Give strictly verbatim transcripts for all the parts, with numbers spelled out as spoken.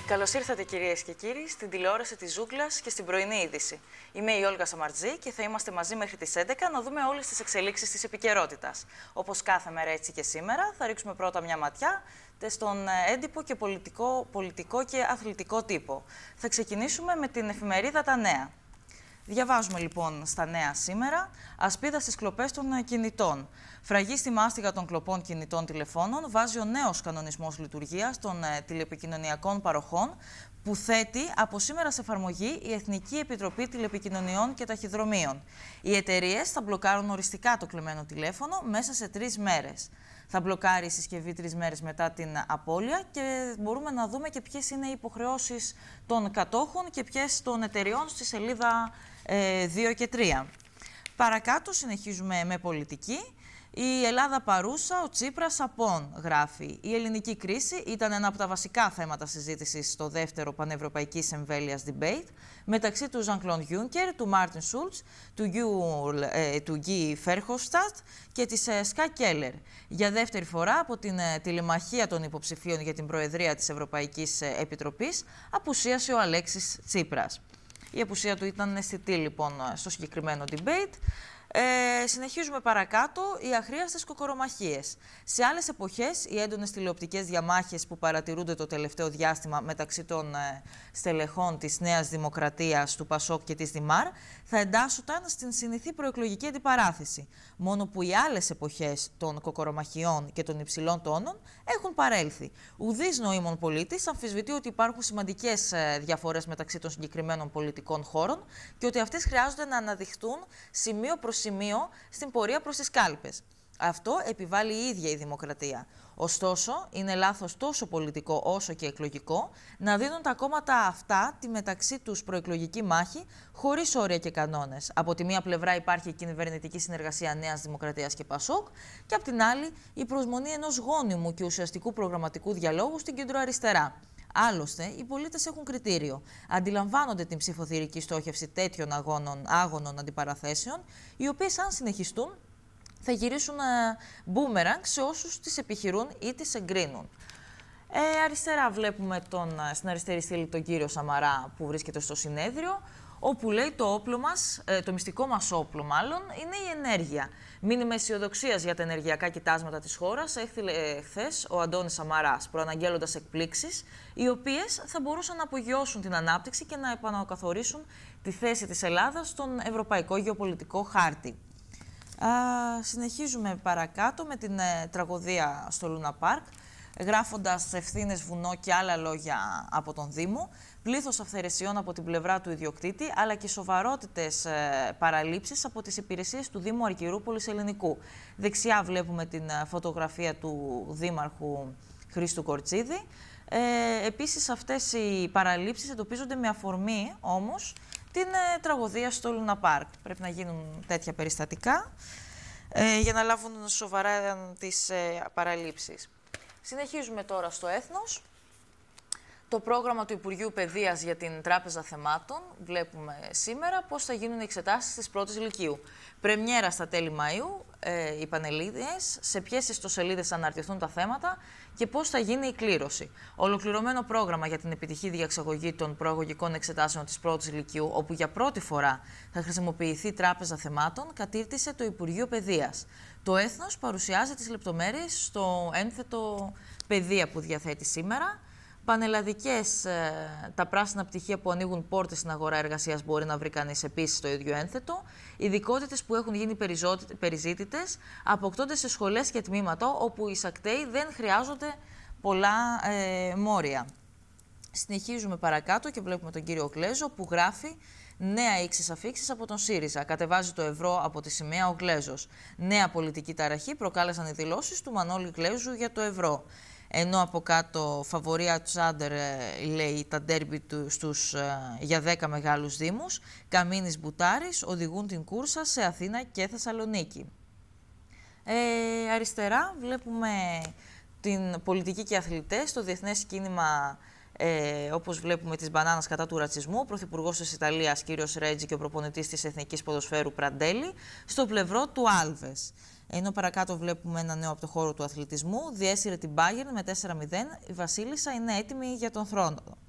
Καλώς ήρθατε κυρίες και κύριοι στην τηλεόραση της Ζούγκλας και στην πρωινή είδηση. Είμαι η Όλγα Σαμαρτζή και θα είμαστε μαζί μέχρι τις έντεκα να δούμε όλες τις εξελίξεις της επικαιρότητας. Όπως κάθε μέρα έτσι και σήμερα θα ρίξουμε πρώτα μια ματιά στον έντυπο και πολιτικό, πολιτικό και αθλητικό τύπο. Θα ξεκινήσουμε με την εφημερίδα Τα Νέα. Διαβάζουμε λοιπόν στα νέα σήμερα: ασπίδα στις κλοπές των κινητών. Φραγή στη μάστιγα των κλοπών κινητών τηλεφώνων βάζει ο νέος κανονισμός λειτουργίας των ε, τηλεπικοινωνιακών παροχών, που θέτει από σήμερα σε εφαρμογή η Εθνική Επιτροπή Τηλεπικοινωνιών και Ταχυδρομείων. Οι εταιρείες θα μπλοκάρουν οριστικά το κλεμμένο τηλέφωνο μέσα σε τρεις μέρες. Θα μπλοκάρει η συσκευή τρεις μέρες μετά την απώλεια και μπορούμε να δούμε και ποιες είναι οι υποχρεώσεις των κατόχων και ποιες των εταιρεών στη σελίδα ε, δύο και τρία. Παρακάτω συνεχίζουμε με πολιτική. Η Ελλάδα παρούσα, ο Τσίπρας απόν, γράφει. Η ελληνική κρίση ήταν ένα από τα βασικά θέματα συζήτησης στο δεύτερο πανευρωπαϊκής εμβέλειας debate μεταξύ του Ζαν-Κλοντ Γιούνκερ, του Μάρτιν Σούλτς, του, ε, του Γκί Φέρχοφστατ και της ε, Σκά Κέλλερ. Για δεύτερη φορά από την ε, τηλεμαχία των υποψηφίων για την Προεδρία της Ευρωπαϊκής ε, Επιτροπής απουσίασε ο Αλέξης Τσίπρας. Η απουσία του ήταν αισθητή λοιπόν στο συγκεκριμένο debate. Ε, συνεχίζουμε παρακάτω. Οι αχρίαστες κοκορομαχίες. Σε άλλες εποχές, οι έντονες τηλεοπτικές διαμάχες που παρατηρούνται το τελευταίο διάστημα μεταξύ των ε, στελεχών της Νέας Δημοκρατίας, του Πασόκ και της Δημάρ θα εντάσσονταν στην συνηθή προεκλογική αντιπαράθεση. Μόνο που οι άλλες εποχές των κοκορομαχιών και των υψηλών τόνων έχουν παρέλθει. Ουδής νοήμων πολίτης αμφισβητεί ότι υπάρχουν σημαντικές ε, διαφορές μεταξύ των συγκεκριμένων πολιτικών χώρων και ότι αυτές χρειάζονται να αναδειχθούν σημείο προς σημείο στην πορεία προς τις κάλπες. Αυτό επιβάλλει η ίδια η δημοκρατία. Ωστόσο, είναι λάθος τόσο πολιτικό όσο και εκλογικό να δίνουν τα κόμματα αυτά τη μεταξύ τους προεκλογική μάχη χωρίς όρια και κανόνες. Από τη μία πλευρά υπάρχει η κυβερνητική συνεργασία Νέας Δημοκρατίας και Πασόκ και από την άλλη η προσμονή ενός γόνιμου και ουσιαστικού προγραμματικού διαλόγου στην κεντροαριστερά. Άλλωστε, οι πολίτες έχουν κριτήριο. Αντιλαμβάνονται την ψηφοθυρική στόχευση τέτοιων αγώνων, άγωνων αντιπαραθέσεων, οι οποίες, αν συνεχιστούν, θα γυρίσουν μπούμεραγκ σε όσους τις επιχειρούν ή τις εγκρίνουν. Ε, αριστερά βλέπουμε τον, στην αριστερή στήλη τον κύριο Σαμαρά που βρίσκεται στο συνέδριο, όπου λέει το όπλο μας, το μυστικό μας όπλο μάλλον, είναι η ενέργεια. Μήνυμα αισιοδοξίας για τα ενεργειακά κοιτάσματα της χώρας έστειλε χθες ο Αντώνης Σαμαράς, προαναγγέλλοντας εκπλήξεις, οι οποίες θα μπορούσαν να απογειώσουν την ανάπτυξη και να επανακαθορίσουν τη θέση της Ελλάδας στον ευρωπαϊκό γεωπολιτικό χάρτη. Α, συνεχίζουμε παρακάτω με την ε, τραγωδία στο Λούνα Πάρκ, γράφοντας ευθύνες βουνό και άλλα λόγια από τον Δήμο, πλήθος αυθαιρεσιών από την πλευρά του ιδιοκτήτη, αλλά και σοβαρότητες ε, παραλήψεις από τις υπηρεσίες του Δήμου Αρκυρούπολης Ελληνικού. Δεξιά βλέπουμε την ε, φωτογραφία του Δήμαρχου Χρήστου Κορτσίδη. Ε, επίσης αυτές οι παραλήψεις εντοπίζονται με αφορμή όμως την ε, τραγωδία στο Λούνα Πάρκ. Πρέπει να γίνουν τέτοια περιστατικά ε, για να λάβουν σοβαρά τις ε, παραλήψεις. Συνεχίζουμε τώρα στο Έθνος. Το πρόγραμμα του Υπουργείου Παιδείας για την Τράπεζα Θεμάτων. Βλέπουμε σήμερα πώς θα γίνουν οι εξετάσεις της πρώτης λυκείου. Πρεμιέρα στα τέλη Μαΐου, ε, οι Πανελλήνιες, σε ποιες ιστοσελίδες θα αναρτηθούν τα θέματα και πώς θα γίνει η κλήρωση. Ολοκληρωμένο πρόγραμμα για την επιτυχή διαξαγωγή των προαγωγικών εξετάσεων της πρώτης λυκείου, όπου για πρώτη φορά θα χρησιμοποιηθεί Τράπεζα Θεμάτων, κατήρτισε το Υπουργείο Παιδείας. Το Έθνος παρουσιάζει τις λεπτομέρειες στο ένθετο παιδεία που διαθέτει σήμερα. Πανελλαδικές, ε, τα πράσινα πτυχία που ανοίγουν πόρτες στην αγορά εργασίας μπορεί να βρει κανείς επίσης στο ίδιο ένθετο. Ειδικότητες που έχουν γίνει περιζήτητες αποκτώνται σε σχολές και τμήματα όπου οι σακτέοι δεν χρειάζονται πολλά ε, μόρια. Συνεχίζουμε παρακάτω και βλέπουμε τον κύριο Γλέζο που γράφει νέα ύξης αφίξης από τον ΣΥΡΙΖΑ. Κατεβάζει το ευρώ από τη σημαία ο Γλέζος. Νέα πολιτική ταραχή προκάλεσαν οι δηλώσεις του Μανώλη Γλέζου για το ευρώ. Ενώ από κάτω φαβορία Τσάντερ λέει τα ντέρμπι του στους, ε, για δέκα μεγάλους δήμους. Καμίνης Μπουτάρης οδηγούν την κούρσα σε Αθήνα και Θεσσαλονίκη. Ε, αριστερά βλέπουμε την πολιτική και αθλητές, το διεθνές κίνημα, ε, όπως βλέπουμε τις μπανάνας κατά του ρατσισμού, ο Πρωθυπουργός της Ιταλίας κύριος Ρέτζι και ο προπονητής της Εθνικής Ποδοσφαίρου Πραντέλη, στο πλευρό του Άλβες. Ενώ παρακάτω βλέπουμε ένα νέο από το χώρο του αθλητισμού. Διέσυρε την Bayern με τέσσερα μηδέν. Η Βασίλισσα είναι έτοιμη για τον θρόνο.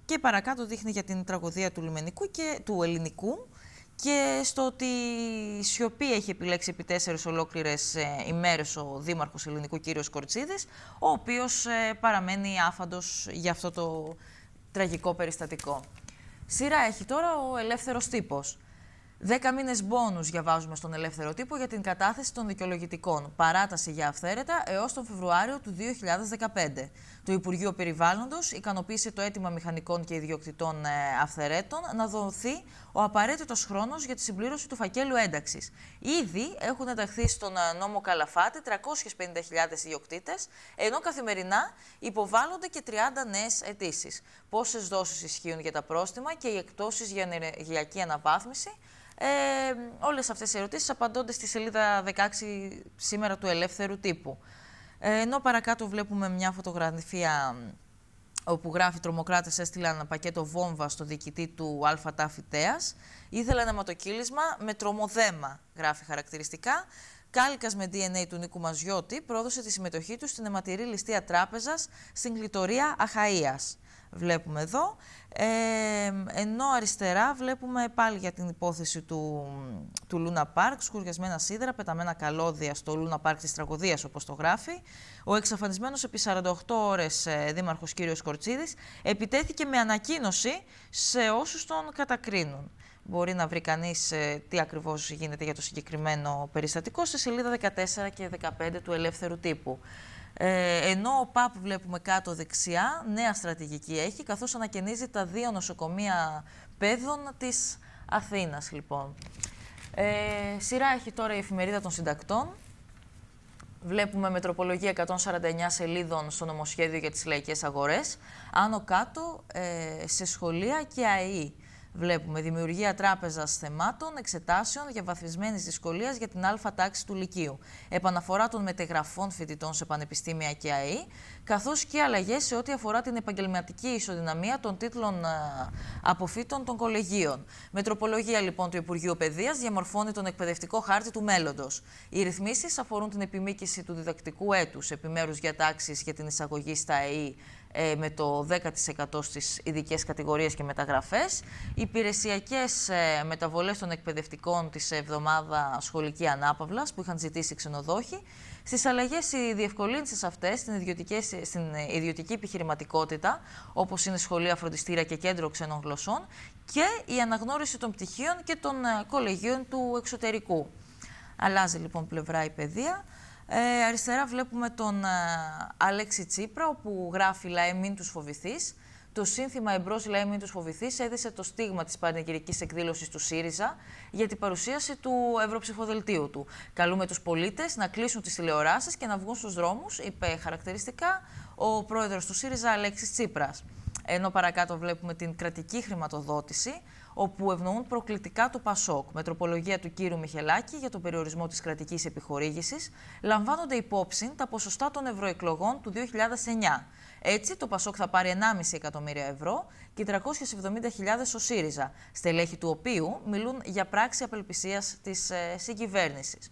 Και παρακάτω δείχνει για την τραγωδία του λιμενικού και του ελληνικού και στο ότι η σιωπή έχει επιλέξει επί τέσσερις ολόκληρες ε, ημέρες ο δήμαρχος ελληνικού κύριος Κορτσίδης, ο οποίος ε, παραμένει άφαντος για αυτό το τραγικό περιστατικό. Σειρά έχει τώρα ο Ελεύθερος Τύπος. Δέκα μήνες μπόνους διαβάζουμε στον Ελεύθερο Τύπο για την κατάθεση των δικαιολογητικών. Παράταση για αυθαίρετα έως τον Φεβρουάριο του δύο χιλιάδες δεκαπέντε. Το Υπουργείο Περιβάλλοντος ικανοποίησε το αίτημα μηχανικών και ιδιοκτητών ε, αυθαιρέτων να δοθεί ο απαραίτητος χρόνος για τη συμπλήρωση του φακέλου ένταξης. Ήδη έχουν ενταχθεί στον νόμο Καλαφάτη τριακόσιες πενήντα χιλιάδες ιδιοκτήτες, ενώ καθημερινά υποβάλλονται και τριάντα νέες αιτήσεις. Πόσες δόσεις ισχύουν για τα πρόστιμα και οι εκπτώσεις για ενεργειακή αναβάθμιση. Ε, όλες αυτές οι ερωτήσεις απαντώνται στη σελίδα δεκαέξι σήμερα του Ελεύθερου Τύπου. Ε, ενώ παρακάτω βλέπουμε μια φωτογραφία όπου γράφει «Τρομοκράτες έστειλαν ένα πακέτο βόμβα στο διοικητή του ΑΤΑΦ Τέας. Ήθελε ένα αιματοκύλισμα με τρομοδέμα», γράφει χαρακτηριστικά. Κάλικας με ντι εν έι του Νίκου Μαζιώτη πρόδωσε τη συμμετοχή του στην αιματηρή ληστεία τράπεζας στην κλητορία Αχαΐας. Βλέπουμε εδώ, ε, ενώ αριστερά βλέπουμε πάλι για την υπόθεση του, του Λούνα Πάρκ, σκουριασμένα σίδερα, πεταμένα καλώδια στο Λούνα Πάρκ της τραγωδίας, όπως το γράφει. Ο εξαφανισμένος επί σαράντα οκτώ ώρες ε, δήμαρχος κύριος Κορτσίδης επιτέθηκε με ανακοίνωση σε όσους τον κατακρίνουν. Μπορεί να βρει κανείς ε, τι ακριβώς γίνεται για το συγκεκριμένο περιστατικό στη σελίδα δεκατέσσερα και δεκαπέντε του Ελεύθερου Τύπου. Ε, ενώ ο ΠΑΠ βλέπουμε κάτω δεξιά, νέα στρατηγική έχει, καθώς ανακαινίζει τα δύο νοσοκομεία παιδών της Αθήνας, λοιπόν. Ε, σειρά έχει τώρα η Εφημερίδα των Συντακτών. Βλέπουμε με τροπολογία εκατόν σαράντα εννέα σελίδων στο νομοσχέδιο για τις λαϊκές αγορές. Άνω κάτω ε, σε σχολεία και ΑΕΗ. Βλέπουμε δημιουργία τράπεζας θεμάτων, εξετάσεων διαβαθμισμένης δυσκολίας για την Α τάξη του Λυκείου. Επαναφορά των μετεγραφών φοιτητών σε πανεπιστήμια και ΑΕΗ, καθώς και αλλαγές σε ό,τι αφορά την επαγγελματική ισοδυναμία των τίτλων αποφύτων των κολεγίων. Με τροπολογία λοιπόν του Υπουργείου Παιδείας διαμορφώνει τον εκπαιδευτικό χάρτη του μέλλοντος. Οι ρυθμίσεις αφορούν την επιμήκυση του διδακτικού έτους, επιμέρους διατάξεις για την εισαγωγή στα ΑΕΗ με το δέκα τοις εκατό στις ειδικές κατηγορίες και μεταγραφές, υπηρεσιακές μεταβολές των εκπαιδευτικών της εβδομάδα σχολική ανάπαυλας που είχαν ζητήσει οι ξενοδόχοι, στις αλλαγές οι διευκολύνσεις αυτές στην ιδιωτική, στην ιδιωτική επιχειρηματικότητα, όπως είναι σχολεία, φροντιστήρια και κέντρο ξένων γλωσσών, και η αναγνώριση των πτυχίων και των κολεγίων του εξωτερικού. Αλλάζει λοιπόν πλευρά η παιδεία. Ε, αριστερά βλέπουμε τον ε, Αλέξη Τσίπρα, όπου γράφει «Λαέ μην τους φοβηθείς». Το σύνθημα «Εμπρός λαέ μην τους φοβηθείς» έδεσε το στίγμα της πανηγυρικής εκδήλωσης του ΣΥΡΙΖΑ για την παρουσίαση του ευρωψηφοδελτίου του. Καλούμε τους πολίτες να κλείσουν τις τηλεοράσεις και να βγουν στους δρόμους, είπε χαρακτηριστικά ο πρόεδρος του ΣΥΡΙΖΑ Αλέξης Τσίπρας. Ενώ παρακάτω βλέπουμε την κρατική χρηματοδότηση, όπου ευνοούν προκλητικά το ΠΑΣΟΚ. Με τροπολογία του κ. Μιχελάκη για τον περιορισμό της κρατικής επιχορήγησης, λαμβάνονται υπόψη τα ποσοστά των ευρωεκλογών του δύο χιλιάδες εννιά. Έτσι, το ΠΑΣΟΚ θα πάρει ενάμιση εκατομμύρια ευρώ και τριακόσιες εβδομήντα χιλιάδες ο ΣΥΡΙΖΑ, στελέχη του οποίου μιλούν για πράξη απελπισίας της ε, συγκυβέρνησης.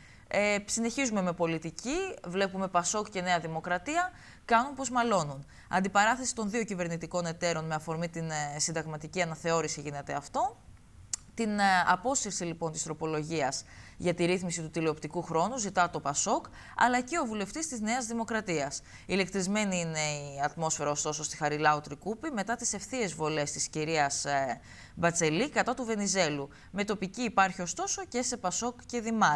Ε, συνεχίζουμε με πολιτική. Βλέπουμε ΠΑΣΟΚ και Νέα Δημοκρατία κάνουν πως μαλώνουν. Αντιπαράθεση των δύο κυβερνητικών εταίρων με αφορμή την ε, συνταγματική αναθεώρηση γίνεται αυτό. Την ε, απόσυρση λοιπόν της τροπολογίας για τη ρύθμιση του τηλεοπτικού χρόνου ζητά το ΠΑΣΟΚ, αλλά και ο βουλευτής της Νέας Δημοκρατίας. Ηλεκτρισμένη είναι η ατμόσφαιρα ωστόσο στη Χαριλάου Τρικούπη μετά τις ευθείες βολές της κυρίας ε, Μπατσελή κατά του Βενιζέλου. Με τοπική υπάρχει ωστόσο και σε ΠΑΣΟΚ και Δημάρ.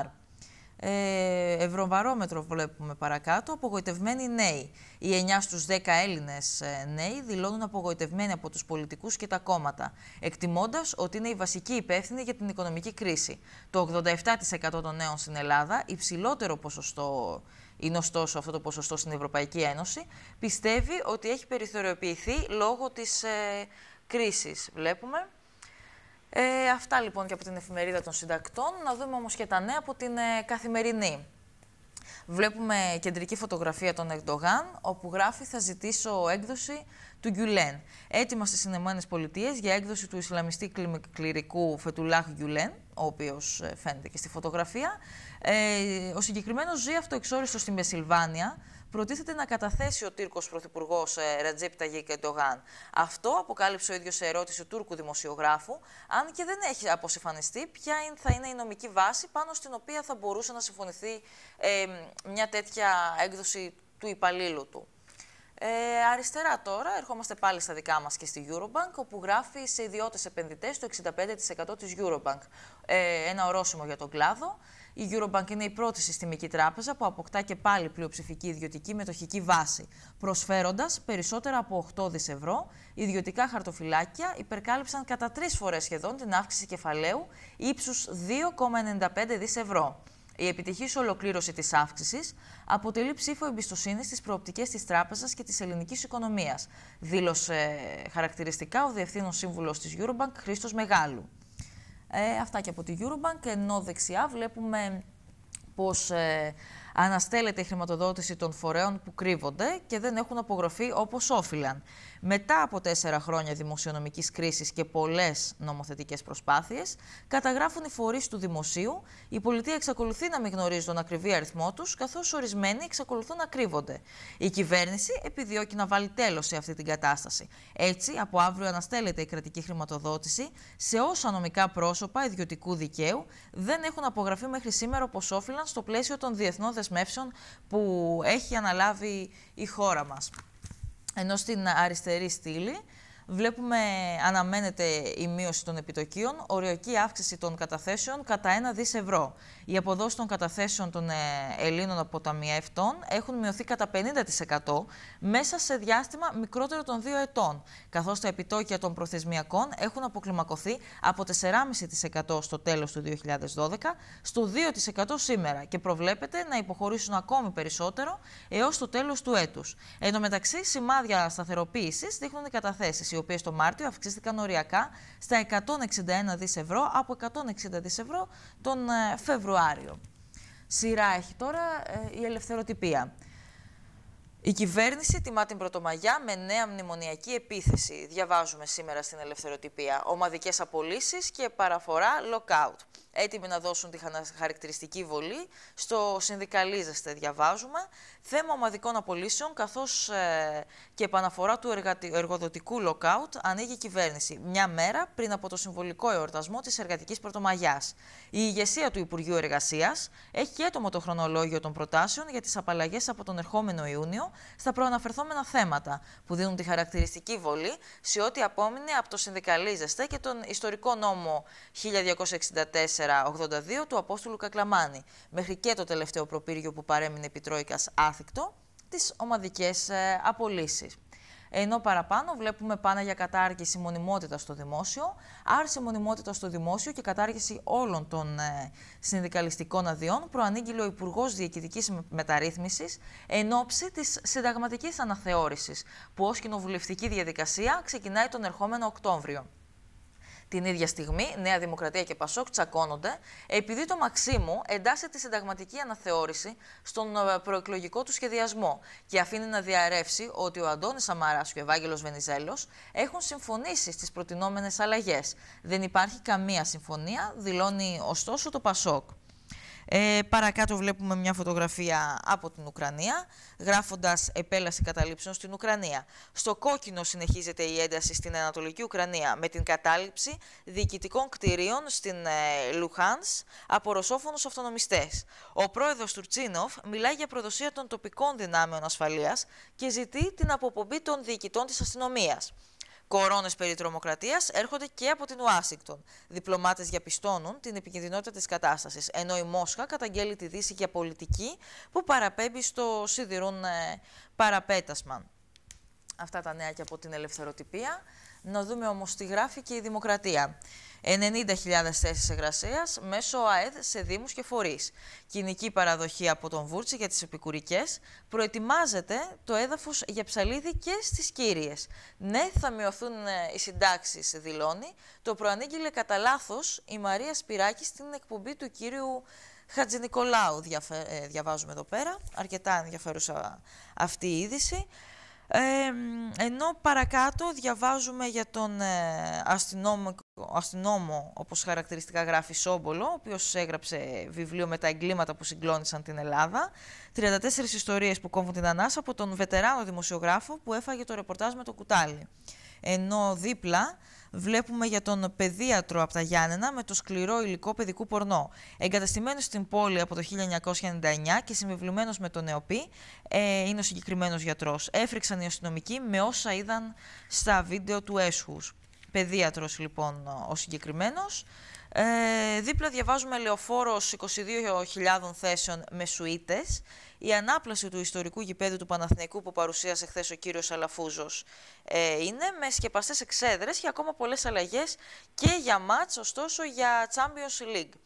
Ε, Ευρωβαρόμετρο βλέπουμε παρακάτω, απογοητευμένοι νέοι. Οι εννιά στους δέκα Έλληνες ε, νέοι δηλώνουν απογοητευμένοι από τους πολιτικούς και τα κόμματα, εκτιμώντας ότι είναι οι βασικοί υπεύθυνοι για την οικονομική κρίση. Το ογδόντα επτά τοις εκατό των νέων στην Ελλάδα, υψηλότερο ποσοστό, είναι ωστόσο αυτό το ποσοστό στην Ευρωπαϊκή Ένωση, πιστεύει ότι έχει περιθωριοποιηθεί λόγω της ε, κρίσης. Βλέπουμε. Ε, αυτά λοιπόν και από την Εφημερίδα των Συντακτών. Να δούμε όμως και τα νέα από την ε, Καθημερινή. Βλέπουμε κεντρική φωτογραφία των Ερντογάν, όπου γράφει «Θα ζητήσω έκδοση του Γκιουλέν». Έτοιμα στις Ηνωμένες Πολιτείες για έκδοση του Ισλαμιστή κληρικού Φετουλάχ Γκιουλέν, ο οποίος φαίνεται και στη φωτογραφία. Ε, ο συγκεκριμένος ζει αυτοεξόριστος στη Μεσιλβάνια. Προτίθεται να καταθέσει ο Τούρκος πρωθυπουργός Ρατζέπ Ταγίπ Ερντογάν. Αυτό αποκάλυψε ο ίδιος σε ερώτηση του Τούρκου δημοσιογράφου, αν και δεν έχει αποσυφανιστεί ποια θα είναι η νομική βάση πάνω στην οποία θα μπορούσε να συμφωνηθεί ε, μια τέτοια έκδοση του υπαλλήλου του. Ε, αριστερά τώρα, ερχόμαστε πάλι στα δικά μας και στη Eurobank, όπου γράφει σε ιδιώτες επενδυτές το εξήντα πέντε τοις εκατό της Eurobank. Ε, ένα ορόσημο για τον κλάδο. Η Eurobank είναι η πρώτη συστημική τράπεζα που αποκτά και πάλι πλειοψηφική ιδιωτική μετοχική βάση, προσφέροντας περισσότερα από οκτώ δις ευρώ. Ιδιωτικά χαρτοφυλάκια υπερκάλυψαν κατά τρεις φορές σχεδόν την αύξηση κεφαλαίου ύψους δύο κόμμα ενενήντα πέντε δις ευρώ. Η επιτυχής ολοκλήρωση της αύξησης αποτελεί ψήφο εμπιστοσύνης στις προοπτικές της τράπεζας και της ελληνικής οικονομίας, δήλωσε χαρακτηριστικά ο Διευθύνων Σύμβουλος της Eurobank, Χρήστος Μεγάλου. Ε, αυτά και από τη Eurobank, ενώ δεξιά βλέπουμε πως ε, αναστέλλεται η χρηματοδότηση των φορέων που κρύβονται και δεν έχουν απογραφεί όπως όφυλαν. Μετά από τέσσερα χρόνια δημοσιονομικής κρίσης και πολλές νομοθετικές προσπάθειες, καταγράφουν οι φορείς του δημοσίου. Η πολιτεία εξακολουθεί να μην γνωρίζει τον ακριβή αριθμό τους, καθώς ορισμένοι εξακολουθούν να κρύβονται. Η κυβέρνηση επιδιώκει να βάλει τέλος σε αυτή την κατάσταση. Έτσι, από αύριο αναστέλλεται η κρατική χρηματοδότηση σε όσα νομικά πρόσωπα ιδιωτικού δικαίου δεν έχουν απογραφεί μέχρι σήμερα όπως όφυλαν στο πλαίσιο των διεθνών δεσμεύσεων που έχει αναλάβει η χώρα μας. Ενώ στην αριστερή στήλη βλέπουμε αναμένεται η μείωση των επιτοκίων, οριακή αύξηση των καταθέσεων κατά ένα δις ευρώ. Οι αποδόσεις των καταθέσεων των Ελλήνων αποταμιευτών έχουν μειωθεί κατά πενήντα τοις εκατό μέσα σε διάστημα μικρότερο των δύο ετών, καθώς τα επιτόκια των προθεσμιακών έχουν αποκλιμακωθεί από τέσσερα κόμμα πέντε τοις εκατό στο τέλος του δύο χιλιάδες δώδεκα στο δύο τοις εκατό σήμερα και προβλέπεται να υποχωρήσουν ακόμη περισσότερο έως το τέλος του έτους. Εν τω μεταξύ, σημάδια σταθεροποίησης δείχνουν οι καταθέσεις, οι οποίες το Μάρτιο αυξήθηκαν οριακά στα εκατόν εξήντα ένα δις ευρώ από εκατόν εξήντα δις ευρώ τον Φεβρουάριο. Σειρά έχει τώρα ε, η ελευθεροτυπία. Η κυβέρνηση τιμά την Πρωτομαγιά με νέα μνημονιακή επίθεση. Διαβάζουμε σήμερα στην ελευθεροτυπία. Ομαδικές απολύσεις και παραφορά lockout. Έτοιμοι να δώσουν τη χαρακτηριστική βολή στο συνδικαλίζεστε, διαβάζουμε. Θέμα ομαδικών απολύσεων, καθώς ε, και επαναφορά του εργατι... εργοδοτικού lockout ανοίγει η κυβέρνηση μια μέρα πριν από το συμβολικό εορτασμό της Εργατικής Πρωτομαγιάς. Η ηγεσία του Υπουργείου Εργασίας έχει έτοιμο το χρονολόγιο των προτάσεων για τις απαλλαγές από τον ερχόμενο Ιούνιο στα προαναφερθόμενα θέματα, που δίνουν τη χαρακτηριστική βολή σε ό,τι απόμεινε από το συνδικαλίζεστε και τον ιστορικό νόμο χίλια διακόσια εξήντα τέσσερα ογδόντα δύο του Απόστολου Κακλαμάνη, μέχρι και το τελευταίο προπύργιο που παρέμεινε επί Τρόικας άθικτο, τις ομαδικές ε, απολύσεις. Ενώ παραπάνω βλέπουμε πάνε για κατάργηση μονιμότητας στο δημόσιο, άρση μονιμότητα στο δημόσιο και κατάργηση όλων των ε, συνδικαλιστικών αδειών, προανήγγειλε ο Υπουργός Διοικητικής Μεταρρύθμισης εν ώψη της συνταγματικής αναθεώρησης, που ως κοινοβουλευτική διαδικασία ξεκινάει τον ερχόμενο Οκτώβριο. Την ίδια στιγμή, Νέα Δημοκρατία και Πασόκ τσακώνονται επειδή το Μαξίμου εντάσσει τη συνταγματική αναθεώρηση στον προεκλογικό του σχεδιασμό και αφήνει να διαρρεύσει ότι ο Αντώνης Σαμαράς και ο Ευάγγελος Βενιζέλος έχουν συμφωνήσει στις προτινόμενες αλλαγές. Δεν υπάρχει καμία συμφωνία, δηλώνει ωστόσο το Πασόκ. Ε, παρακάτω βλέπουμε μια φωτογραφία από την Ουκρανία, γράφοντας επέλαση καταλήψεων στην Ουκρανία. Στο κόκκινο συνεχίζεται η ένταση στην Ανατολική Ουκρανία με την κατάληψη διοικητικών κτηρίων στην ε, Λουχάνς από ρωσόφωνους αυτονομιστές. Ο πρόεδρος Τουρτσίνοφ μιλάει για προδοσία των τοπικών δυνάμεων ασφαλείας και ζητεί την αποπομπή των διοικητών της αστυνομίας. Κορώνες περί τρομοκρατίας έρχονται και από την Ουάσιγκτον. Διπλωμάτες διαπιστώνουν την επικινδυνότητα της κατάστασης, ενώ η Μόσχα καταγγέλει τη Δύση για πολιτική που παραπέμπει στο σιδηρούν ε, παραπέτασμα. Αυτά τα νέα και από την ελευθεροτυπία. Να δούμε όμως τι γράφει και η Δημοκρατία. ενενήντα χιλιάδες θέσεις εργασίας μέσω ΑΕΔ σε δήμους και φορείς. Κοινική παραδοχή από τον Βούρτση για τις επικουρικές. Προετοιμάζεται το έδαφος για ψαλίδι και στις Κύριες. Ναι, θα μειωθούν οι συντάξεις, δηλώνει. Το προανήγγειλε κατά λάθος η Μαρία Σπυράκη στην εκπομπή του κύριου Χατζηνικολάου. Διαβάζουμε εδώ πέρα. Αρκετά ενδιαφέρουσα αυτή η είδηση. Ε, ενώ παρακάτω διαβάζουμε για τον ε, αστυνόμο, αστυνόμο, όπως χαρακτηριστικά γράφει, Σόμπολο, ο οποίος έγραψε βιβλίο με τα εγκλήματα που συγκλώνησαν την Ελλάδα. τριάντα τέσσερις ιστορίες που κόβουν την ανάσα, από τον βετεράνο δημοσιογράφο που έφαγε το ρεπορτάζ με το κουτάλι. Ενώ δίπλα βλέπουμε για τον παιδίατρο από τα Γιάννενα με το σκληρό υλικό παιδικού πορνό. Εγκαταστημένος στην πόλη από το χίλια εννιακόσια ενενήντα εννιά και συμβεβλημένος με τον ΕΟΠΗ, ε, είναι ο συγκεκριμένος γιατρός. Έφρυξαν οι αστυνομικοί με όσα είδαν στα βίντεο του έσχους. Παιδίατρος λοιπόν ο συγκεκριμένος. Ε, δίπλα διαβάζουμε λεωφόρος είκοσι δύο χιλιάδων θέσεων με σουίτες. Η ανάπλαση του ιστορικού γηπέδου του Παναθηναϊκού που παρουσίασε χθες ο κύριος Αλαφούζος ε, είναι με σκεπαστές εξέδρες και ακόμα πολλές αλλαγές και για μάτς, ωστόσο για Champions League.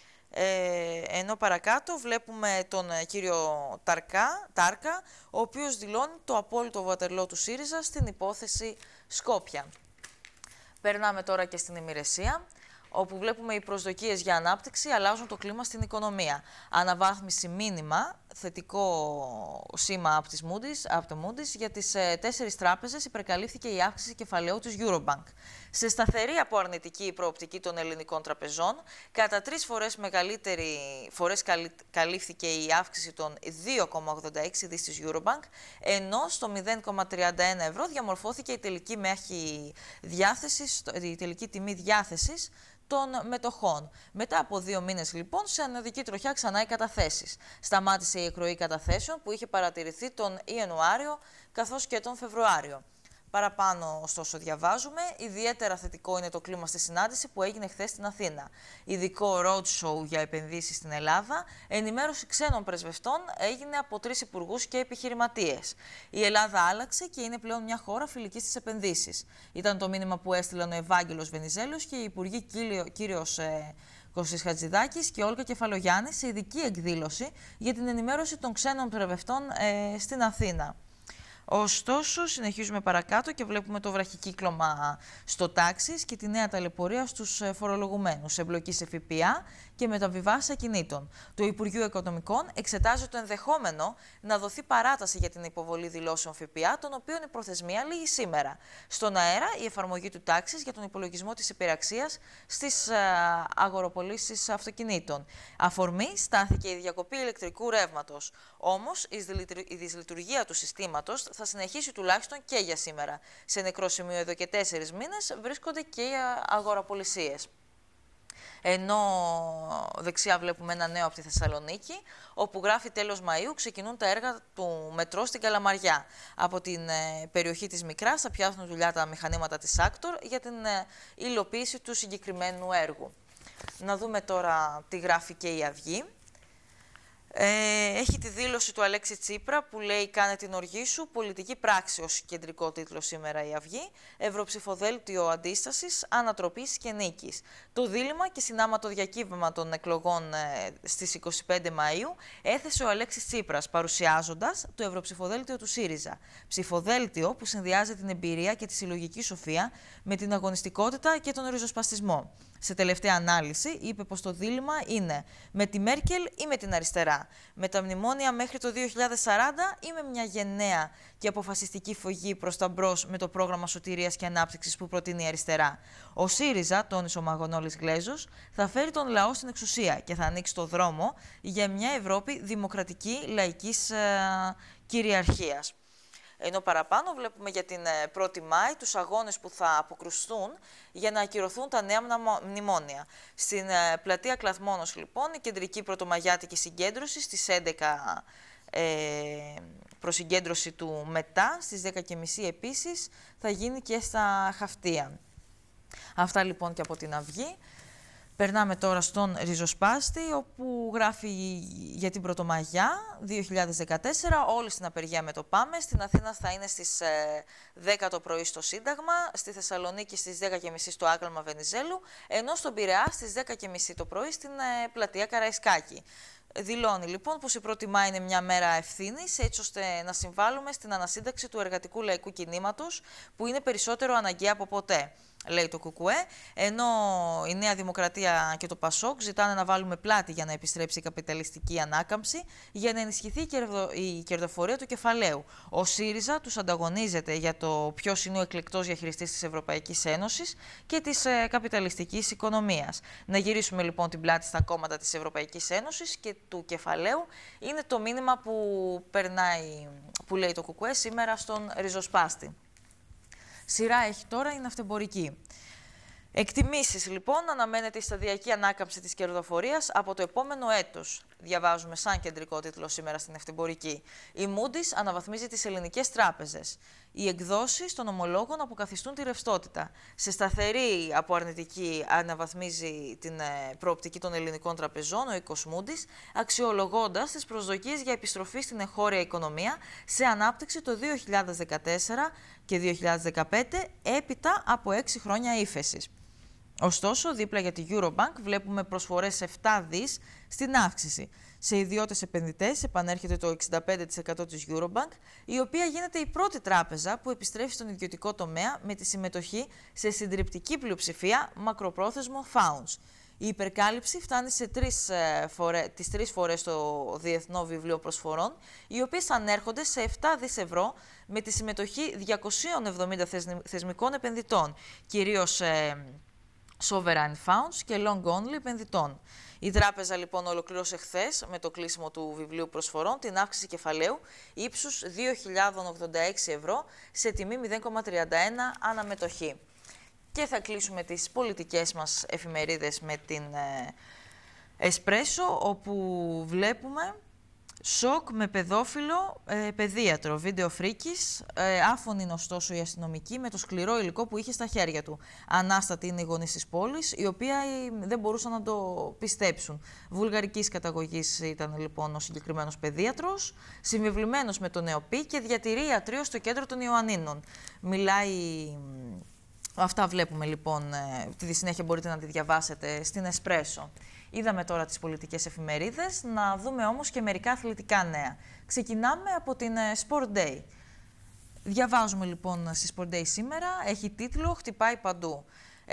Ε, ενώ παρακάτω βλέπουμε τον κύριο Ταρκά, Τάρκα, ο οποίος δηλώνει το απόλυτο βατερλό του ΣΥΡΙΖΑ στην υπόθεση Σκόπια. Περνάμε τώρα και στην ημηρεσία, όπου βλέπουμε οι προσδοκίες για ανάπτυξη αλλάζουν το κλίμα στην οικονομία. Αναβάθμιση μήνυμα, θετικό σήμα από, τις Moody's, από το Moody's, για τις ε, τέσσερις τράπεζες υπερκαλύφθηκε η αύξηση κεφαλαίου της Eurobank. Σε σταθερή από αρνητική προοπτική των ελληνικών τραπεζών, κατά τρεις φορές μεγαλύτερη φορές καλύφθηκε η αύξηση των δύο κόμμα ογδόντα έξι δις της Eurobank, ενώ στο μηδέν κόμμα τριάντα ένα ευρώ διαμορφώθηκε η τελική, μέχρι διάθεσης, η τελική τιμή διάθεσης των μετοχών. Μετά από δύο μήνες λοιπόν σε ανωδική τροχιά ξανά οι καταθέσεις. Σταμάτησε η εκροή καταθέσεων που είχε παρατηρηθεί τον Ιανουάριο καθώς και τον Φεβρουάριο. Παραπάνω, ωστόσο, διαβάζουμε, ιδιαίτερα θετικό είναι το κλίμα στη συνάντηση που έγινε χθες στην Αθήνα. Ειδικό roadshow για επενδύσεις στην Ελλάδα, ενημέρωση ξένων πρεσβευτών έγινε από τρεις υπουργούς και επιχειρηματίες. Η Ελλάδα άλλαξε και είναι πλέον μια χώρα φιλική στις επενδύσεις. Ήταν το μήνυμα που έστειλαν ο Ευάγγελος Βενιζέλος και οι υπουργοί κύριος ε, Κωστής Χατζηδάκης και Όλγα Κεφαλογιάννη σε ειδική εκδήλωση για την ενημέρωση των ξένων πρεσβευτών ε, στην Αθήνα. Ωστόσο, συνεχίζουμε παρακάτω και βλέπουμε το βραχικύκλωμα στο τάξης και τη νέα ταλαιπωρία στους φορολογουμένους, εμπλοκή σε ΦΠΑ και μεταβιβάσεις ακινήτων. Το Υπουργείο Οικονομικών εξετάζει το ενδεχόμενο να δοθεί παράταση για την υποβολή δηλώσεων ΦΠΑ, των οποίων η προθεσμία λήγει σήμερα. Στον αέρα, η εφαρμογή του τάξης για τον υπολογισμό της υπεραξίας στις αγοροπολίσεις αυτοκινήτων. Αφορμή στάθηκε η διακοπή ηλεκτρικού ρεύματος. Όμως, η δυσλειτουργία του συστήματος θα συνεχίσει τουλάχιστον και για σήμερα. Σε νεκρό σημείο εδώ και τέσσερις μήνες βρίσκονται και οι αγοραπολισίες. Ενώ δεξιά βλέπουμε ένα νέο από τη Θεσσαλονίκη, όπου γράφει τέλος Μαΐου ξεκινούν τα έργα του μετρό στην Καλαμαριά. Από την ε, περιοχή της Μικράς θα πιάσουν δουλειά τα μηχανήματα της Άκτορ για την ε, υλοποίηση του συγκεκριμένου έργου. Να δούμε τώρα τι γράφει και η Αυγή. Ε, έχει τη δήλωση του Αλέξη Τσίπρα που λέει «Κάνε την οργή σου, πολιτική πράξη» ως κεντρικό τίτλο σήμερα η Αυγή, Ευρωψηφοδέλτιο αντίστασης, ανατροπής και νίκης. Το δίλημμα και συνάμα το διακύβευμα των εκλογών ε, στις είκοσι πέντε Μαΐου έθεσε ο Αλέξης Τσίπρας παρουσιάζοντας το Ευρωψηφοδέλτιο του ΣΥΡΙΖΑ. Ψηφοδέλτιο που συνδυάζει την εμπειρία και τη συλλογική σοφία με την αγωνιστικότητα και τον ριζοσπαστισμό. Σε τελευταία ανάλυση, είπε πως το δίλημμα είναι με τη Μέρκελ ή με την αριστερά, με τα μνημόνια μέχρι το δύο χιλιάδες σαράντα ή με μια γενναία και αποφασιστική φωγή προς τα μπρος με το πρόγραμμα σωτηρίας και ανάπτυξης που προτείνει η αριστερά. Ο ΣΥΡΙΖΑ, τόνισε ο Μαγωνόλης Γλέζος, θα φέρει τον λαό στην εξουσία και θα ανοίξει το δρόμο για μια Ευρώπη δημοκρατική λαϊκής ε, κυριαρχίας. Ενώ παραπάνω βλέπουμε για την πρώτη Μάη τους αγώνες που θα αποκρουστούν για να ακυρωθούν τα νέα μνημόνια. Στην πλατεία Κλαθμόνος, λοιπόν, η κεντρική πρωτομαγιάτικη συγκέντρωση στις έντεκα ε, προσυγκέντρωση του μετά, στις δέκα και μισή επίσης, θα γίνει και στα Χαυτία. Αυτά λοιπόν και από την Αυγή. Περνάμε τώρα στον Ριζοσπάστη, όπου γράφει για την Πρωτομαγιά δύο χιλιάδες δεκατέσσερα, όλοι στην απεργία με το Πάμε. Στην Αθήνα θα είναι στις δέκα το πρωί στο Σύνταγμα, στη Θεσσαλονίκη στις δέκα και μισή στο Άγαλμα Βενιζέλου, ενώ στον Πειραιά στις δέκα και μισή το πρωί στην πλατεία Καραϊσκάκη. Δηλώνει λοιπόν πως η πρώτη Μάη είναι μια μέρα ευθύνης, έτσι ώστε να συμβάλλουμε στην ανασύνταξη του εργατικού λαϊκού κινήματος, που είναι περισσότερο αναγκαία από ποτέ. λέει το Κουκουέ, ενώ η Νέα Δημοκρατία και το Πασόκ ζητάνε να βάλουμε πλάτη για να επιστρέψει η καπιταλιστική ανάκαμψη, για να ενισχυθεί η, κερδο... η κερδοφορία του κεφαλαίου. Ο ΣΥΡΙΖΑ τους ανταγωνίζεται για το ποιος είναι ο εκλεκτός διαχειριστής της Ευρωπαϊκής Ένωσης και της ε, καπιταλιστικής οικονομίας. Να γυρίσουμε λοιπόν την πλάτη στα κόμματα της Ευρωπαϊκής Ένωσης και του κεφαλαίου είναι το μήνυμα που περνάει, που λέει το Κουκουέ σήμερα στον ριζοσπάστη. Σειρά έχει τώρα η ναυτεμπορική. Εκτιμήσεις λοιπόν, αναμένεται η σταδιακή ανάκαμψη της κερδοφορίας από το επόμενο έτος. Διαβάζουμε σαν κεντρικό τίτλο σήμερα στην ναυτεμπορική. Η Moody's αναβαθμίζει τις ελληνικές τράπεζες. Οι εκδόσεις των ομολόγων αποκαθιστούν τη ρευστότητα. Σε σταθερή από αρνητική αναβαθμίζει την προοπτική των ελληνικών τραπεζών ο οίκος Moody's, αξιολογώντας τις προσδοκίες για επιστροφή στην εγχώρια οικονομία σε ανάπτυξη το δύο χιλιάδες δεκατέσσερα και δύο χιλιάδες δεκαπέντε έπειτα από έξι χρόνια ύφεσης. Ωστόσο, δίπλα για τη Eurobank βλέπουμε προσφορές επτά δις στην αύξηση. Σε ιδιώτες επενδυτές επανέρχεται το εξήντα πέντε τοις εκατό της Eurobank, η οποία γίνεται η πρώτη τράπεζα που επιστρέφει στον ιδιωτικό τομέα με τη συμμετοχή σε συντριπτική πλειοψηφία μακροπρόθεσμων funds. Η υπερκάλυψη φτάνει σε τρεις, φορέ, τις τρεις φορές στο Διεθνό Βιβλίο Προσφορών, οι οποίες ανέρχονται σε επτά δις ευρώ με τη συμμετοχή διακοσίων εβδομήντα θεσμικών επενδυτών, κυρίως ε, sovereign funds και long-only επενδυτών. Η τράπεζα λοιπόν ολοκλήρωσε χθες με το κλείσιμο του βιβλίου προσφορών την αύξηση κεφαλαίου ύψους δύο χιλιάδες ογδόντα έξι ευρώ σε τιμή μηδέν κόμμα τριάντα ένα αναμετοχή. Και θα κλείσουμε τις πολιτικές μας εφημερίδες με την Εσπρέσο, όπου βλέπουμε σοκ με παιδόφιλο ε, παιδίατρο, βίντεο φρίκης. Ε, άφωνη είναι ωστόσο η αστυνομική με το σκληρό υλικό που είχε στα χέρια του. Ανάστατη είναι η γονείς της πόλης, οι οποίοι δεν μπορούσαν να το πιστέψουν. Βουλγαρικής καταγωγής ήταν λοιπόν ο συγκεκριμένος παιδίατρος, συμβεβλημένος με τον ΕΟΠΗ και διατηρεί ιατρείο στο κέντρο των Ιωαννίνων. Μιλάει... Αυτά βλέπουμε λοιπόν, τη συνέχεια μπορείτε να τη διαβάσετε στην Εσπρέσο. Είδαμε τώρα τις πολιτικές εφημερίδες, να δούμε όμως και μερικά αθλητικά νέα. Ξεκινάμε από την Sport Day. Διαβάζουμε λοιπόν στη Sport Day σήμερα, έχει τίτλο «Χτυπάει παντού».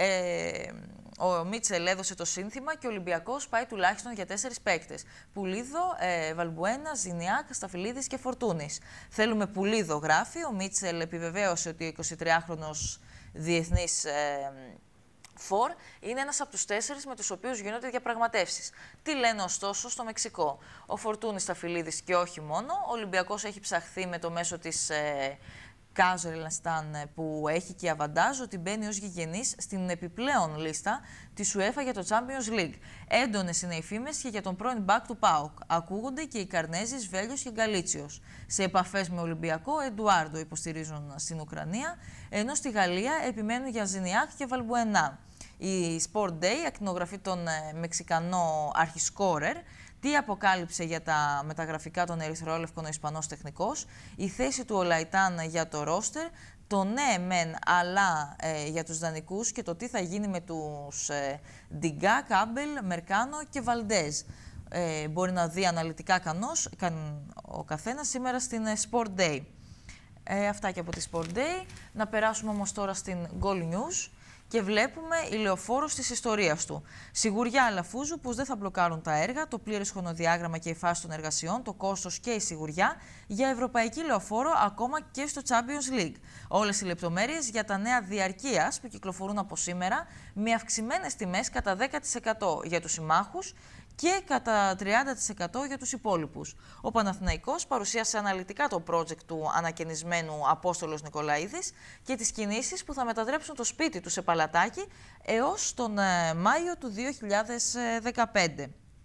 Ε, ο Μίτσελ έδωσε το σύνθημα και ο Ολυμπιακός πάει τουλάχιστον για τέσσερις παίκτες. Πουλίδο, ε, Βαλμπουένα, Ζινιάκ, Σταφυλίδης και Φορτούνης. Θέλουμε Πουλίδο, γράφει. Ο Μίτσελ επιβεβαίωσε ότι ο εικοσιτριάχρονος διεθνής ε, φορ είναι ένας από τους τέσσερις με τους οποίους γίνονται διαπραγματεύσεις. Τι λένε ωστόσο στο Μεξικό? Ο Φορτούνης, Σταφυλίδης και όχι μόνο. Ο Ολυμπιακός έχει ψαχθεί με το μέσο της ε, Κάζο Ελαστάν που έχει και αβαντάζ ότι μπαίνει ως γηγενής στην επιπλέον λίστα της UEFA για το Champions League. Έντονες είναι οι φήμες και για τον πρώην μπακ του ΠΑΟΚ. Ακούγονται και οι Καρνέζης, Βέλιος και Γκαλίτσιος. Σε επαφές με Ολυμπιακό, Εντουάρντο υποστηρίζουν στην Ουκρανία, ενώ στη Γαλλία επιμένουν για Ζινιάκ και Βαλμπουενά. Η Sport Day ακτινογραφεί τον Μεξικανό αρχισκόρερ. Τι αποκάλυψε για τα μεταγραφικά των ερυθρόλευκων ο Ισπανός τεχνικός, η θέση του Ολαϊτάν για το ρόστερ, το ναι μεν αλλά ε, για τους δανεικούς και το τι θα γίνει με τους ε, Ντιγκά, Κάμπελ, Μερκάνο και Βαλντέζ. Ε, μπορεί να δει αναλυτικά κανός, καν, ο καθένας σήμερα στην ε, Sport Day. Ε, αυτά και από τη Sport Day. Να περάσουμε όμως τώρα στην Goal News. Και βλέπουμε ηλεοφόρος της ιστορίας του. Σιγουριά Αλαφούζου πως δεν θα μπλοκάρουν τα έργα, το πλήρες χρονοδιάγραμμα και η φάση των εργασιών, το κόστος και η σιγουριά για ευρωπαϊκή ηλεοφόρο ακόμα και στο Champions League. Όλες οι λεπτομέρειες για τα νέα διαρκείας που κυκλοφορούν από σήμερα με αυξημένες τιμές κατά δέκα τοις εκατό για τους συμμάχους και κατά τριάντα τοις εκατό για τους υπόλοιπους. Ο Παναθηναϊκός παρουσίασε αναλυτικά το project του ανακαινισμένου Απόστολος Νικολαίδης και τις κινήσεις που θα μετατρέψουν το σπίτι του σε παλατάκι έως τον Μάιο του δύο χιλιάδες δεκαπέντε.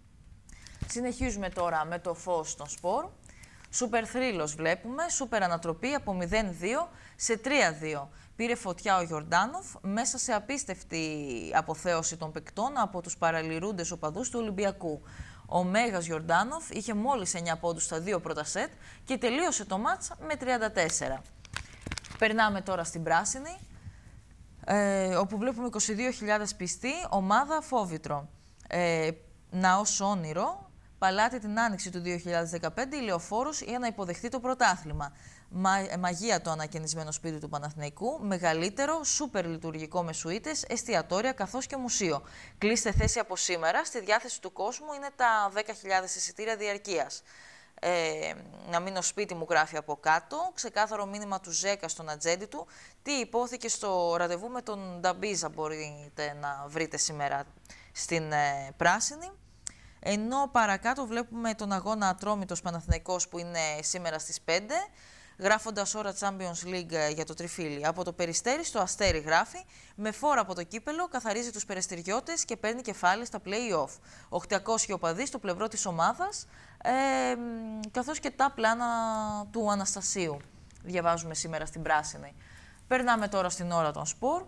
Συνεχίζουμε τώρα με το φως των σπορ. Σούπερ θρύλος βλέπουμε, σούπερ ανατροπή από μηδέν δύο σε τρία δύο. Πήρε φωτιά ο Γιορντάνοφ μέσα σε απίστευτη αποθέωση των παικτών από τους παραλυρούντες οπαδούς του Ολυμπιακού. Ο Μέγας Γιορντάνοφ είχε μόλις εννιά πόντους στα δύο πρώτα σετ και τελείωσε το μάτς με τριάντα τέσσερα. Περνάμε τώρα στην πράσινη, ε, όπου βλέπουμε είκοσι δύο χιλιάδες πιστοί, ομάδα Φόβητρο. Ε, ναός όνειρο, Παλάτι την άνοιξη του δύο χιλιάδες δεκαπέντε η Λεωφόρος για να υποδεχτεί το πρωτάθλημα. Μα, μαγεία το ανακαινισμένο σπίτι του Παναθηναϊκού, μεγαλύτερο, σούπερ λειτουργικό με σουίτες, εστιατόρια καθώς και μουσείο. Κλείστε θέση από σήμερα, στη διάθεση του κόσμου είναι τα δέκα χιλιάδες εισιτήρια διαρκείας. Ε, να μείνω σπίτι μου γράφει από κάτω, ξεκάθαρο μήνυμα του Ζέκα στον ατζέντη του. Τι υπόθηκε στο ραντεβού με τον Νταμπίζα μπορείτε να βρείτε σήμερα στην ε, Πράσινη. Ενώ παρακάτω βλέπουμε τον αγώνα Ατρόμητος Παναθηναϊκός που είναι σήμερα στις πέντε, γράφοντας ώρα Champions League για το τριφύλι. Από το Περιστέρι στο Αστέρι γράφει, με φόρα από το κύπελο καθαρίζει τους περιστηριώτες και παίρνει κεφάλι στα play-off. οκτακόσιοι οπαδοί στο πλευρό της ομάδας, ε, καθώς και τα πλάνα του Αναστασίου. Διαβάζουμε σήμερα στην Πράσινη. Περνάμε τώρα στην ώρα των σπορ.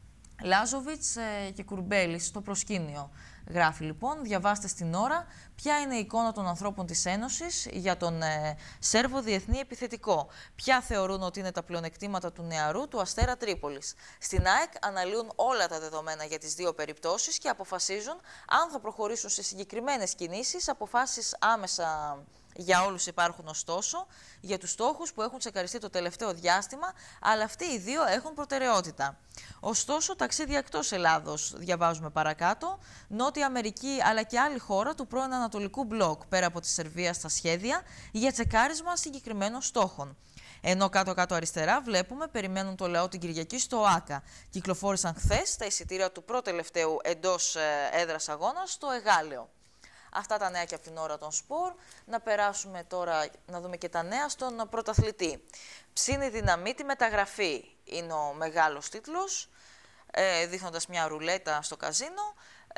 Λάζοβιτς ε, και Κουρμπέλης στο προσκήνιο. Γράφει λοιπόν, διαβάστε στην ώρα ποια είναι η εικόνα των ανθρώπων της Ένωσης για τον ε, Σέρβο διεθνή επιθετικό. Ποια θεωρούν ότι είναι τα πλεονεκτήματα του νεαρού του Αστέρα Τρίπολης. Στην ΑΕΚ αναλύουν όλα τα δεδομένα για τις δύο περιπτώσεις και αποφασίζουν αν θα προχωρήσουν σε συγκεκριμένες κινήσεις, αποφάσεις άμεσα για όλους υπάρχουν ωστόσο, για τους στόχους που έχουν τσεκαριστεί το τελευταίο διάστημα, αλλά αυτοί οι δύο έχουν προτεραιότητα. Ωστόσο, ταξίδια εκτός Ελλάδος, διαβάζουμε παρακάτω, Νότια Αμερική αλλά και άλλη χώρα του πρώην Ανατολικού Μπλοκ, πέρα από τη Σερβία στα σχέδια, για τσεκάρισμα συγκεκριμένων στόχων. Ενώ κάτω-κάτω αριστερά βλέπουμε περιμένουν το λαό την Κυριακή στο ΟΑΚΑ. Κυκλοφόρησαν χθες τα εισιτήρια του πρώτου-τελευταίου εντός έδρας αγώνα στο Εγάλεο. Αυτά τα νέα και από την ώρα των σπορ. Να περάσουμε τώρα να δούμε και τα νέα στον πρωταθλητή. Ψήνει δυναμίτη μεταγραφή είναι ο μεγάλος τίτλος, ε, δείχνοντας μια ρουλέτα στο καζίνο.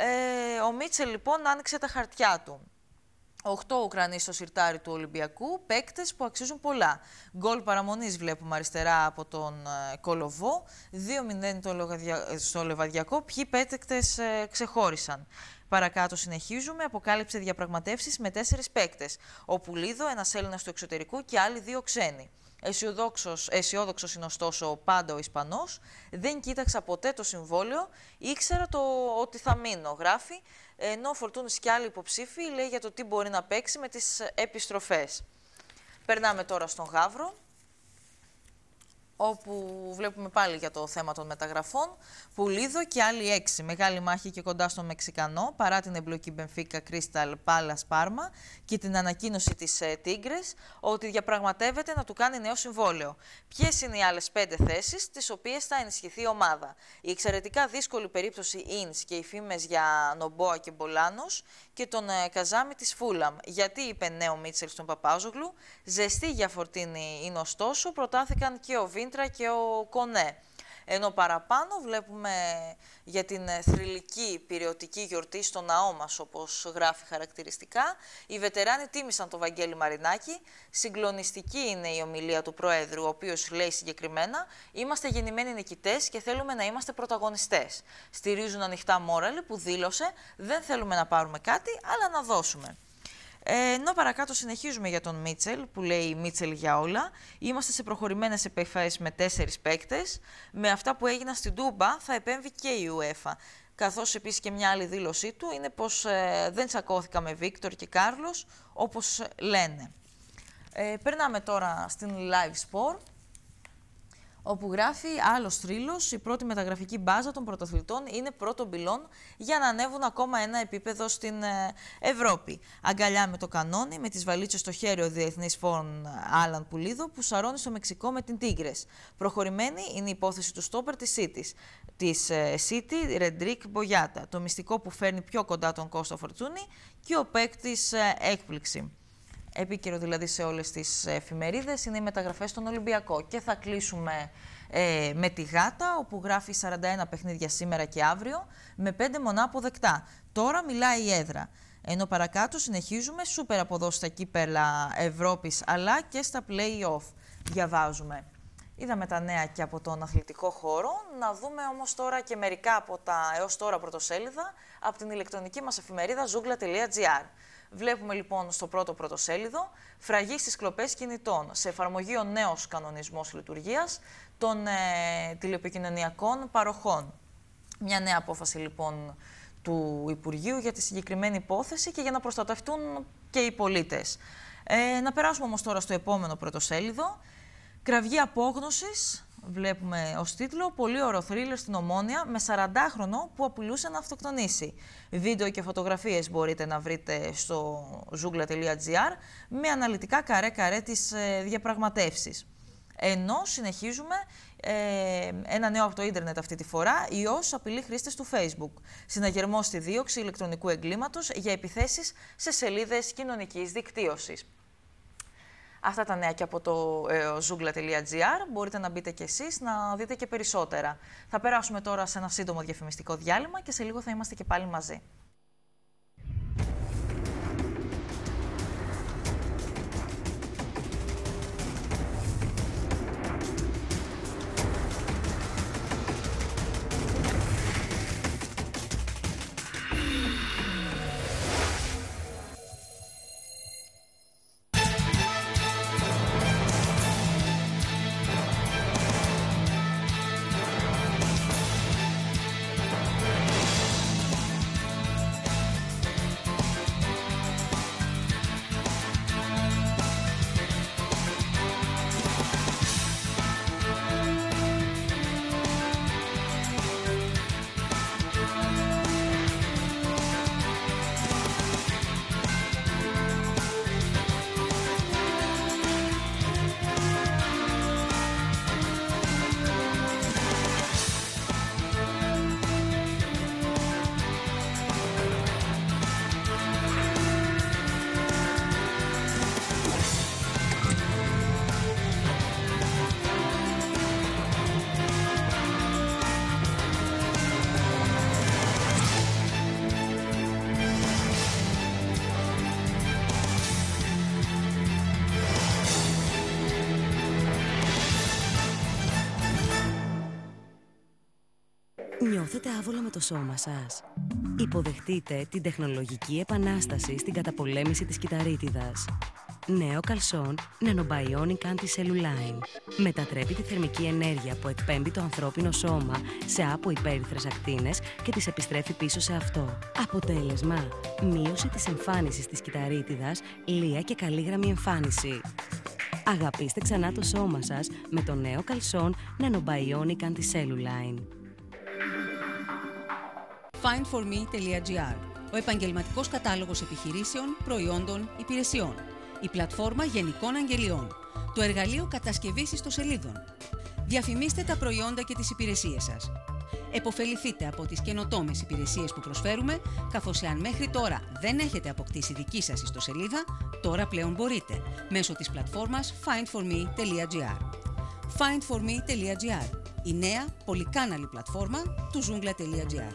Ε, ο Μίτσελ λοιπόν άνοιξε τα χαρτιά του. Οκτώ Ουκρανοί στο σιρτάρι του Ολυμπιακού, παίκτες που αξίζουν πολλά. Γκολ παραμονής βλέπουμε αριστερά από τον ε, Κολοβό, δύο μηδέν στο Λεβαδιακό, ποιοι παίκτες ε, ξεχώρισαν. Παρακάτω συνεχίζουμε, αποκάλυψε διαπραγματεύσεις με τέσσερις παίκτες. Ο Πουλίδο, ένας Έλληνας του εξωτερικού και άλλοι δύο ξένοι. Αισιόδοξος είναι ωστόσο πάντα ο Ισπανός. Δεν κοίταξα ποτέ το συμβόλαιο, ήξερα το ότι θα μείνω, γράφει. Ενώ ο Φορτούνης και άλλοι υποψήφοι λέει για το τι μπορεί να παίξει με τις επιστροφές. Περνάμε τώρα στον Γαύρο, όπου βλέπουμε πάλι για το θέμα των μεταγραφών. Πουλίδο και άλλοι έξι. Μεγάλη μάχη και κοντά στον Μεξικανό, παρά την εμπλοκή Μπενφίκα, Κρίσταλ, Πάλας, Πάρμα και την ανακοίνωση της ε, Τίγκρες ότι διαπραγματεύεται να του κάνει νέο συμβόλαιο. Ποιες είναι οι άλλες πέντε θέσεις, τις οποίες θα ενισχυθεί η ομάδα. Η εξαιρετικά δύσκολη περίπτωση Ινς και οι φήμες για Νομπόα και Μπολάνος και τον ε, Καζάμι της Φούλαμ. Γιατί είπε νέο Μίτσελ στον Παπάζογλου, ζεστή για Φορτίνη είναι ωστόσο, προτάθηκαν και ο Βίντρα και ο Κονέ. Ενώ παραπάνω βλέπουμε για την θρυλική πυρεωτική γιορτή στο ναό μας, όπως γράφει χαρακτηριστικά. Οι βετεράνοι τίμησαν το Βαγγέλη Μαρινάκη. Συγκλονιστική είναι η ομιλία του Προέδρου, ο οποίος λέει συγκεκριμένα «Είμαστε γεννημένοι νικητές και θέλουμε να είμαστε πρωταγωνιστές». Στηρίζουν ανοιχτά Μόραλη που δήλωσε «Δεν θέλουμε να πάρουμε κάτι, αλλά να δώσουμε». Ε, ενώ παρακάτω συνεχίζουμε για τον Μίτσελ, που λέει Μίτσελ για όλα. Είμαστε σε προχωρημένες επαφές με τέσσερις παίκτες. Με αυτά που έγιναν στην Τούμπα θα επέμβει και η UEFA. Καθώς επίσης και μια άλλη δήλωσή του είναι πως ε, δεν τσακώθηκα με Βίκτορ και Κάρλος, όπως λένε. Ε, περνάμε τώρα στην Live Sport, όπου γράφει άλλος θρύλος, η πρώτη μεταγραφική μπάζα των πρωταθλητών είναι πρώτο πυλόν για να ανέβουν ακόμα ένα επίπεδο στην ε, Ευρώπη. Αγκαλιά με το κανόνι, με τις βαλίτσες στο χέρι ο διεθνής φόρν Άλαν Πουλίδο που σαρώνει στο Μεξικό με την Τίγκρες. Προχωρημένη είναι η υπόθεση του στόπερ της City, της ε, City Ρεντρίκ Μπογιάτα, το μυστικό που φέρνει πιο κοντά τον Κώστα Φορτσούνη και ο παίκτης ε, έκπληξη. Επίκαιρο δηλαδή σε όλες τις εφημερίδες είναι οι μεταγραφές στον Ολυμπιακό. Και θα κλείσουμε ε, με τη Γάτα, όπου γράφει σαράντα ένα παιχνίδια σήμερα και αύριο, με πέντε μονά αποδεκτά. Τώρα μιλάει η έδρα. Ενώ παρακάτω συνεχίζουμε σούπερ αποδόσεις στα κύπελα Ευρώπης, αλλά και στα play-off. Διαβάζουμε. Είδαμε τα νέα και από τον αθλητικό χώρο. Να δούμε όμως τώρα και μερικά από τα έως τώρα πρωτοσέλιδα από την ηλεκτρονική μας εφημερίδα ζούγκλα τελεία τζι άρ. Βλέπουμε λοιπόν στο πρώτο πρωτοσέλιδο φραγή στις κλοπές κινητών σε εφαρμογή ο νέος κανονισμός λειτουργίας των ε, τηλεπικοινωνιακών παροχών. Μια νέα απόφαση λοιπόν του Υπουργείου για τη συγκεκριμένη υπόθεση και για να προστατευτούν και οι πολίτες. Ε, να περάσουμε όμως τώρα στο επόμενο πρωτοσέλιδο. Κραυγή απόγνωσης. Βλέπουμε ως τίτλο «Πολύ ωραίο θρίλερ στην Ομόνια με σαραντάχρονο που απειλούσε να αυτοκτονήσει». Βίντεο και φωτογραφίες μπορείτε να βρείτε στο ζούγκλα τελεία τζι άρ με αναλυτικά καρέ-καρέ τις ε, διαπραγματεύσεις. Ενώ συνεχίζουμε ε, ένα νέο από το ίντερνετ αυτή τη φορά, ιός απειλεί χρήστες του Facebook. Συναγερμός στη δίωξη ηλεκτρονικού εγκλήματος για επιθέσεις σε σελίδες κοινωνικής δικτύωσης. Αυτά τα νέα και από το ε, ζούγκλα τελεία τζι άρ. Μπορείτε να μπείτε κι εσείς να δείτε και περισσότερα. Θα περάσουμε τώρα σε ένα σύντομο διαφημιστικό διάλειμμα και σε λίγο θα είμαστε και πάλι μαζί. Νιώθετε άβολα με το σώμα σας? Υποδεχτείτε την τεχνολογική επανάσταση στην καταπολέμηση της κυταρίτιδας. Νέο καλσόν Nanobionic Anti-Cellulline. Μετατρέπει τη θερμική ενέργεια που εκπέμπει το ανθρώπινο σώμα σε αποϊπέρυθρες ακτίνες και τις επιστρέφει πίσω σε αυτό. Αποτέλεσμα: μείωση της εμφάνισης της κυταρίτιδας, λία και καλή γραμμή εμφάνιση. Αγαπήστε ξανά το σώμα σας με το νέο καλσόν Nanobionic Anti-Cellulline. φάιντ φορ μι τελεία τζι άρ. Ο επαγγελματικός κατάλογος επιχειρήσεων, προϊόντων, υπηρεσιών. Η πλατφόρμα γενικών αγγελιών. Το εργαλείο κατασκευής ιστοσελίδων. Διαφημίστε τα προϊόντα και τις υπηρεσίες σας. Εποφεληθείτε από τις καινοτόμες υπηρεσίες που προσφέρουμε, καθώς εάν μέχρι τώρα δεν έχετε αποκτήσει δική σας ιστοσελίδα, τώρα πλέον μπορείτε, μέσω της πλατφόρμας φάιντ φορ μι τελεία τζι άρ. φάιντ φορ μι τελεία τζι άρ, η νέα πολυκάναλη πλατφόρμα του ζούγκλα τελεία τζι άρ.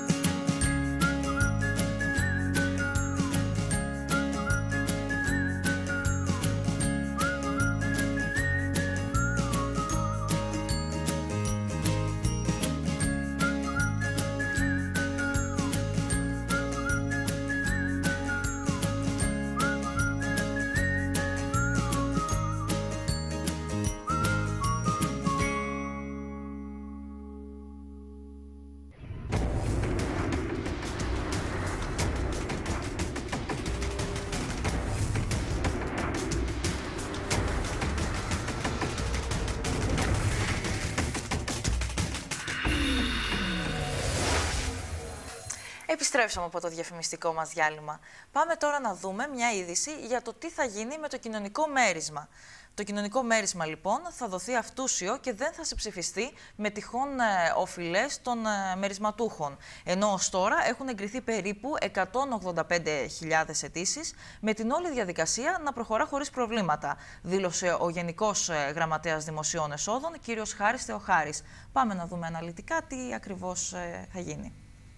Επιστρέψαμε από το διαφημιστικό μας διάλειμμα. Πάμε τώρα να δούμε μια είδηση για το τι θα γίνει με το κοινωνικό μέρισμα. Το κοινωνικό μέρισμα λοιπόν θα δοθεί αυτούσιο και δεν θα συμψηφιστεί με τυχόν ε, οφειλές των ε, μερισματούχων. Ενώ ως τώρα έχουν εγκριθεί περίπου εκατόν ογδόντα πέντε χιλιάδες αιτήσεις, με την όλη διαδικασία να προχωρά χωρίς προβλήματα, δήλωσε ο Γενικός Γραμματέας Δημοσίων Εσόδων, κύριος Χάρης Θεοχάρης. Πάμε να δούμε αναλυτικά τι ακριβώς ε, θα γίνει.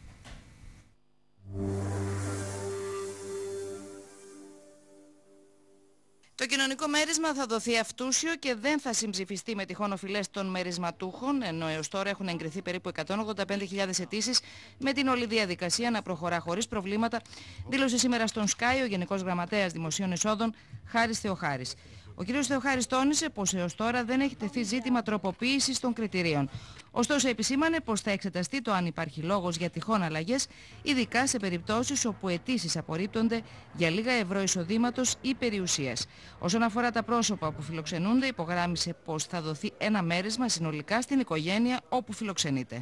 Το κοινωνικό μέρισμα θα δοθεί αυτούσιο και δεν θα συμψηφιστεί με τυχόν οφειλές των μερισματούχων, ενώ έως τώρα έχουν εγκριθεί περίπου εκατόν ογδόντα πέντε χιλιάδες αιτήσεις, με την όλη διαδικασία να προχωρά χωρίς προβλήματα, δήλωσε σήμερα στον Sky ο Γενικός Γραμματέας Δημοσίων Εσόδων, Χάρης Θεοχάρης. Ο κ. Θεοχάρης τόνισε πως έως τώρα δεν έχει τεθεί ζήτημα τροποποίησης των κριτηρίων. Ωστόσο, επισήμανε πως θα εξεταστεί το αν υπάρχει λόγος για τυχόν αλλαγές, ειδικά σε περιπτώσεις όπου αιτήσεις απορρίπτονται για λίγα ευρώ εισοδήματος ή περιουσίας. Όσον αφορά τα πρόσωπα που φιλοξενούνται, υπογράμμισε πως θα δοθεί ένα μέρισμα συνολικά στην οικογένεια όπου φιλοξενείται.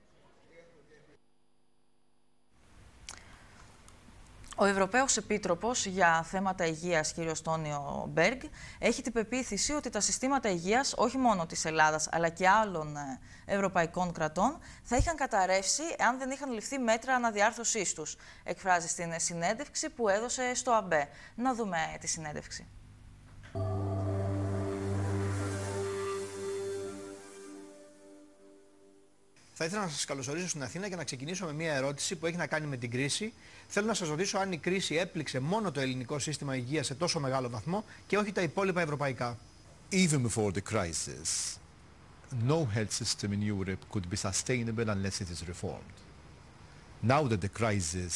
Ο Ευρωπαίος Επίτροπος για θέματα υγείας, κ. Τόνιο Μπέργκ, έχει την πεποίθηση ότι τα συστήματα υγείας, όχι μόνο της Ελλάδας, αλλά και άλλων ευρωπαϊκών κρατών, θα είχαν καταρρεύσει εάν δεν είχαν ληφθεί μέτρα αναδιάρθρωσής τους. Εκφράζει στην συνέντευξη που έδωσε στο ΑΜΠΕ. Να δούμε τη συνέντευξη. Θα ήθελα να σας καλωσορίσω στην Αθήνα και να ξεκινήσω με μια ερώτηση που έχει να κάνει με την κρίση. Θέλω να σας ρωτήσω αν η κρίση έπληξε μόνο το ελληνικό σύστημα υγείας σε τόσο μεγάλο βαθμό και όχι τα υπόλοιπα ευρωπαϊκά. Even before the crisis, no health system in Europe could be sustainable unless it is reformed. Now that the crisis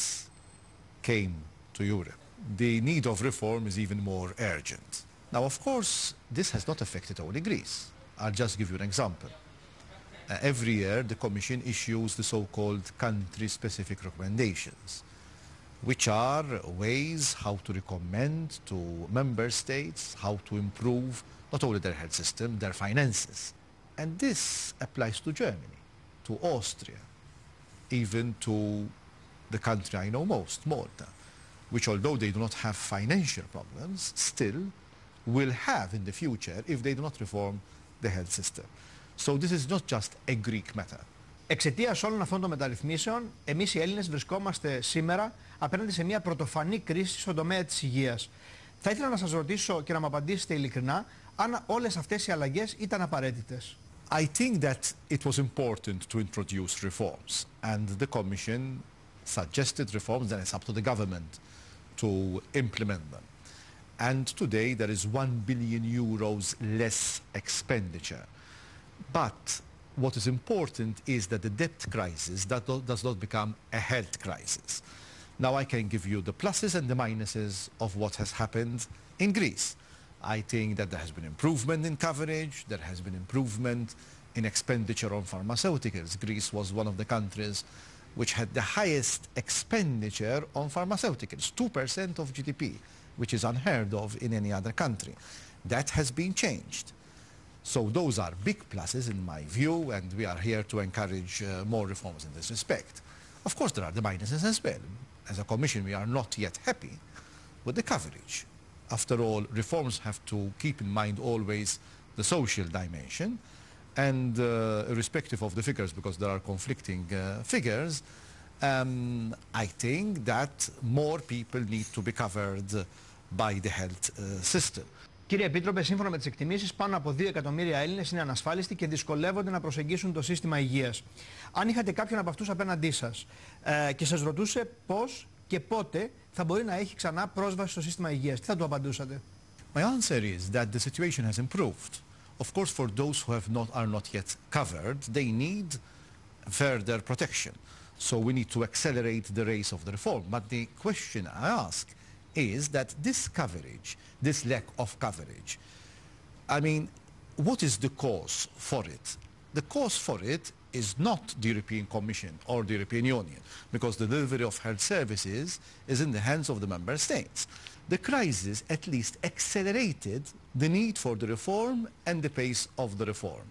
came to Europe, the need of reform is even more urgent. Now, of course, this has not affected only Greece. I'll just give you an example. Uh, every year, the Commission issues the so-called country-specific recommendations, which are ways how to recommend to member states how to improve not only their health system, their finances. And this applies to Germany, to Austria, even to the country I know most, Malta, which although they do not have financial problems, still will have in the future if they do not reform the health system. So this is not just a Greek matter. Εξαιτίας όλων αυτών των μεταρρυθμίσεων, εμείς οι Έλληνες βρισκόμαστε σήμερα απέναντι σε μια πρωτοφανή κρίση στον τομέα της υγείας. Θα ήθελα να σας ρωτήσω και να μου απαντήσετε ειλικρινά αν όλες αυτές οι αλλαγές ήταν απαραίτητες. I think that it was important to introduce reforms, and the Commission suggested reforms, and it's up to the government to implement them. And today there is one billion euros less expenditure. But what is important is that the debt crisis that does not become a health crisis. Now I can give you the pluses and the minuses of what has happened in Greece. I think that there has been improvement in coverage, there has been improvement in expenditure on pharmaceuticals. Greece was one of the countries which had the highest expenditure on pharmaceuticals, two percent of G D P, which is unheard of in any other country. That has been changed. So those are big pluses in my view, and we are here to encourage uh, more reforms in this respect. Of course, there are the minuses as well. As a Commission, we are not yet happy with the coverage. After all, reforms have to keep in mind always the social dimension, and uh, irrespective of the figures, because there are conflicting uh, figures, um, I think that more people need to be covered by the health uh, system. Κύριε Επίτροπε, σύμφωνα με τις εκτιμήσεις, πάνω από δύο εκατομμύρια Έλληνες είναι ανασφάλιστοι και δυσκολεύονται να προσεγγίσουν το σύστημα υγείας. Αν είχατε κάποιον από αυτούς απέναντί σας ε, και σας ρωτούσε πώς και πότε θα μπορεί να έχει ξανά πρόσβαση στο σύστημα υγείας, τι θα του απαντούσατε? My answer is that the situation has improved. Of course, for those who have not, are not yet covered, they need further protection. So we need to accelerate the race of the reform. But the question I ask is that this coverage, this lack of coverage, I mean, what is the cause for it? The cause for it is not the European Commission or the European Union, because the delivery of health services is in the hands of the member states. The crisis at least accelerated the need for the reform and the pace of the reform.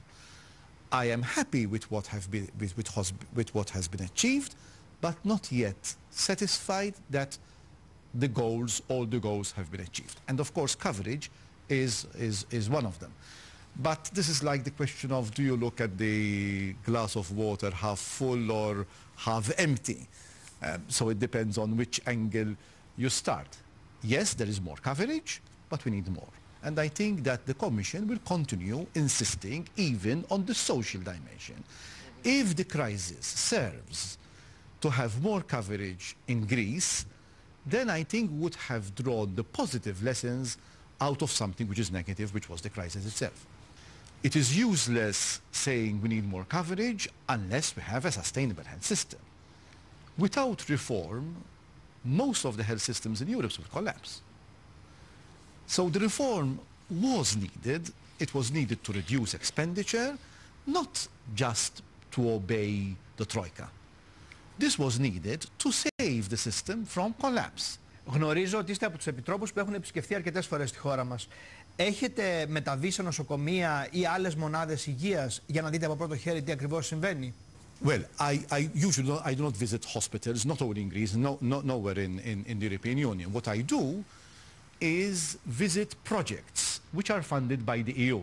I am happy with what, have been, with, with, has, with what has been achieved, but not yet satisfied that the goals, all the goals have been achieved. And of course coverage is, is, is one of them. But this is like the question of, do you look at the glass of water half full or half empty? Um, so it depends on which angle you start. Yes, there is more coverage, but we need more. And I think that the Commission will continue insisting even on the social dimension. If the crisis serves to have more coverage in Greece, then I think we would have drawn the positive lessons out of something which is negative, which was the crisis itself. It is useless saying we need more coverage unless we have a sustainable health system. Without reform, most of the health systems in Europe will collapse. So the reform was needed, it was needed to reduce expenditure, not just to obey the Troika. This was needed to save the system from collapse. Γνωρίζω ότι είστε από τους επιτρόπους που έχουν επισκεφθεί αρκετές φορές στη χώρα μας. Έχετε μεταβεί σε νοσοκομεία ή άλλες μονάδες υγείας για να δείτε από πρώτο χέρι τι ακριβώς συμβαίνει? Well, I, I usually don't, I do not visit hospitals, not only in Greece, no, no, nowhere in, in, in the European Union. What I do is visit projects which are funded by the E U.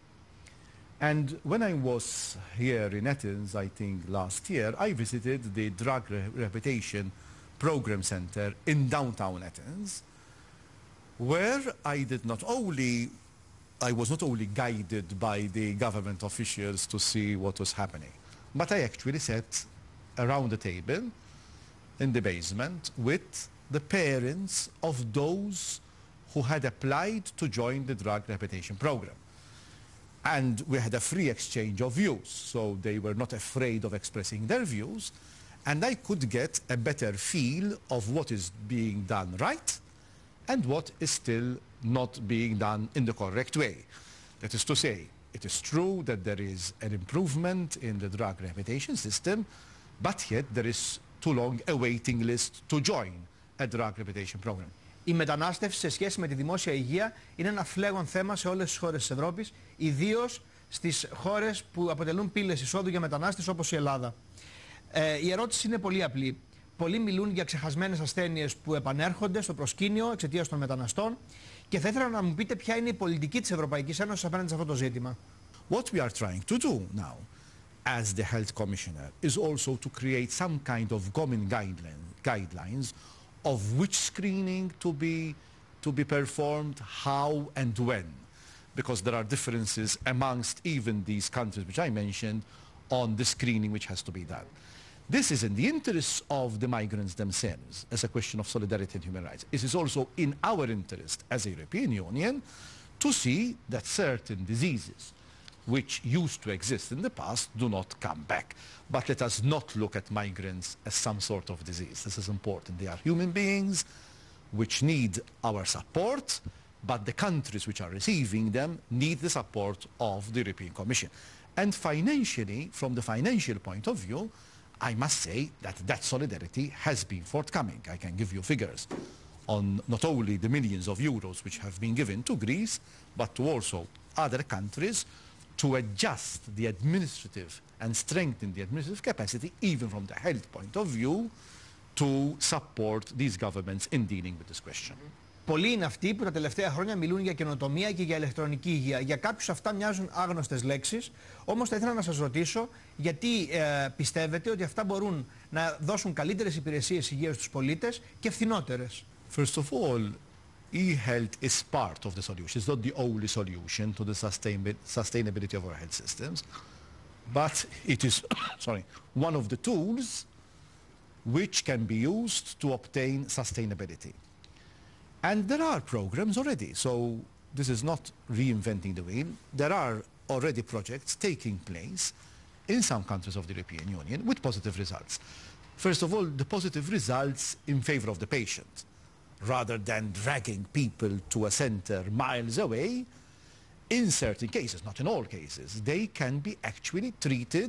And when I was here in Athens, I think last year, I visited the Drug Rehabilitation Program Center in downtown Athens, where I did not only, I was not only guided by the government officials to see what was happening, but I actually sat around the table in the basement with the parents of those who had applied to join the drug rehabilitation program. And we had a free exchange of views, so they were not afraid of expressing their views, and I could get a better feel of what is being done right and what is still not being done in the correct way. That is to say, it is true that there is an improvement in the drug rehabilitation system, but yet there is too long a waiting list to join a drug rehabilitation program. Η μετανάστευση σε σχέση με τη δημόσια υγεία είναι ένα φλέγον θέμα σε όλες τις χώρες της Ευρώπης, ιδίως στις χώρες που αποτελούν πύλες εισόδου για μετανάστες όπως η Ελλάδα. Ε, η ερώτηση είναι πολύ απλή. Πολλοί μιλούν για ξεχασμένες ασθένειες που επανέρχονται στο προσκήνιο εξαιτίας των μεταναστών και θα ήθελα να μου πείτε ποια είναι η πολιτική της Ευρωπαϊκής Ένωσης απέναντι σε αυτό το ζήτημα. What we are trying to do now as the Health Commissioner is also to create some kind of common guideline, guidelines of which screening to be, to be performed, how and when. Because there are differences amongst even these countries which I mentioned on the screening which has to be done. This is in the interests of the migrants themselves as a question of solidarity and human rights. It is also in our interest as a European Union to see that certain diseases which used to exist in the past do not come back. But let us not look at migrants as some sort of disease. This is important. They are human beings which need our support, but the countries which are receiving them need the support of the European Commission. And financially, from the financial point of view, I must say that that solidarity has been forthcoming. I can give you figures on not only the millions of euros which have been given to Greece, but to also other countries to adjust the administrative and strengthen the administrative capacity, even from the health point of view, to support these governments in dealing with this question. Πολλοί είναι αυτοί που τα τελευταία χρόνια μιλούν για καινοτομία και για ηλεκτρονική υγεία. Για κάποιους αυτά μοιάζουν άγνωστες λέξεις, όμως θα ήθελα να σας ρωτήσω γιατί ε, πιστεύετε ότι αυτά μπορούν να δώσουν καλύτερες υπηρεσίες υγείας στους πολίτες και φθηνότερες. First of all, e-health is part of the solution. It's not the only solution to the sustainability of our health systems, but it is sorry, one of the tools which can be used to obtain sustainability. And there are programs already, so this is not reinventing the wheel. There are already projects taking place in some countries of the European Union with positive results. First of all, the positive results in favor of the patient. Rather than dragging people to a center miles away, in certain cases, not in all cases, they can be actually treated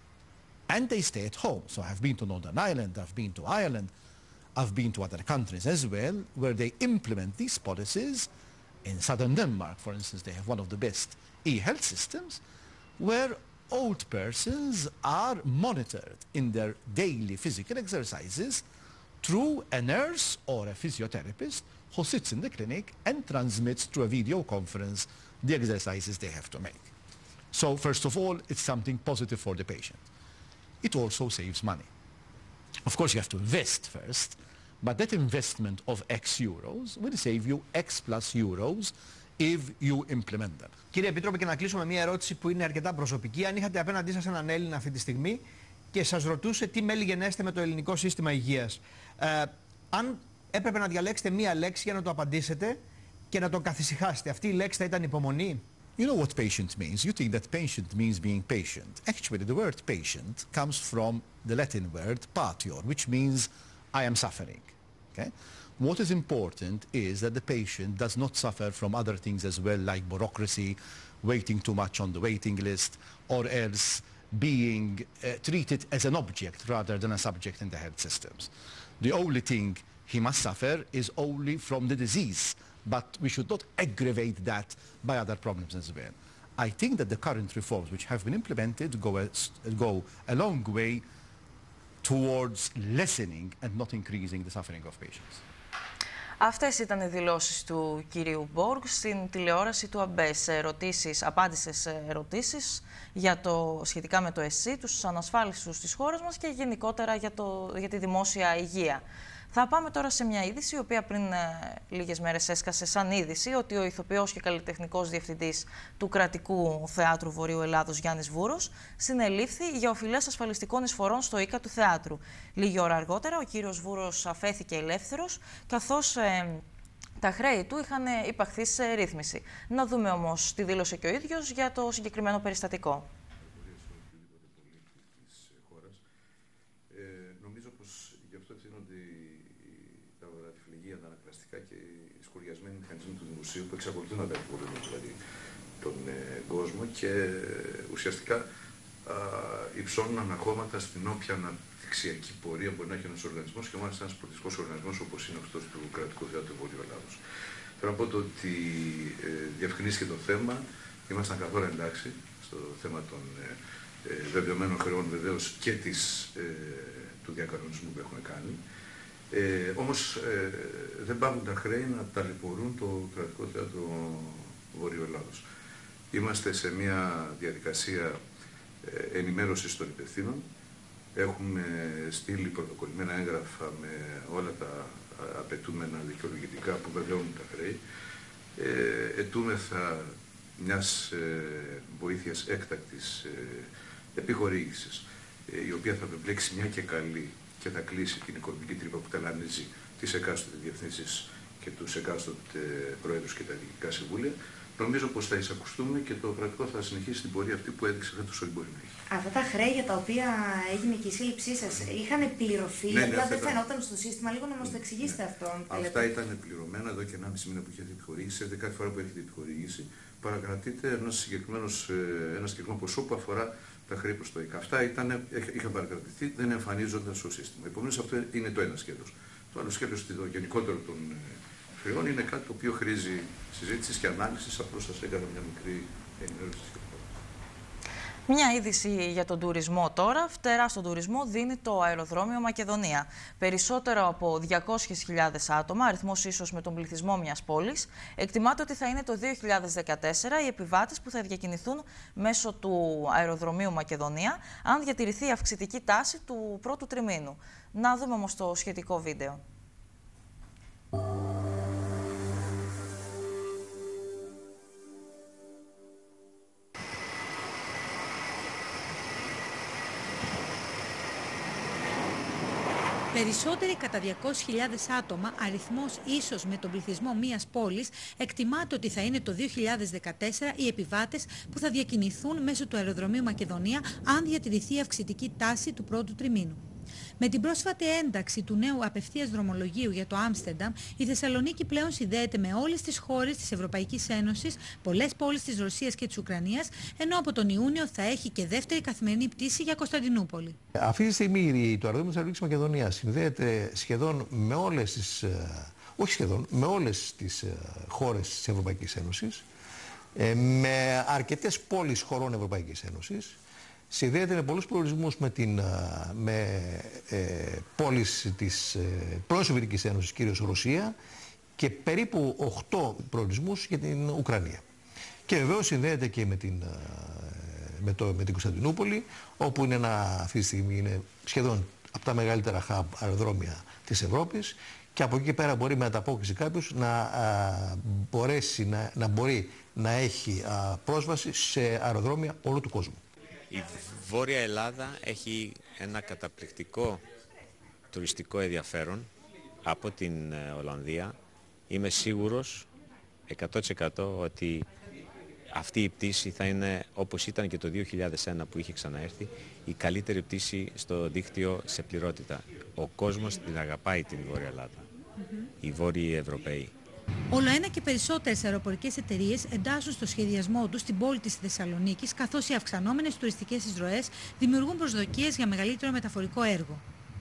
and they stay at home. So I've been to Northern Ireland, I've been to Ireland, I've been to other countries as well, where they implement these policies. In southern Denmark, for instance, they have one of the best e-health systems, where old persons are monitored in their daily physical exercises through a nurse or a physiotherapist who sits in the clinic and transmits through a video conference the exercises they have to make. So first of all, it's something positive for the patient. It also saves money. Of course, you have to invest first, but that investment of X euros will save you X plus euros if you implement them. Κύριε Επίτροπε, και να κλείσουμε μια ερώτηση που είναι αρκετά προσωπική. Αν είχατε απέναντί σας έναν Έλληνα αυτή τη στιγμή και σας ρωτούσε τι μέλη γενέστε με το ελληνικό σύστημα υγείας, ε, αν έπρεπε να διαλέξετε μία λέξη για να το απαντήσετε και να το καθησυχάσετε, αυτή η λέξη θα ήταν υπομονή? You know what patient means? You think that patient means being patient. Actually, the word patient comes from the Latin word patior, which means I am suffering. Okay? What is important is that the patient does not suffer from other things as well, like bureaucracy, waiting too much on the waiting list, or else being uh, treated as an object rather than a subject in the health systems. The only thing he must suffer is only from the disease, but we should not aggravate that by other problems as well. I think that the current reforms which have been implemented go a, go a long way towards lessening and not increasing the suffering of patients. Αυτές ήταν οι δηλώσεις του κυρίου Μπόργκ στην τηλεόραση του ΑΜΠΕ. Σε ερωτήσεις, απάντησε σε ερωτήσεις για το, σχετικά με το ΕΣΥ, τους ανασφάλιστους της χώρας μας και γενικότερα για, το, για τη δημόσια υγεία. Θα πάμε τώρα σε μια είδηση, η οποία πριν ε, λίγες μέρες έσκασε σαν είδηση, ότι ο ηθοποιός και καλλιτεχνικός διευθυντής του Κρατικού Θεάτρου Βορείου Ελλάδος, Γιάννης Βούρος, συνελήφθη για οφειλές ασφαλιστικών εισφορών στο ΙΚΑ του θεάτρου. Λίγη ώρα αργότερα, ο κύριος Βούρος αφέθηκε ελεύθερος, καθώς ε, τα χρέη του είχαν υπαχθεί σε ρύθμιση. Να δούμε όμως τι δήλωσε και ο ίδιος για το συγκεκριμένο περιστατικό. Και οι σκουριασμένοι μηχανισμοί του δημοσίου που εξακολουθούν να ταλαιπωρούν δηλαδή τον ε, κόσμο και ε, ουσιαστικά α, υψώνουν αναχώματα στην όποια αναπτυξιακή πορεία μπορεί να έχει ένας οργανισμός και μάλιστα ένας πολιτικός οργανισμός όπως είναι αυτός του Κρατικού Θεάτρου Βορείου Ελλάδος. Θέλω να πω το ότι ε, διευκρινίστηκε το θέμα, ήμασταν καθόλου εντάξει στο θέμα των ε, ε, βεβαιωμένων χρεών βεβαίως και της, ε, του διακανονισμού που έχουμε κάνει. Ε, όμως ε, δεν πάβουν τα χρέη να ταλαιπωρούν το Κρατικό Θέατρο Βορείου Ελλάδος. Είμαστε σε μια διαδικασία ε, ενημέρωσης των υπευθύνων. Έχουμε στείλει πρωτοκολλημένα έγγραφα με όλα τα απαιτούμενα δικαιολογητικά που βεβαιώνουν τα χρέη. Ε, ετούμεθα μιας ε, βοήθειας έκτακτης ε, επιχορήγησης, ε, η οποία θα εμπλέξει μια και καλή και θα κλείσει την οικονομική τρύπα που ταλανίζει τις εκάστοτε διευθύνσεις και τους εκάστοτε προέδρους και τα διοικητικά συμβούλια. Νομίζω πως θα εισακουστούμε και το κρατικό θα συνεχίσει την πορεία αυτή που έδειξε φέτος ότι μπορεί να έχει. Αυτά τα χρέη για τα οποία έγινε και η σύλληψή σας είχαν πληρωθεί, ναι, απλά ναι, δεν ήταν... φαινόταν στο σύστημα. Λίγο να μας το εξηγήσετε, ναι, αυτό. Αυτά ήταν πληρωμένα εδώ και ενάμιση μήνα που έχετε επιχορήγηση. Ξέρετε, κάθε φορά που έχετε επιχορήγηση παρακρατείτε ένα συγκεκριμένο, ένα συγκεκριμένο ποσό που αφορά τα χρέη προς το ΙΚΑ. Αυτά ήταν, είχαν παρακρατηθεί, δεν εμφανίζονταν στο σύστημα. Επομένως, αυτό είναι το ένα σκέλος. Το άλλο σκέλος, το γενικότερο των χρεών, είναι κάτι το οποίο χρήζει συζήτησης και ανάλυσης. Απλώς σας έκανα μια μικρή ενημέρωση. Μια είδηση για τον τουρισμό τώρα. Φτερά στον τουρισμό δίνει το αεροδρόμιο Μακεδονία. Περισσότερο από διακόσιες χιλιάδες άτομα, αριθμός ίσως με τον πληθυσμό μιας πόλης, εκτιμάται ότι θα είναι το δύο χιλιάδες δεκατέσσερα οι επιβάτες που θα διακινηθούν μέσω του αεροδρομίου Μακεδονία, αν διατηρηθεί η αυξητική τάση του πρώτου τριμήνου. Να δούμε όμως το σχετικό βίντεο. Περισσότεροι κατά διακόσιες χιλιάδες άτομα, αριθμός ίσως με τον πληθυσμό μιας πόλης, εκτιμάται ότι θα είναι το δύο χιλιάδες δεκατέσσερα οι επιβάτες που θα διακινηθούν μέσω του αεροδρομίου Μακεδονία, αν διατηρηθεί η αυξητική τάση του πρώτου τριμήνου. Με την πρόσφατη ένταξη του νέου απευθείας δρομολογίου για το Άμστερνταμ, η Θεσσαλονίκη πλέον συνδέεται με όλες τις χώρες της Ευρωπαϊκής Ένωσης, πολλές πόλεις της Ρωσίας και της Ουκρανίας, ενώ από τον Ιούνιο θα έχει και δεύτερη καθημερινή πτήση για Κωνσταντινούπολη. Αυτή τη στιγμή το αεροδρόμιο της Ευρωπαϊκής Μακεδονίας συνδέεται σχεδόν με όλες τις, όχι σχεδόν, με όλες τις χώρες της Ευρωπαϊκής Ένωσης, με αρκετές πόλεις χωρών Ευρωπαϊκής Ένωσης. Συνδέεται με πολλούς προορισμούς με, την, με ε, πόλεις της ε, πρώην Σοβιετικής Ένωσης, κυρίως Ρωσία, και περίπου οκτώ προορισμούς για την Ουκρανία. Και βεβαίως συνδέεται και με την, με το, με την Κωνσταντινούπολη, όπου είναι ένα, αυτή τη στιγμή είναι σχεδόν από τα μεγαλύτερα hub αεροδρόμια της Ευρώπης, και από εκεί και πέρα μπορεί με ανταπόκριση κάποιος να α, μπορέσει να, να μπορεί να έχει α, πρόσβαση σε αεροδρόμια όλου του κόσμου. Η Βόρεια Ελλάδα έχει ένα καταπληκτικό τουριστικό ενδιαφέρον από την Ολλανδία. Είμαι σίγουρος εκατό τοις εκατό ότι αυτή η πτήση θα είναι, όπως ήταν και το δύο χιλιάδες ένα που είχε ξαναέρθει, η καλύτερη πτήση στο δίκτυο σε πληρότητα. Ο κόσμος την αγαπάει την Βόρεια Ελλάδα. mm-hmm. οι Βόρειοι Ευρωπαίοι. Όλο ένα και περισσότερες αεροπορικές εταιρείες εντάσσουν στο σχεδιασμό τους την πόλη της Θεσσαλονίκης, καθώς οι αυξανόμενες τουριστικές εισρωές δημιουργούν προσδοκίες για μεγαλύτερο μεταφορικό έργο.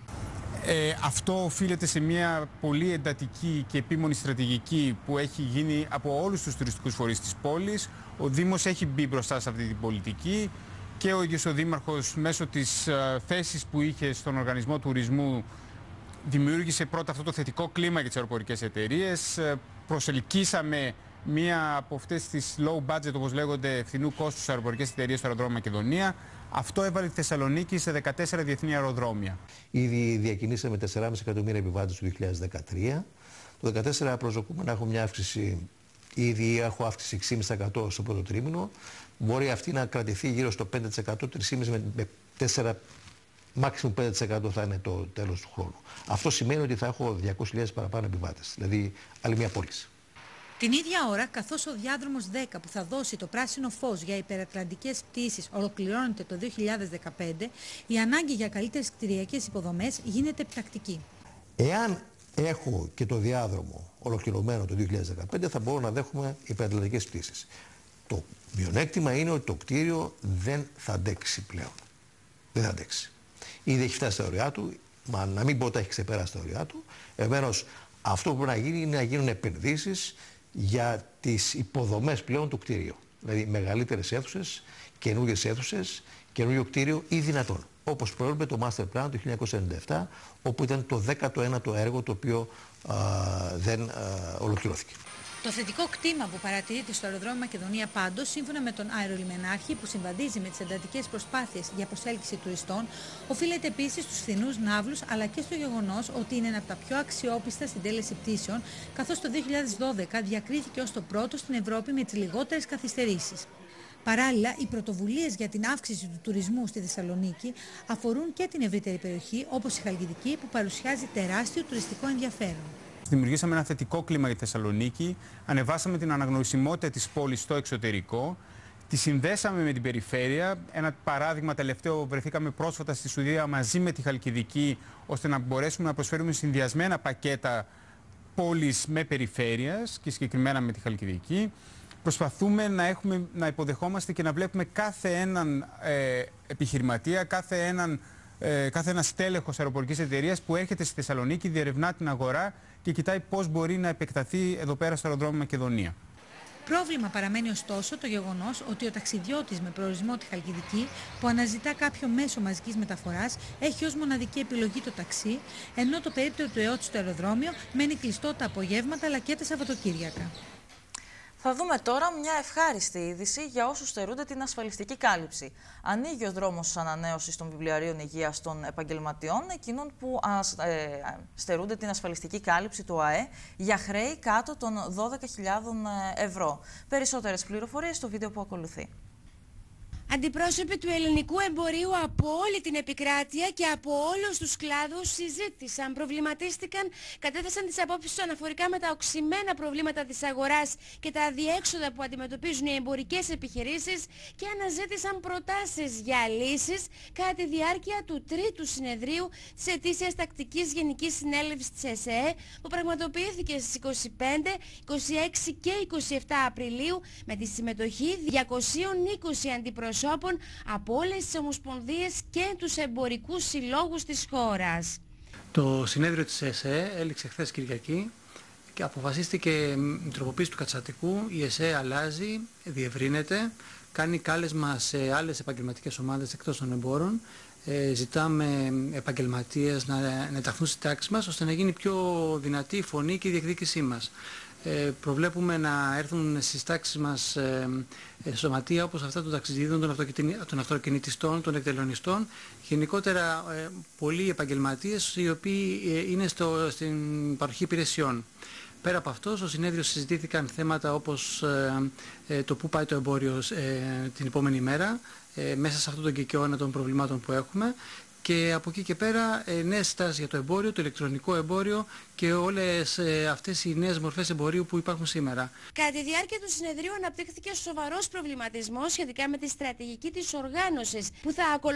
Ε, αυτό οφείλεται σε μια πολύ εντατική και επίμονη στρατηγική που έχει γίνει από όλους τους τουριστικούς φορείς της πόλης. Ο Δήμος έχει μπει μπροστά σε αυτή την πολιτική και ο ίδιος ο Δήμαρχος μέσω της uh, θέσης που είχε στον Οργανισμό Τουρισμού δημιούργησε πρώτα αυτό το θετικό κλίμα για τις αεροπορικές εταιρείες. Προσελκύσαμε μία από αυτές τις low budget, όπως λέγονται, φθηνού κόστους αεροπορικές εταιρείες στο αεροδρόμιο Μακεδονία. Αυτό έβαλε τη Θεσσαλονίκη σε δεκατέσσερα διεθνή αεροδρόμια. Ήδη διακινήσαμε τέσσερα κόμμα πέντε εκατομμύρια επιβάτες το δύο χιλιάδες δεκατρία. Το δύο χιλιάδες δεκατέσσερα προσδοκούμε να έχουμε μια αύξηση, ήδη έχω αύξηση έξι κόμμα πέντε τοις εκατό στο πρώτο τρίμηνο. Μπορεί αυτή να κρατηθεί γύρω στο πέντε τοις εκατό, τρία κόμμα πέντε με τέσσερα, maximum πέντε τοις εκατό θα είναι το τέλος του χρόνου. Αυτό σημαίνει ότι θα έχω διακόσιες χιλιάδες παραπάνω επιβάτες, δηλαδή άλλη μια πώληση. Την ίδια ώρα, καθώς ο διάδρομος δέκα που θα δώσει το πράσινο φως για υπερατλαντικές πτήσεις ολοκληρώνεται το δύο χιλιάδες δεκαπέντε, η ανάγκη για καλύτερες κτηριακές υποδομές γίνεται επιτακτική. Εάν έχω και το διάδρομο ολοκληρωμένο το δύο χιλιάδες δεκαπέντε, θα μπορώ να δέχομαι υπερατλαντικές πτήσεις. Το μειονέκτημα είναι ότι το κτίριο δεν θα αντέξει πλέον. Δεν θα αντέξει. Ήδη έχει φτάσει στα ωριά του, μα να μην πω ότι έχει ξεπεράσει τα ωριά του. Επομένως, αυτό που πρέπει να γίνει είναι να γίνουν επενδύσεις για τις υποδομές πλέον του κτίριου. Δηλαδή μεγαλύτερες αίθουσες, καινούργιες αίθουσες, καινούργιο κτίριο ή δυνατόν. Όπως προέβλεπε το Master Plan του χίλια εννιακόσια ενενήντα επτά, όπου ήταν το δέκατο ένατο έργο το οποίο α, δεν α, ολοκληρώθηκε. Το θετικό κτήμα που παρατηρείται στο αεροδρόμιο Μακεδονία πάντως, σύμφωνα με τον αερολιμενάρχη που συμβαδίζει με τις εντατικές προσπάθειες για προσέλκυση τουριστών, οφείλεται επίσης στους φθηνούς ναύλους αλλά και στο γεγονός ότι είναι ένα από τα πιο αξιόπιστα στην τέλεση πτήσεων, καθώς το δύο χιλιάδες δώδεκα διακρίθηκε ως το πρώτο στην Ευρώπη με τις λιγότερες καθυστερήσεις. Παράλληλα, οι πρωτοβουλίες για την αύξηση του τουρισμού στη Θεσσαλονίκη αφορούν και την ευρύτερη περιοχή, όπως η Χαλκιδική, που παρουσιάζει τεράστιο τουριστικό ενδιαφέρον. Δημιουργήσαμε ένα θετικό κλίμα για τη Θεσσαλονίκη, ανεβάσαμε την αναγνωρισιμότητα της πόλης στο εξωτερικό, τη συνδέσαμε με την περιφέρεια. Ένα παράδειγμα τελευταίο, βρεθήκαμε πρόσφατα στη Σουηδία μαζί με τη Χαλκιδική, ώστε να μπορέσουμε να προσφέρουμε συνδυασμένα πακέτα πόλης με περιφέρειας και συγκεκριμένα με τη Χαλκιδική. Προσπαθούμε να, έχουμε, να υποδεχόμαστε και να βλέπουμε κάθε έναν ε, επιχειρηματία, κάθε έναν Ε, κάθε ένα στέλεχος αεροπορικής εταιρείας που έρχεται στη Θεσσαλονίκη, διερευνά την αγορά και κοιτάει πώς μπορεί να επεκταθεί εδώ πέρα στο αεροδρόμιο Μακεδονία. Πρόβλημα παραμένει ωστόσο το γεγονός ότι ο ταξιδιώτης με προορισμό τη Χαλκιδική που αναζητά κάποιο μέσο μαζικής μεταφοράς έχει ως μοναδική επιλογή το ταξί, ενώ το περίπτερο του ΕΟΤ στο αεροδρόμιο μένει κλειστό τα απογεύματα αλλά και τα Σαββατοκύριακα. Θα δούμε τώρα μια ευχάριστη είδηση για όσους στερούνται την ασφαλιστική κάλυψη. Ανοίγει ο δρόμος της ανανέωσης των βιβλιαρίων υγείας των επαγγελματιών, εκείνων που ασ, ε, στερούνται την ασφαλιστική κάλυψη του ΟΑΕ για χρέη κάτω των δώδεκα χιλιάδες ευρώ. Περισσότερες πληροφορίες στο βίντεο που ακολουθεί. Αντιπρόσωποι του ελληνικού εμπορίου από όλη την επικράτεια και από όλους τους κλάδους συζήτησαν, προβληματίστηκαν, κατέθεσαν τις απόψεις τους αναφορικά με τα οξυμένα προβλήματα της αγοράς και τα αδιέξοδα που αντιμετωπίζουν οι εμπορικές επιχειρήσεις και αναζήτησαν προτάσεις για λύσεις κατά τη διάρκεια του τρίτου συνεδρίου της ετήσιας τακτικής γενικής συνέλευσης της ΕΣΕΕ που πραγματοποιήθηκε στις είκοσι πέντε, είκοσι έξι και είκοσι επτά Απριλίου με τη συμμετοχή διακοσίων είκοσι αντιπροσώπων από όλες τις ομοσπονδίες και τους εμπορικούς συλλόγους της χώρας. Το συνέδριο της ΕΣΕΕ έληξε χθες Κυριακή και αποφασίστηκε με τροποποίηση του καταστατικού. Η ΕΣΕΕ αλλάζει, διευρύνεται, κάνει κάλεσμα σε άλλες επαγγελματικές ομάδες εκτός των εμπόρων. Ε, ζητάμε επαγγελματίες να, να ενταχθούν στη τάξη μας ώστε να γίνει πιο δυνατή η φωνή και η διεκδίκησή μας. Ε, προβλέπουμε να έρθουν στις τάξεις μας ε, ε, σωματεία όπως αυτά των ταξιδίδων, των, των αυτοκινητιστών, των εκτελονιστών, γενικότερα ε, πολλοί επαγγελματίες οι οποίοι ε, είναι στο, στην παροχή υπηρεσιών. Πέρα από αυτό, στο συνέδριο συζητήθηκαν θέματα όπως ε, ε, το πού πάει το εμπόριο ε, την επόμενη μέρα, ε, μέσα σε αυτόν τον κικαιώνα των προβλημάτων που έχουμε. Και από εκεί και πέρα ε, νέες στάσεις για το εμπόριο, το ηλεκτρονικό εμπόριο και όλες ε, αυτές οι νέες μορφές εμπορίου που υπάρχουν σήμερα. Κατά τη διάρκεια του συνεδρίου αναπτύχθηκε σοβαρός προβληματισμός σχετικά με τη στρατηγική της οργάνωσης που θα ακολουθηθεί.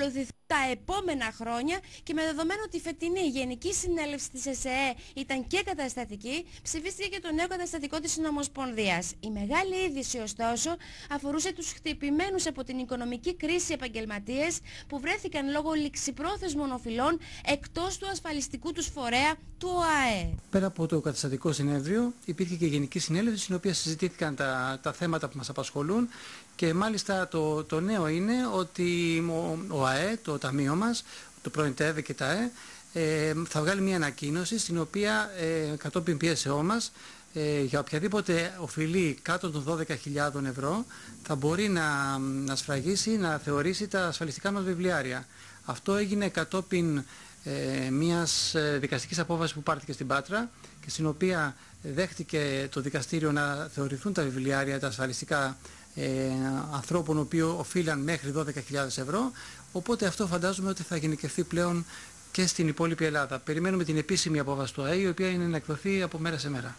τα επόμενα χρόνια και με δεδομένο ότι η φετινή Γενική Συνέλευση της ΕΣΕΕ ήταν και καταστατική, ψηφίστηκε και το νέο καταστατικό της Συνομοσπονδίας. Η μεγάλη είδηση ωστόσο αφορούσε τους χτυπημένους από την οικονομική κρίση επαγγελματίες που βρέθηκαν λόγω ληξιπρόθεσμων οφειλών εκτός του ασφαλιστικού τους φορέα του ΟΑΕ. Πέρα από το καταστατικό συνέδριο υπήρχε και η Γενική Συνέλευση στην οποία συζητήθηκαν τα, τα θέματα που μας απασχολούν. Και μάλιστα το, το νέο είναι ότι ο, ο ΑΕ, το ταμείο μας, το πρώην ΤΕΒΕ και τα ΑΕ, ε, θα βγάλει μια ανακοίνωση στην οποία ε, κατόπιν πιέσεώ μας ε, για οποιαδήποτε οφειλή κάτω των δώδεκα χιλιάδων ευρώ θα μπορεί να, να σφραγίσει, να θεωρήσει τα ασφαλιστικά μας βιβλιάρια. Αυτό έγινε κατόπιν ε, μιας δικαστικής απόφασης που πάρθηκε στην Πάτρα και στην οποία δέχτηκε το δικαστήριο να θεωρηθούν τα βιβλιάρια, τα ασφαλιστικά Ε, ανθρώπων οι οποίοι οφείλαν μέχρι δώδεκα χιλιάδες ευρώ, οπότε αυτό φαντάζομαι ότι θα γενικευθεί πλέον και στην υπόλοιπη Ελλάδα. Περιμένουμε την επίσημη απόφαση του ΑΕ, η οποία είναι να εκδοθεί από μέρα σε μέρα.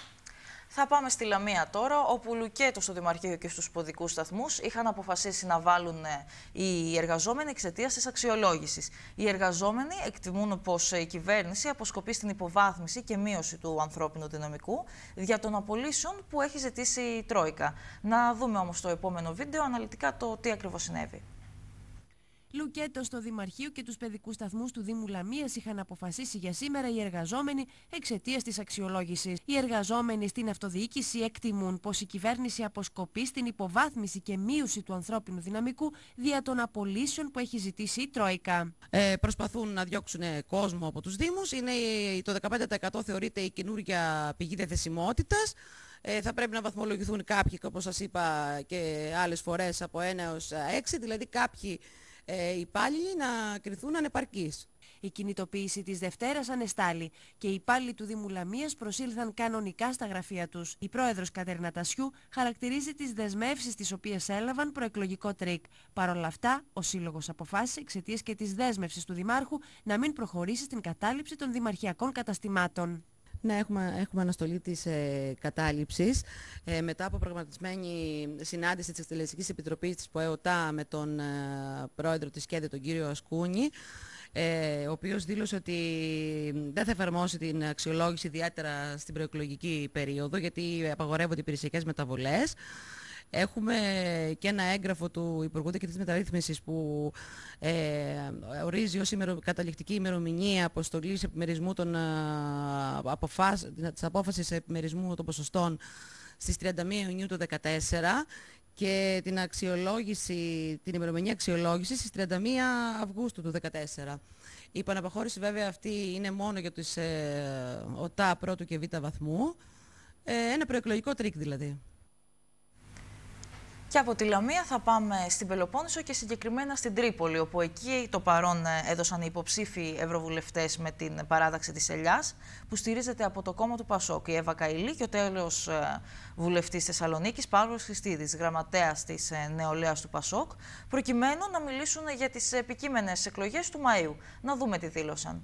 Θα πάμε στη Λαμία τώρα, όπου λουκέτο στο Δημαρχείο και στους ποδικούς σταθμούς είχαν αποφασίσει να βάλουν οι εργαζόμενοι εξαιτίας της αξιολόγησης. Οι εργαζόμενοι εκτιμούν πως η κυβέρνηση αποσκοπεί στην υποβάθμιση και μείωση του ανθρώπινου δυναμικού δια των απολύσεων που έχει ζητήσει η Τρόικα. Να δούμε όμως στο επόμενο βίντεο αναλυτικά το τι ακριβώς συνέβη. Λουκέτο στο Δημαρχείο και τους παιδικούς σταθμούς του Δήμου Λαμίας είχαν αποφασίσει για σήμερα οι εργαζόμενοι εξαιτίας της αξιολόγησης. Οι εργαζόμενοι στην αυτοδιοίκηση εκτιμούν πως η κυβέρνηση αποσκοπεί στην υποβάθμιση και μείωση του ανθρώπινου δυναμικού δια των απολύσεων που έχει ζητήσει η Τρόικα. Ε, προσπαθούν να διώξουν κόσμο από τους Δήμους. Είναι, το δεκαπέντε τοις εκατό θεωρείται η καινούργια πηγή διαθεσιμότητας. Ε, θα πρέπει να βαθμολογηθούν κάποιοι, όπως σας είπα και άλλες φορές, από ένα έως έξι, δηλαδή κάποιοι οι υπάλληλοι να κριθούν ανεπαρκείς. Η κινητοποίηση της Δευτέρας ανεστάλλει και οι υπάλληλοι του Δήμου Λαμίας προσήλθαν κανονικά στα γραφεία τους. Η πρόεδρος Κατερίνα Τασιού χαρακτηρίζει τις δεσμεύσεις τις οποίες έλαβαν προεκλογικό τρίκ. Παρ' όλα αυτά, ο Σύλλογος αποφάσισε εξαιτίας και της δέσμευσης του Δημάρχου να μην προχωρήσει στην κατάληψη των δημαρχιακών καταστημάτων. Ναι, έχουμε, έχουμε αναστολή της ε, κατάληψης ε, μετά από προγραμματισμένη συνάντηση της Εκτελεστικής Επιτροπής της ΠΟΕΟΤΑ με τον ε, πρόεδρο της ΚΕΔΕ, τον κύριο Ασκούνη, ε, ο οποίος δήλωσε ότι δεν θα εφαρμόσει την αξιολόγηση ιδιαίτερα στην προεκλογική περίοδο, γιατί απαγορεύονται οι υπηρεσιακές μεταβολές. Έχουμε και ένα έγγραφο του Υπουργού Διοικητικής Μεταρρύθμισης που ε, ορίζει ως ημερο, καταληκτική ημερομηνία αποστολής επιμερισμού των, αποφάσ, της απόφασης επιμερισμού των ποσοστών στις τριάντα μία Ιουνίου του δύο χιλιάδες δεκατέσσερα και την, αξιολόγηση, την ημερομηνία αξιολόγησης στις τριάντα μία Αυγούστου του δύο χιλιάδες δεκατέσσερα. Η επαναποχώρηση βέβαια αυτή είναι μόνο για τους ε, ΟΤΑ πρώτου και β βαθμού, ε, ένα προεκλογικό τρίκ δηλαδή. Και από τη Λαμία θα πάμε στην Πελοπόννησο και συγκεκριμένα στην Τρίπολη, όπου εκεί το παρόν έδωσαν οι υποψήφοι ευρωβουλευτές με την παράταξη της Ελιάς, που στηρίζεται από το κόμμα του Πασόκ, η Εύα Καηλή και ο τέλος βουλευτής Θεσσαλονίκης, Παύλος Χριστίδης, γραμματέας της νεολαίας του Πασόκ, προκειμένου να μιλήσουν για τις επικείμενες εκλογές του Μαΐου. Να δούμε τι δήλωσαν.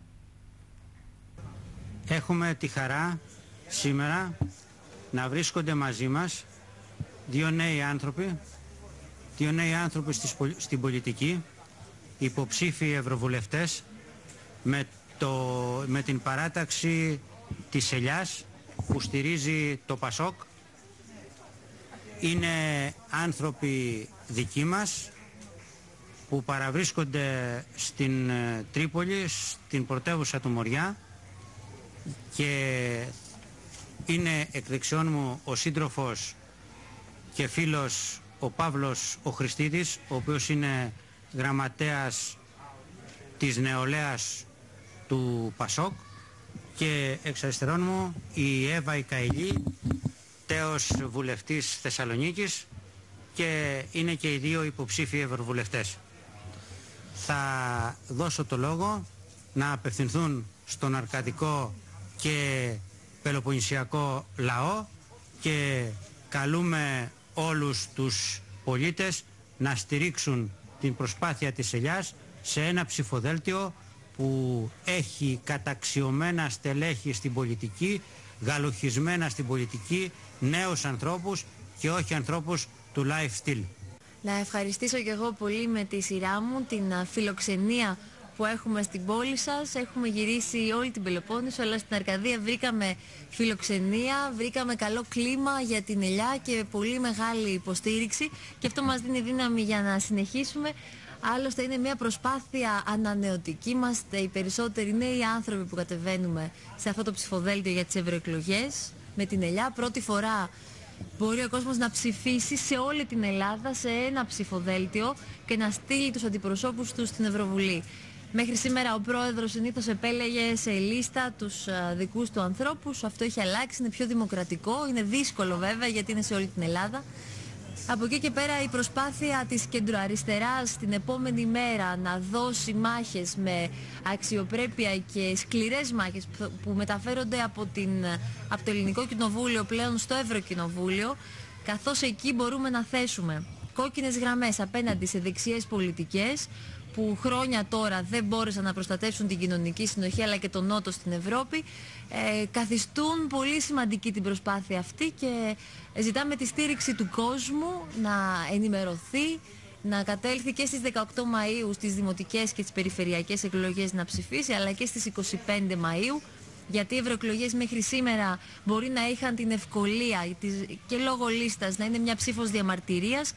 Έχουμε τη χαρά σήμερα να βρίσκονται μαζί μας δύο νέοι άνθρωποι, δύο νέοι άνθρωποι στην πολιτική, υποψήφιοι ευρωβουλευτές με, το, με την παράταξη της Ελιάς που στηρίζει το Πασόκ. Είναι άνθρωποι δικοί μας που παραβρίσκονται στην Τρίπολη, στην πρωτεύουσα του Μοριά, και είναι εκ δεξιών μου ο σύντροφος και φίλος ο Παύλος ο Χριστίδης, ο οποίος είναι γραμματέας της νεολαίας του Πασόκ, και εξ αριστερών μου η Εύα η Καηλή, τέος βουλευτής Θεσσαλονίκης, και είναι και οι δύο υποψήφιοι ευρωβουλευτές. Θα δώσω το λόγο να απευθυνθούν στον αρκαδικό και πελοποννησιακό λαό και καλούμε όλους τους πολίτες να στηρίξουν την προσπάθεια της Ελιάς σε ένα ψηφοδέλτιο που έχει καταξιωμένα στελέχη στην πολιτική, γαλουχισμένα στην πολιτική, νέους ανθρώπους και όχι ανθρώπους του lifestyle. Να ευχαριστήσω και εγώ πολύ με τη σειρά μου την φιλοξενία που έχουμε στην πόλη σας. Έχουμε γυρίσει όλη την Πελοπόννησο, αλλά στην Αρκαδία βρήκαμε φιλοξενία, βρήκαμε καλό κλίμα για την ελιά και πολύ μεγάλη υποστήριξη και αυτό μας δίνει δύναμη για να συνεχίσουμε. Άλλωστε είναι μια προσπάθεια ανανεωτική. Είμαστε οι περισσότεροι νέοι άνθρωποι που κατεβαίνουμε σε αυτό το ψηφοδέλτιο για τις ευρωεκλογές με την ελιά. Πρώτη φορά μπορεί ο κόσμος να ψηφίσει σε όλη την Ελλάδα σε ένα ψηφοδέλτιο και να στείλει τους αντιπροσώπους του στην Ευρωβουλή. Μέχρι σήμερα ο πρόεδρος συνήθως επέλεγε σε λίστα τους α, δικούς του ανθρώπους. Αυτό έχει αλλάξει, είναι πιο δημοκρατικό. Είναι δύσκολο βέβαια γιατί είναι σε όλη την Ελλάδα. Από εκεί και πέρα η προσπάθεια της κεντροαριστεράς την επόμενη μέρα να δώσει μάχες με αξιοπρέπεια και σκληρές μάχες που μεταφέρονται από, την, από το Ελληνικό Κοινοβούλιο πλέον στο Ευρωκοινοβούλιο, καθώς εκεί μπορούμε να θέσουμε κόκκινες γραμμές απέναντι σε δεξιές πολιτικές που χρόνια τώρα δεν μπόρεσαν να προστατεύσουν την κοινωνική συνοχή αλλά και τον Νότο στην Ευρώπη, ε, καθιστούν πολύ σημαντική την προσπάθεια αυτή και ζητάμε τη στήριξη του κόσμου να ενημερωθεί, να κατέλθει και στις δεκαοκτώ Μαΐου στις δημοτικές και τις περιφερειακές εκλογές να ψηφίσει, αλλά και στις είκοσι πέντε Μαΐου, γιατί οι ευρωεκλογές μέχρι σήμερα μπορεί να είχαν την ευκολία και λόγω λίστας να είναι μια ψήφος διαμαρτυρίας.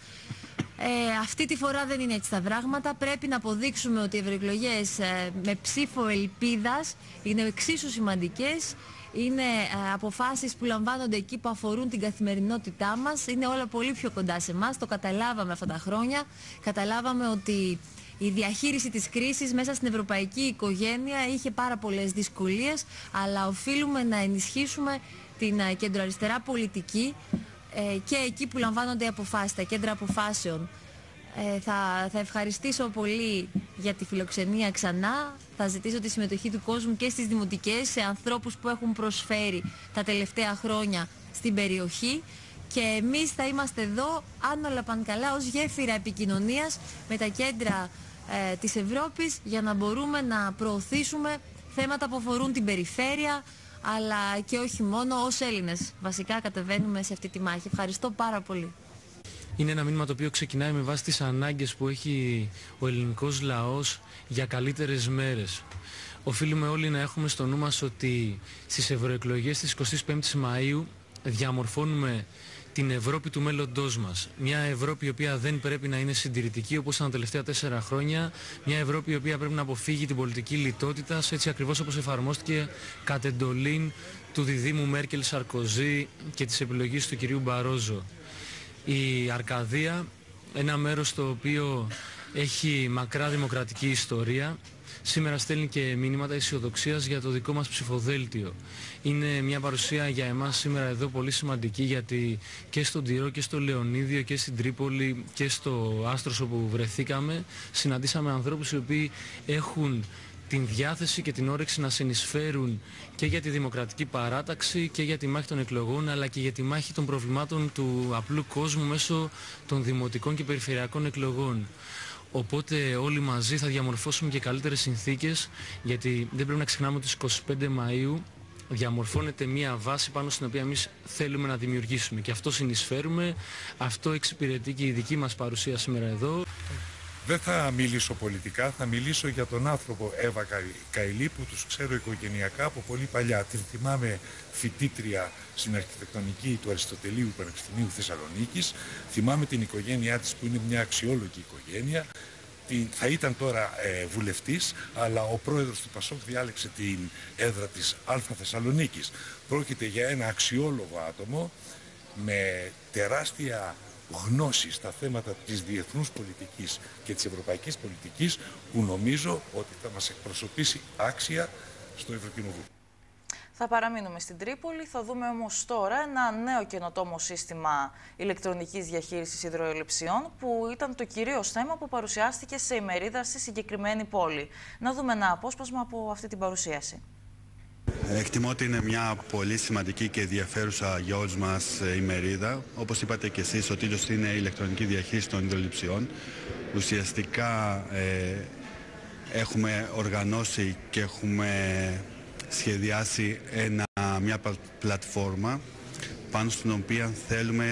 Ε, αυτή τη φορά δεν είναι έτσι τα πράγματα. Πρέπει να αποδείξουμε ότι οι ευρωεκλογές ε, με ψήφο ελπίδας είναι εξίσου σημαντικές. Είναι ε, αποφάσεις που λαμβάνονται εκεί που αφορούν την καθημερινότητά μας. Είναι όλα πολύ πιο κοντά σε εμάς. Το καταλάβαμε αυτά τα χρόνια. Καταλάβαμε ότι η διαχείριση της κρίσης μέσα στην ευρωπαϊκή οικογένεια είχε πάρα πολλές δυσκολίες, αλλά οφείλουμε να ενισχύσουμε την ε, κεντροαριστερά πολιτική ε, και εκεί που λαμβάνονται οι αποφάσεις, τα κέντρα αποφάσεων. Ε, θα, θα ευχαριστήσω πολύ για τη φιλοξενία ξανά. Θα ζητήσω τη συμμετοχή του κόσμου και στις δημοτικές, σε ανθρώπους που έχουν προσφέρει τα τελευταία χρόνια στην περιοχή. Και εμείς θα είμαστε εδώ, αν όλα πάνε καλά, ως γέφυρα επικοινωνίας με τα κέντρα ε, της Ευρώπης, για να μπορούμε να προωθήσουμε θέματα που αφορούν την περιφέρεια, αλλά και όχι μόνο. Ως Έλληνες βασικά κατεβαίνουμε σε αυτή τη μάχη. Ευχαριστώ πάρα πολύ. Είναι ένα μήνυμα το οποίο ξεκινάει με βάση τις ανάγκες που έχει ο ελληνικός λαός για καλύτερες μέρες. Οφείλουμε όλοι να έχουμε στο νου μας ότι στις ευρωεκλογές της εικοστής πέμπτης Μαΐου διαμορφώνουμε την Ευρώπη του μέλλοντός μας. Μια Ευρώπη η οποία δεν πρέπει να είναι συντηρητική όπως ήταν τα τελευταία τέσσερα χρόνια. Μια Ευρώπη η οποία πρέπει να αποφύγει την πολιτική λιτότητα, έτσι ακριβώς όπως εφαρμόστηκε κατ' εντολήν του διδήμου Μέρκελ Σαρκοζή και της επιλογής του κυρίου Μπαρόζο. Η Αρκαδία, ένα μέρος το οποίο έχει μακρά δημοκρατική ιστορία, σήμερα στέλνει και μήνυματα αισιοδοξίας για το δικό μας ψηφοδέλτιο. Είναι μια παρουσία για εμάς σήμερα εδώ πολύ σημαντική, γιατί και στον Τυρό και στο Λεωνίδιο και στην Τρίπολη και στο Άστρος όπου βρεθήκαμε συναντήσαμε ανθρώπους οι οποίοι έχουν την διάθεση και την όρεξη να συνεισφέρουν και για τη δημοκρατική παράταξη και για τη μάχη των εκλογών, αλλά και για τη μάχη των προβλημάτων του απλού κόσμου μέσω των δημοτικών και περιφερειακών εκλογών. Οπότε όλοι μαζί θα διαμορφώσουμε και καλύτερες συνθήκες, γιατί δεν πρέπει να ξεχνάμε ότι στις εικοστή πέμπτη Μαΐου διαμορφώνεται μια βάση πάνω στην οποία εμείς θέλουμε να δημιουργήσουμε. Και αυτό συνεισφέρουμε, αυτό εξυπηρετεί και η δική μας παρουσία σήμερα εδώ. Δεν θα μιλήσω πολιτικά, θα μιλήσω για τον άνθρωπο Εύα Καηλή, που τους ξέρω οικογενειακά από πολύ παλιά. Την θυμάμαι φοιτήτρια στην αρχιτεκτονική του Αριστοτελείου Πανεπιστημίου Θεσσαλονίκης. Θυμάμαι την οικογένειά της που είναι μια αξιόλογη οικογένεια. Την, θα ήταν τώρα ε, βουλευτής, αλλά ο πρόεδρος του Πασόκ διάλεξε την έδρα της Α Θεσσαλονίκης. Πρόκειται για ένα αξιόλογο άτομο με τεράστια γνώση στα θέματα της διεθνούς πολιτικής και της ευρωπαϊκής πολιτικής, που νομίζω ότι θα μας εκπροσωπήσει άξια στο Ευρωκοινοβούλιο. Θα παραμείνουμε στην Τρίπολη, θα δούμε όμως τώρα ένα νέο καινοτόμο σύστημα ηλεκτρονικής διαχείρισης υδροελειψιών, που ήταν το κυρίως θέμα που παρουσιάστηκε σε ημερίδα στη συγκεκριμένη πόλη. Να δούμε ένα απόσπασμα από αυτή την παρουσίαση. Εκτιμώ ότι είναι μια πολύ σημαντική και ενδιαφέρουσα για όλους μας ημερίδα. Όπως είπατε και εσείς, ο τίτλος είναι ηλεκτρονική διαχείριση των υδρολειψιών. Ουσιαστικά ε, έχουμε οργανώσει και έχουμε σχεδιάσει ένα, μια πλατφόρμα πάνω στην οποία θέλουμε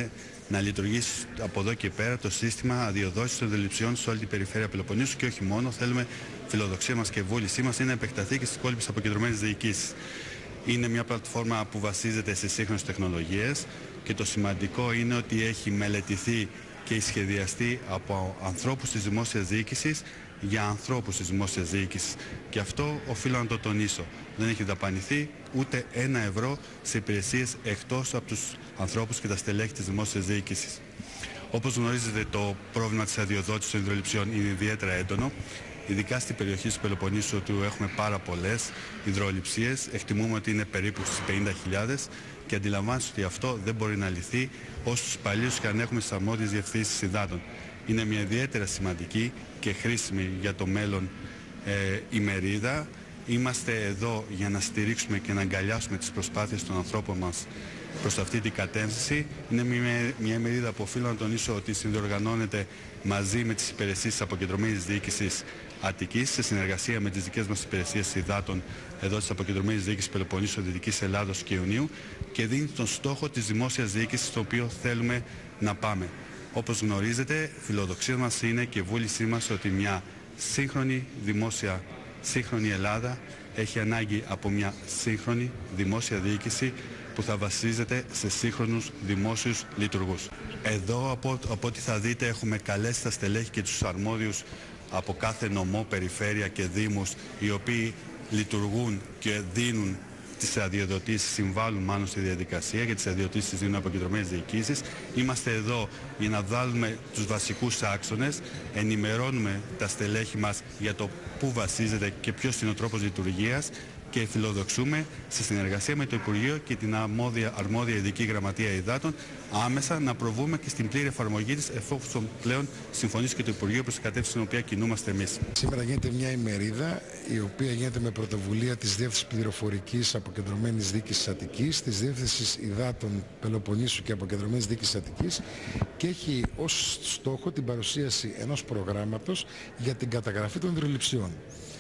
να λειτουργήσει από εδώ και πέρα το σύστημα αδειοδότησης των υδρολειψιών σε όλη την περιφέρεια Πελοποννήσου και όχι μόνο. Θέλουμε, φιλοδοξία μας και βούλησή μας είναι να επεκταθεί και στις υπόλοιπες αποκεντρωμένες διοικήσεις. Είναι μια πλατφόρμα που βασίζεται σε σύγχρονες τεχνολογίες και το σημαντικό είναι ότι έχει μελετηθεί και σχεδιαστεί από ανθρώπους της δημόσιας διοίκησης για ανθρώπους της δημόσιας διοίκησης. Και αυτό οφείλω να το τονίσω. Δεν έχει δαπανηθεί ούτε ένα ευρώ σε υπηρεσίες εκτός από τους ανθρώπους και τα στελέχη της δημόσιας διοίκησης. Όπως γνωρίζετε, το πρόβλημα της αδειοδότησης των υδρολειψιών είναι ιδιαίτερα έντονο. Ειδικά στην περιοχή της Πελοποννήσου, όπου έχουμε πάρα πολλές υδρολειψίες, εκτιμούμε ότι είναι περίπου στις πενήντα χιλιάδες και αντιλαμβάνεστε ότι αυτό δεν μπορεί να λυθεί όσους παλιούς και αν έχουμε στις αρμόδιες διευθύνσεις υδάτων. Είναι μια ιδιαίτερα σημαντική και χρήσιμη για το μέλλον ε, ημερίδα. Είμαστε εδώ για να στηρίξουμε και να αγκαλιάσουμε τις προσπάθειες των ανθρώπων μας προς αυτή την κατεύθυνση. Είναι μια, μια ημερίδα που οφείλω να τονίσω ότι συνδιοργανώνεται μαζί με τις υπηρεσίες της αποκεντρωμένης διοίκησης Αττικής σε συνεργασία με τις δικές μας υπηρεσίες υδάτων εδώ της αποκεντρωμένης διοίκησης Πελοποννήσου, Δυτικής Ελλάδος και Ιωνίου και δίνει τον στόχο της δημόσιας διοίκησης στο οποίο θέλουμε να πάμε. Όπως γνωρίζετε, φιλοδοξία μας είναι και βούλησή μας ότι μια σύγχρονη δημόσια, σύγχρονη Ελλάδα έχει ανάγκη από μια σύγχρονη δημόσια διοίκηση που θα βασίζεται σε σύγχρονους δημόσιους λειτουργούς. Εδώ από, από ό,τι θα δείτε έχουμε καλέσει τα στελέχη και τους αρμόδιους από κάθε νομό, περιφέρεια και δήμους οι οποίοι λειτουργούν και δίνουν τις αδειοδοτήσεις, συμβάλλουν μάλλον στη διαδικασία και τις αδειοδοτήσεις τις δίνουν αποκεντρωμένες διοικήσεις. Είμαστε εδώ για να βάλουμε τους βασικούς άξονες, ενημερώνουμε τα στελέχη μας για το πού βασίζεται και ποιος είναι ο τρόπος λειτουργίας και φιλοδοξούμε σε συνεργασία με το Υπουργείο και την αρμόδια, αρμόδια Ειδική Γραμματεία Υδάτων άμεσα να προβούμε και στην πλήρη εφαρμογή της εφόσον πλέον συμφωνήσει και το Υπουργείο προς την κατεύθυνση στην οποία κινούμαστε εμείς. Σήμερα γίνεται μια ημερίδα η οποία γίνεται με πρωτοβουλία της Διεύθυνσης Πληροφορικής Αποκεντρωμένης Διοίκησης Αττικής, της Διεύθυνσης Υδάτων Πελοποννήσου και Αποκεντρωμένης Διοίκησης Αττικής και έχει ως στόχο την παρουσίαση ενός προγράμματος για την καταγραφή των υδρολειψιών.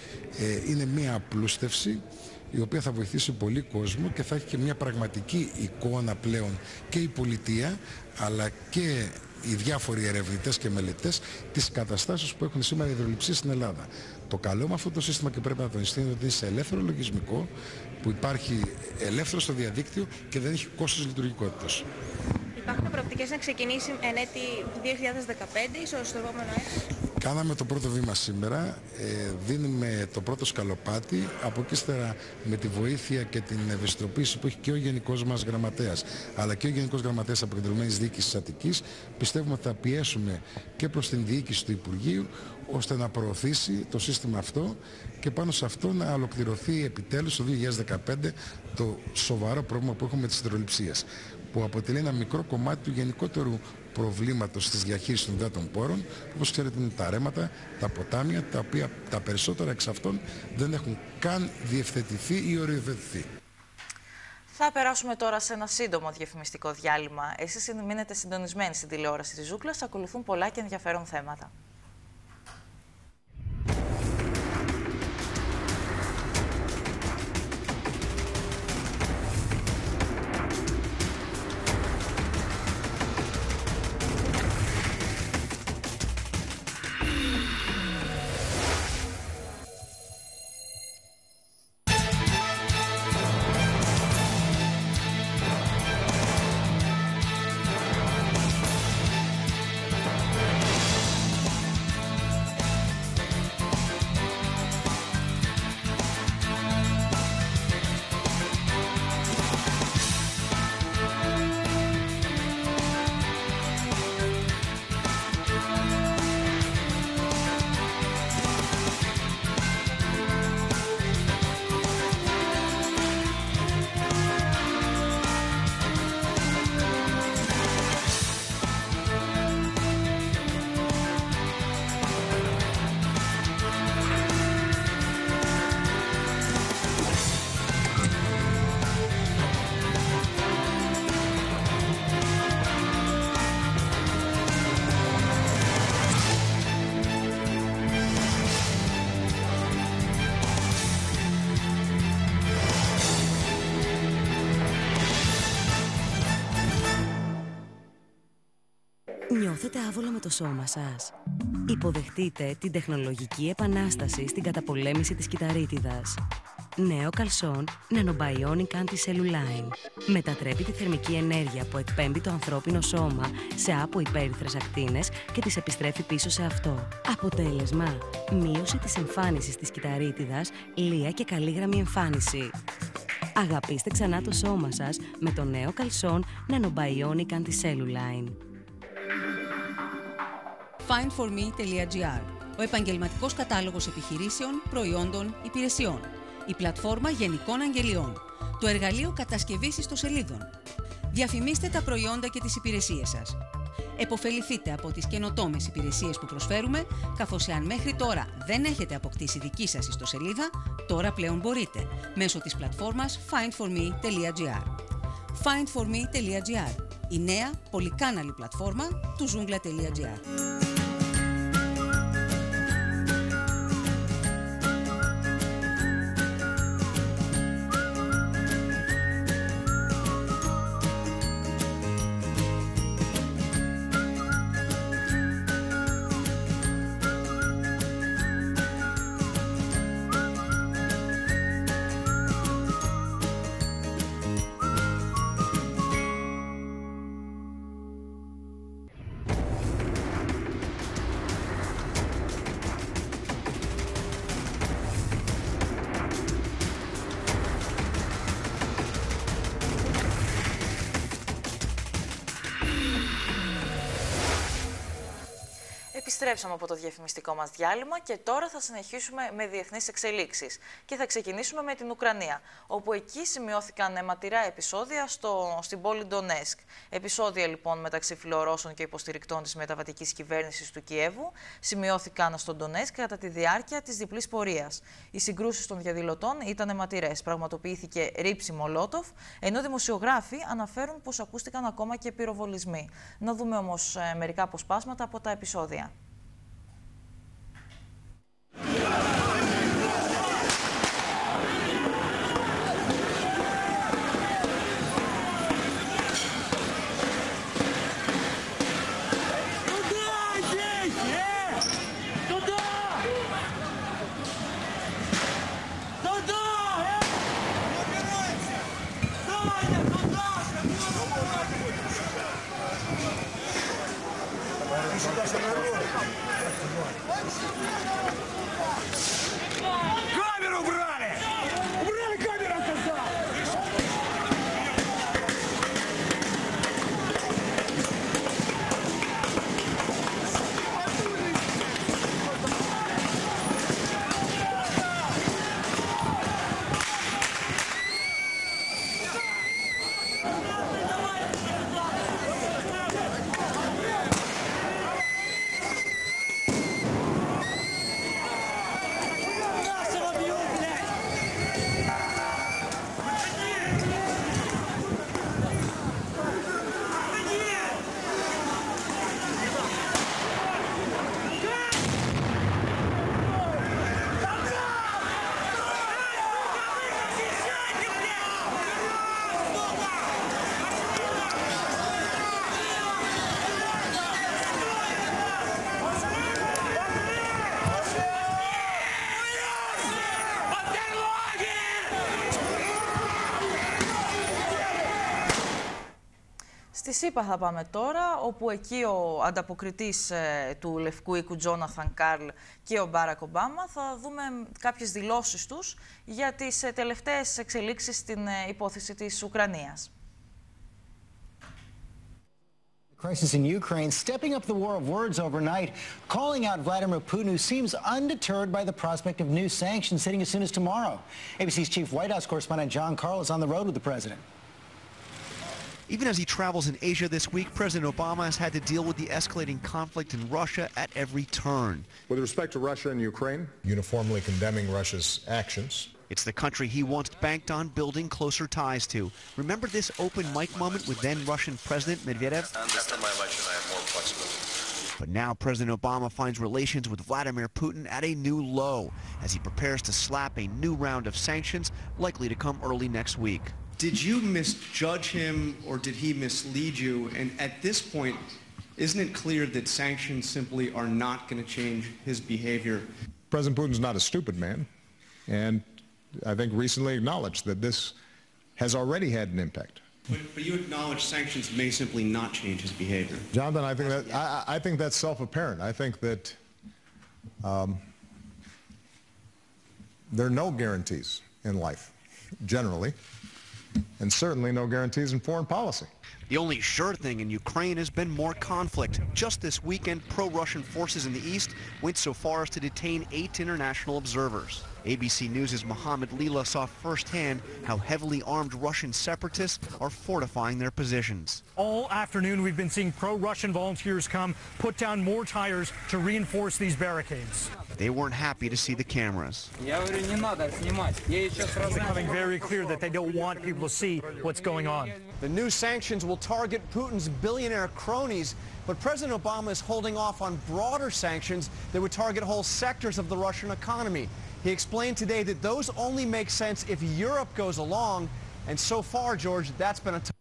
Ε, είναι μια απλούστευση η οποία θα βοηθήσει πολύ κόσμο και θα έχει και μια πραγματική εικόνα πλέον και η πολιτεία αλλά και οι διάφοροι ερευνητές και μελετές τις καταστάσεις που έχουν σήμερα οι υδρολειψίες στην Ελλάδα. Το καλό με αυτό το σύστημα και πρέπει να τονιστεί είναι ότι είναι σε ελεύθερο λογισμικό που υπάρχει ελεύθερο στο διαδίκτυο και δεν έχει κόστος λειτουργικότητας. Υπάρχουν προοπτικές να ξεκινήσει εν έτη δύο χιλιάδες δεκαπέντε, ίσως στο επόμενο έτος? Κάναμε το πρώτο βήμα σήμερα, ε, δίνουμε το πρώτο σκαλοπάτι, από εκεί ύστερα με τη βοήθεια και την ευαισθητοποίηση που έχει και ο Γενικός μας Γραμματέας αλλά και ο Γενικός Γραμματέας Αποκεντρωμένης Διοίκησης Αττικής, πιστεύουμε ότι θα πιέσουμε και προς την διοίκηση του Υπουργείου ώστε να προωθήσει το σύστημα αυτό και πάνω σε αυτό να ολοκληρωθεί επιτέλους το δύο χιλιάδες δεκαπέντε το σοβαρό πρόβλημα που έχουμε της υδρολειψίας, που αποτελεί ένα μικρό κομμάτι του γενικότερου προβλήματος της διαχείρισης των υδάτων πόρων, που όπως ξέρετε είναι τα ρέματα, τα ποτάμια, τα οποία τα περισσότερα εξ αυτών δεν έχουν καν διευθετηθεί ή οριοθετηθεί. Θα περάσουμε τώρα σε ένα σύντομο διαφημιστικό διάλειμμα. Εσείς μείνετε συντονισμένοι στην τηλεόραση της Ζούγκλας, ακολουθούν πολλά και ενδιαφέρον θέματα. Νιώθετε άβολα με το σώμα σας? Υποδεχτείτε την τεχνολογική επανάσταση στην καταπολέμηση της κυταρίτιδας. Νέο καλσόν Nanobionic Anti-Celluline. Μετατρέπει τη θερμική ενέργεια που εκπέμπει το ανθρώπινο σώμα σε αποϊπέρυθρες ακτίνες και τις επιστρέφει πίσω σε αυτό. Αποτέλεσμα, μείωση της εμφάνισης της κυταρίτιδας, λία και καλή γραμμή εμφάνιση. Αγαπήστε ξανά το σώμα σας με το νέο καλσόν Nanobionic Anti-Celluline. φάιντ φορ μι τελεία τζι άρ. Ο επαγγελματικός κατάλογος επιχειρήσεων, προϊόντων, υπηρεσιών. Η πλατφόρμα γενικών αγγελιών. Το εργαλείο κατασκευής ιστοσελίδων. Διαφημίστε τα προϊόντα και τις υπηρεσίες σας. Εποφεληθείτε από τις καινοτόμες υπηρεσίες που προσφέρουμε, καθώς εάν μέχρι τώρα δεν έχετε αποκτήσει δική σας ιστοσελίδα, τώρα πλέον μπορείτε, μέσω της πλατφόρμας φάιντ φορ μι τελεία τζι άρ. φάιντ φορ μι τελεία τζι άρ, η νέα πολυκάναλη πλατφόρμα του ζούγκλα τελεία τζι άρ. Επιστρέψαμε από το διαφημιστικό μας διάλειμμα και τώρα θα συνεχίσουμε με διεθνείς εξελίξεις. Και θα ξεκινήσουμε με την Ουκρανία, όπου εκεί σημειώθηκαν αιματηρά επεισόδια στο, στην πόλη Ντονέσκ. Επεισόδια λοιπόν μεταξύ φιλορώσων και υποστηρικτών της μεταβατικής κυβέρνησης του Κιέβου σημειώθηκαν στο Ντονέσκ κατά τη διάρκεια της διπλής πορείας. Οι συγκρούσεις των διαδηλωτών ήταν αιματηρές. Πραγματοποιήθηκε ρήψη Μολότοφ, ενώ δημοσιογράφοι αναφέρουν πως ακούστηκαν ακόμα και πυροβολισμοί. Να δούμε όμως ε, μερικά αποσπάσματα από τα επεισόδια. Камеру убрали! Убрали камеру, сказал! Στη ΣΥΠΑ θα πάμε τώρα, όπου εκεί ο ανταποκριτής ε, του Λευκού Οίκου Τζόναθαν Καρλ και ο Μπάρακ Ομπάμα θα δούμε κάποιες δηλώσεις τους για τις ε, τελευταίες εξελίξεις στην ε, υπόθεση της Ουκρανίας. Crisis in Ukraine, stepping up the war of words overnight, calling out Vladimir Putin, who seems undeterred by the prospect of new sanctions hitting as soon as tomorrow. A B C's chief White House correspondent John Karl is on the road with the president. Even as he travels in Asia this week, President Obama has had to deal with the escalating conflict in Russia at every turn. With respect to Russia and Ukraine, uniformly condemning Russia's actions. It's the country he once banked on building closer ties to. Remember this open mic moment with then Russian President Medvedev? After my election, I have more flexibility. But now President Obama finds relations with Vladimir Putin at a new low as he prepares to slap a new round of sanctions likely to come early next week. Did you misjudge him or did he mislead you? And at this point, Isn't it clear that sanctions simply are not going to change his behavior? President Putin's not a stupid man, and I think recently acknowledged that this has already had an impact. But, but you acknowledge sanctions may simply not change his behavior. Jonathan, I think that I, I think that's self-apparent. I think that um, there are no guarantees in life, generally, and certainly no guarantees in foreign policy. The only sure thing in Ukraine has been more conflict. Just this weekend, pro-Russian forces in the east went so far as to detain eight international observers. A B C News' Mohammed Lila saw firsthand how heavily armed Russian separatists are fortifying their positions. All afternoon we've been seeing pro-Russian volunteers come, put down more tires to reinforce these barricades. They weren't happy to see the cameras. It's becoming very clear that they don't want people to see what's going on. The new sanctions will target Putin's billionaire cronies, but President Obama is holding off on broader sanctions that would target whole sectors of the Russian economy. He explained today that those only make sense if Europe goes along, and so far, George, that's been a tough.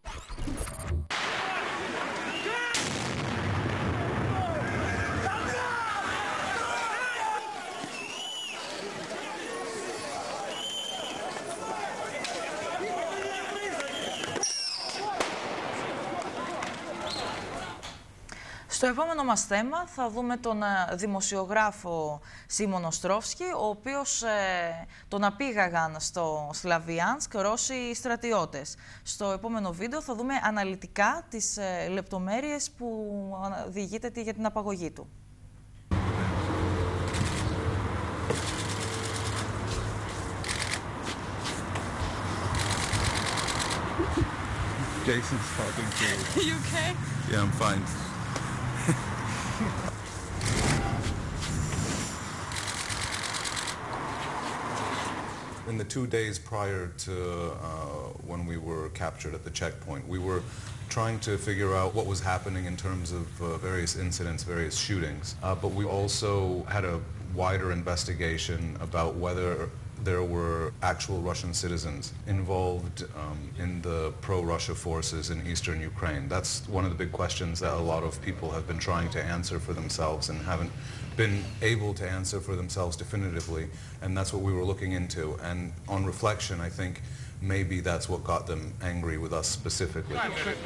Στο επόμενο μας θέμα θα δούμε τον δημοσιογράφο Σίμων Οστρόφσκι, ο οποίος ε, τον απήγαγαν στο Σλαβιάνσκ Ρώσοι στρατιώτες. Στο επόμενο βίντεο θα δούμε αναλυτικά τις ε, λεπτομέρειες που διηγείται για την απαγωγή του. Jason's talking to you. Are you okay? Yeah, I'm fine. In the two days prior to uh, when we were captured at the checkpoint, we were trying to figure out what was happening in terms of uh, various incidents, various shootings. Uh, but we also had a wider investigation about whether there were actual Russian citizens involved um, in the pro-Russia forces in eastern Ukraine. That's one of the big questions that a lot of people have been trying to answer for themselves and haven't been able to answer for themselves definitively, and that's what we were looking into. And on reflection, I think maybe that's what got them angry with us specifically.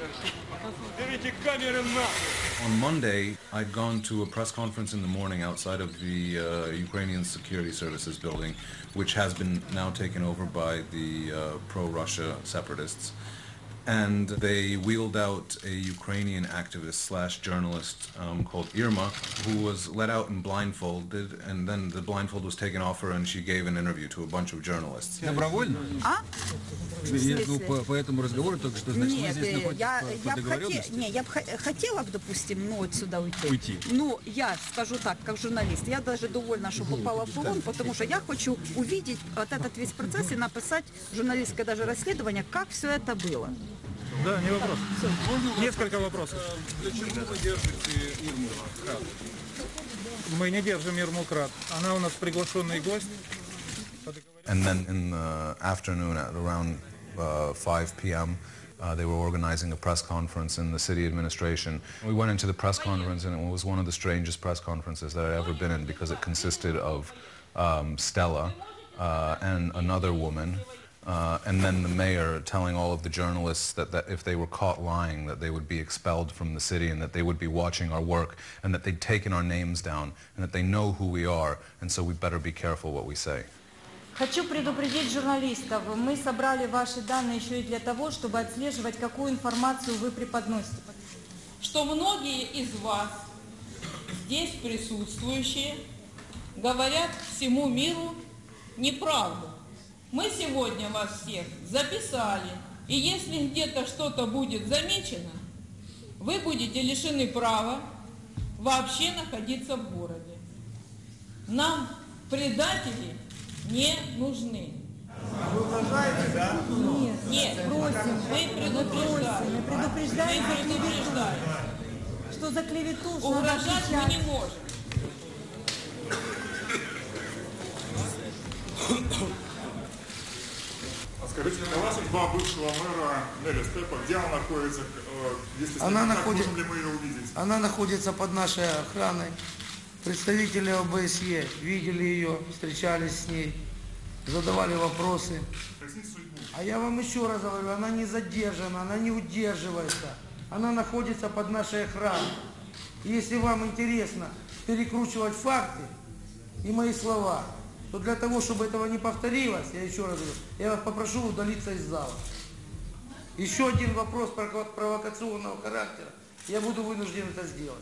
On Monday, I'd gone to a press conference in the morning outside of the uh, Ukrainian Security Services building, which has been now taken over by the uh, pro-Russia separatists. And they wheeled out a Ukrainian activist slash journalist um, called Irma, who was let out and blindfolded, and then the blindfold was taken off her and she gave an interview to a bunch of journalists. Добровольно? А? Ну, по, по этому разговору только что, значит, Нет, вы здесь находитесь я, по, я по б договоренности? хоте, не, я бы хотела бы, допустим, ну, отсюда уйти. Уйти. Ну, я скажу так, как журналист, я даже довольна, что попала в полон, потому что я хочу увидеть вот этот весь процесс и написать журналистское даже расследование, как все это было. Да, не вопрос. Несколько вопросов. Для чего вы держите Ирму Крат? Мы не держим Ирму Крат. Она у нас приглашенный гость. And then in the afternoon at around uh, five p m Uh, they were organizing a press conference in the city administration. We went into the press conference and it was one of the strangest press conferences that I'd ever been in because it consisted of um, Stella uh, and another woman uh, and then the mayor telling all of the journalists that, that if they were caught lying that they would be expelled from the city and that they would be watching our work and that they'd taken our names down and that they know who we are and so we better be careful what we say. Хочу предупредить журналистов, мы собрали ваши данные еще и для того, чтобы отслеживать, какую информацию вы преподносите. Что многие из вас, здесь присутствующие, говорят всему миру неправду. Мы сегодня вас всех записали, и если где-то что-то будет замечено, вы будете лишены права вообще находиться в городе. Нам предатели не нужны. Вы угрожаете, да? Нет, Нет, просим, мы предупреждаем. мы предупреждаем Мы за клевету. предупреждаем. Что за клевету? Что надо Угрожать мы отвечать. не можем. Скажите, на ваших Судьба бывшего мэра Нелли Степа, где она находится? Если Она так, находит- можем ли мы ее увидеть? Она находится под нашей охраной. Представители ОБСЕ видели ее, встречались с ней, задавали вопросы. А я вам еще раз говорю, она не задержана, она не удерживается. Она находится под нашей охраной. И если вам интересно перекручивать факты и мои слова, то для того, чтобы этого не повторилось, я еще раз говорю, я вас попрошу удалиться из зала. Еще один вопрос прово- провокационного характера, я буду вынужден это сделать.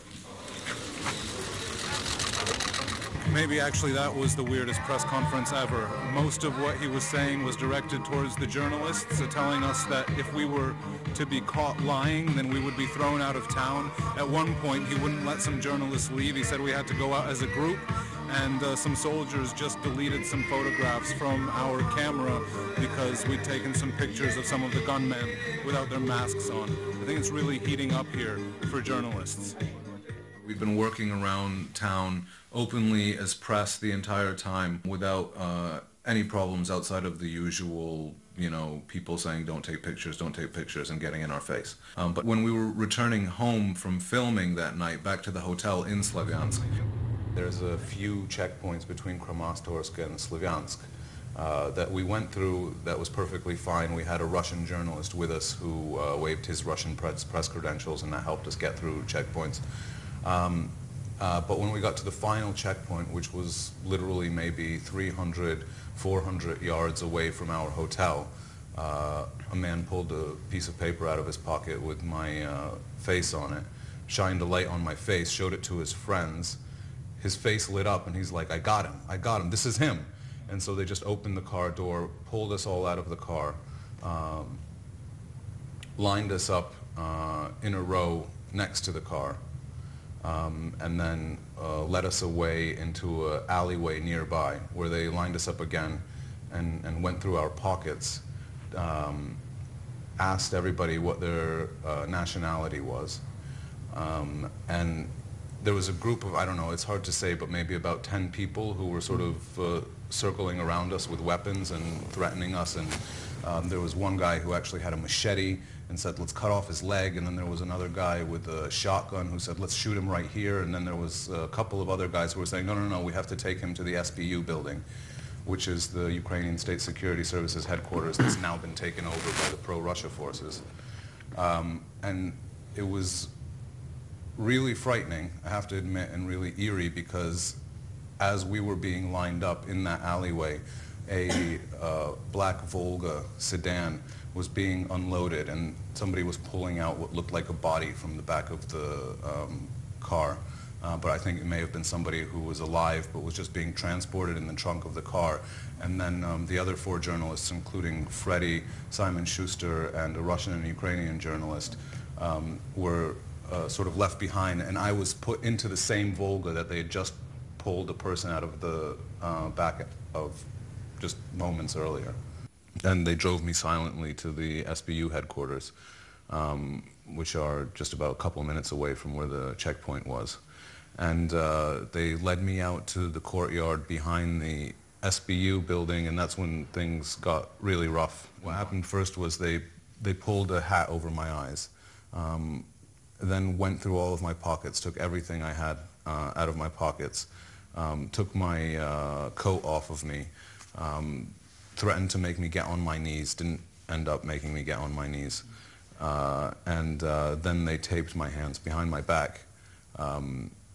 Maybe actually that was the weirdest press conference ever. Most of what he was saying was directed towards the journalists, uh, telling us that if we were to be caught lying, then we would be thrown out of town. At one point, he wouldn't let some journalists leave. He said we had to go out as a group, and uh, some soldiers just deleted some photographs from our camera because we'd taken some pictures of some of the gunmen without their masks on. I think it's really heating up here for journalists. We've been working around town openly as press the entire time without uh, any problems outside of the usual, you know, people saying don't take pictures, don't take pictures and getting in our face. Um, but when we were returning home from filming that night back to the hotel in Slavyansk, there's a few checkpoints between Kramatorsk and Slavyansk uh, that we went through that was perfectly fine. We had a Russian journalist with us who uh, waived his Russian press, press credentials, and that helped us get through checkpoints. Um, uh, but when we got to the final checkpoint, which was literally maybe three hundred, four hundred yards away from our hotel, uh, a man pulled a piece of paper out of his pocket with my uh, face on it, shined a light on my face, showed it to his friends. His face lit up and he's like, I got him, I got him, this is him. And so they just opened the car door, pulled us all out of the car, um, lined us up uh, in a row next to the car, Um, and then uh, led us away into an alleyway nearby where they lined us up again and, and went through our pockets, um, asked everybody what their uh, nationality was. Um, and there was a group of, I don't know, it's hard to say, but maybe about ten people who were sort of uh, circling around us with weapons and threatening us. And um, there was one guy who actually had a machete and said, let's cut off his leg. And then there was another guy with a shotgun who said, let's shoot him right here. And then there was a couple of other guys who were saying, no, no, no, we have to take him to the S B U building, which is the Ukrainian State Security Services headquarters that's now been taken over by the pro-Russia forces. Um, and it was really frightening, I have to admit, and really eerie, because as we were being lined up in that alleyway, a uh, black Volga sedan was being unloaded and somebody was pulling out what looked like a body from the back of the um, car. Uh, but I think it may have been somebody who was alive but was just being transported in the trunk of the car. And then um, the other four journalists, including Freddie, Simon Schuster, and a Russian and Ukrainian journalist, um, were uh, sort of left behind. And I was put into the same Volga that they had just pulled a person out of the uh, back of just moments earlier. And they drove me silently to the S B U headquarters, um, which are just about a couple of minutes away from where the checkpoint was. And uh, they led me out to the courtyard behind the S B U building, and that's when things got really rough. What happened first was they, they pulled a hat over my eyes, um, then went through all of my pockets, took everything I had uh, out of my pockets, um, took my uh, coat off of me, um, threatened to make me get on my knees, didn't end up making me get on my knees. Uh, and uh, then they taped my hands behind my back um,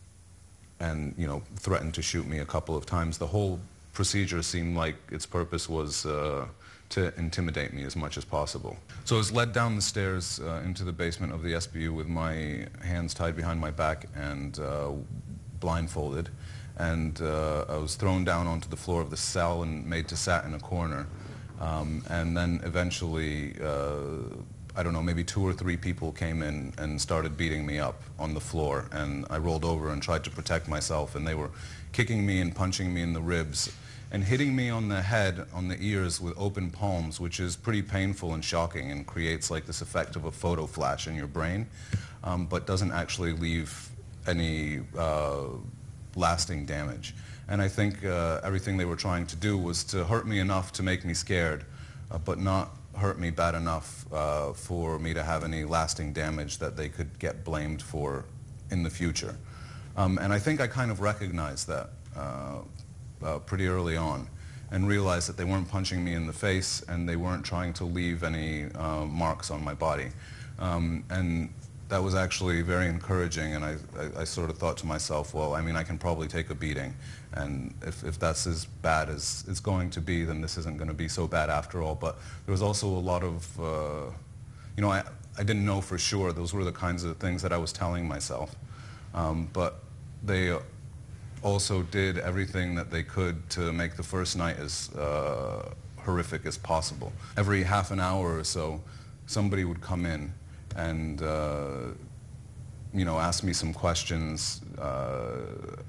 and, you know, threatened to shoot me a couple of times. The whole procedure seemed like its purpose was uh, to intimidate me as much as possible. So I was led down the stairs uh, into the basement of the S B U with my hands tied behind my back and uh, blindfolded. And uh, I was thrown down onto the floor of the cell and made to sit in a corner. Um, and then eventually, uh, I don't know, maybe two or three people came in and started beating me up on the floor. And I rolled over and tried to protect myself. And they were kicking me and punching me in the ribs and hitting me on the head, on the ears with open palms, which is pretty painful and shocking and creates like this effect of a photo flash in your brain, um, but doesn't actually leave any uh, lasting damage. And I think uh, everything they were trying to do was to hurt me enough to make me scared, uh, but not hurt me bad enough uh, for me to have any lasting damage that they could get blamed for in the future. Um, and I think I kind of recognized that uh, uh, pretty early on and realized that they weren't punching me in the face and they weren't trying to leave any uh, marks on my body. Um, and that was actually very encouraging, and I, I, I sort of thought to myself, well, I mean, I can probably take a beating, and if, if that's as bad as it's going to be, then this isn't going to be so bad after all. But there was also a lot of, uh, you know, I, I didn't know for sure. Those were the kinds of things that I was telling myself. Um, but they also did everything that they could to make the first night as uh, horrific as possible. Every half an hour or so, somebody would come in and, uh, you know, ask me some questions, uh,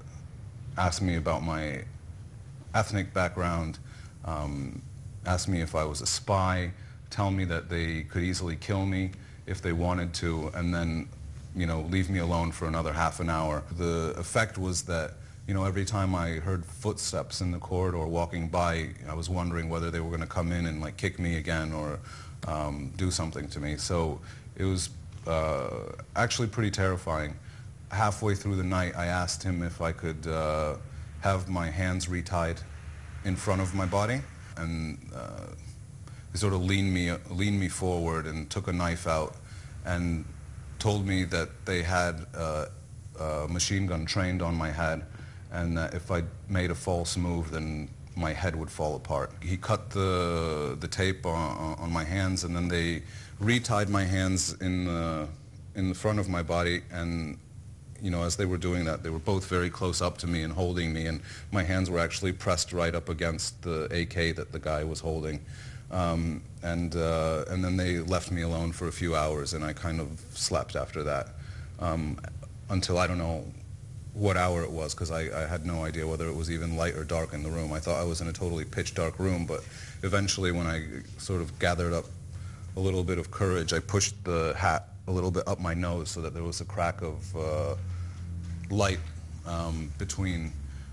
ask me about my ethnic background, um, ask me if I was a spy, tell me that they could easily kill me if they wanted to, and then, you know, leave me alone for another half an hour. The effect was that, you know, every time I heard footsteps in the corridor walking by, I was wondering whether they were going to come in and, like, kick me again or um, do something to me. So it was uh, actually pretty terrifying. Halfway through the night, I asked him if I could uh, have my hands retied in front of my body, and uh, he sort of leaned me, leaned me forward and took a knife out and told me that they had uh, a machine gun trained on my head, and that if I made a false move, then my head would fall apart. He cut the, the tape on, on my hands, and then they retied my hands in the, in the front of my body, and, you know, as they were doing that, they were both very close up to me and holding me, and my hands were actually pressed right up against the A K that the guy was holding. Um, and, uh, and then they left me alone for a few hours, and I kind of slept after that um, until I don't know what hour it was, because I, I had no idea whether it was even light or dark in the room. I thought I was in a totally pitch dark room, but eventually when I sort of gathered up a little bit of courage, I pushed the hat a little bit up my nose so that there was a crack of uh, light um, between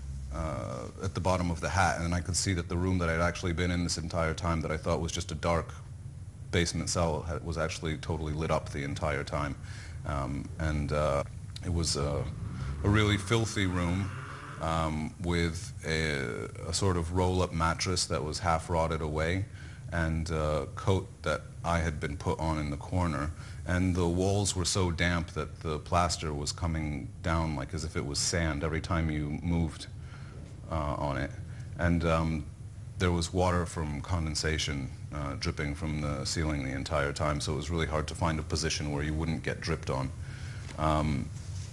uh, at the bottom of the hat, and I could see that the room that I'd actually been in this entire time, that I thought was just a dark basement cell, had, was actually totally lit up the entire time. Um, and uh, it was a, a really filthy room um, with a, a sort of roll-up mattress that was half rotted away, and a coat that I had been put on in the corner. And the walls were so damp that the plaster was coming down like as if it was sand every time you moved uh, on it. And um, there was water from condensation uh, dripping from the ceiling the entire time, so it was really hard to find a position where you wouldn't get dripped on. Um,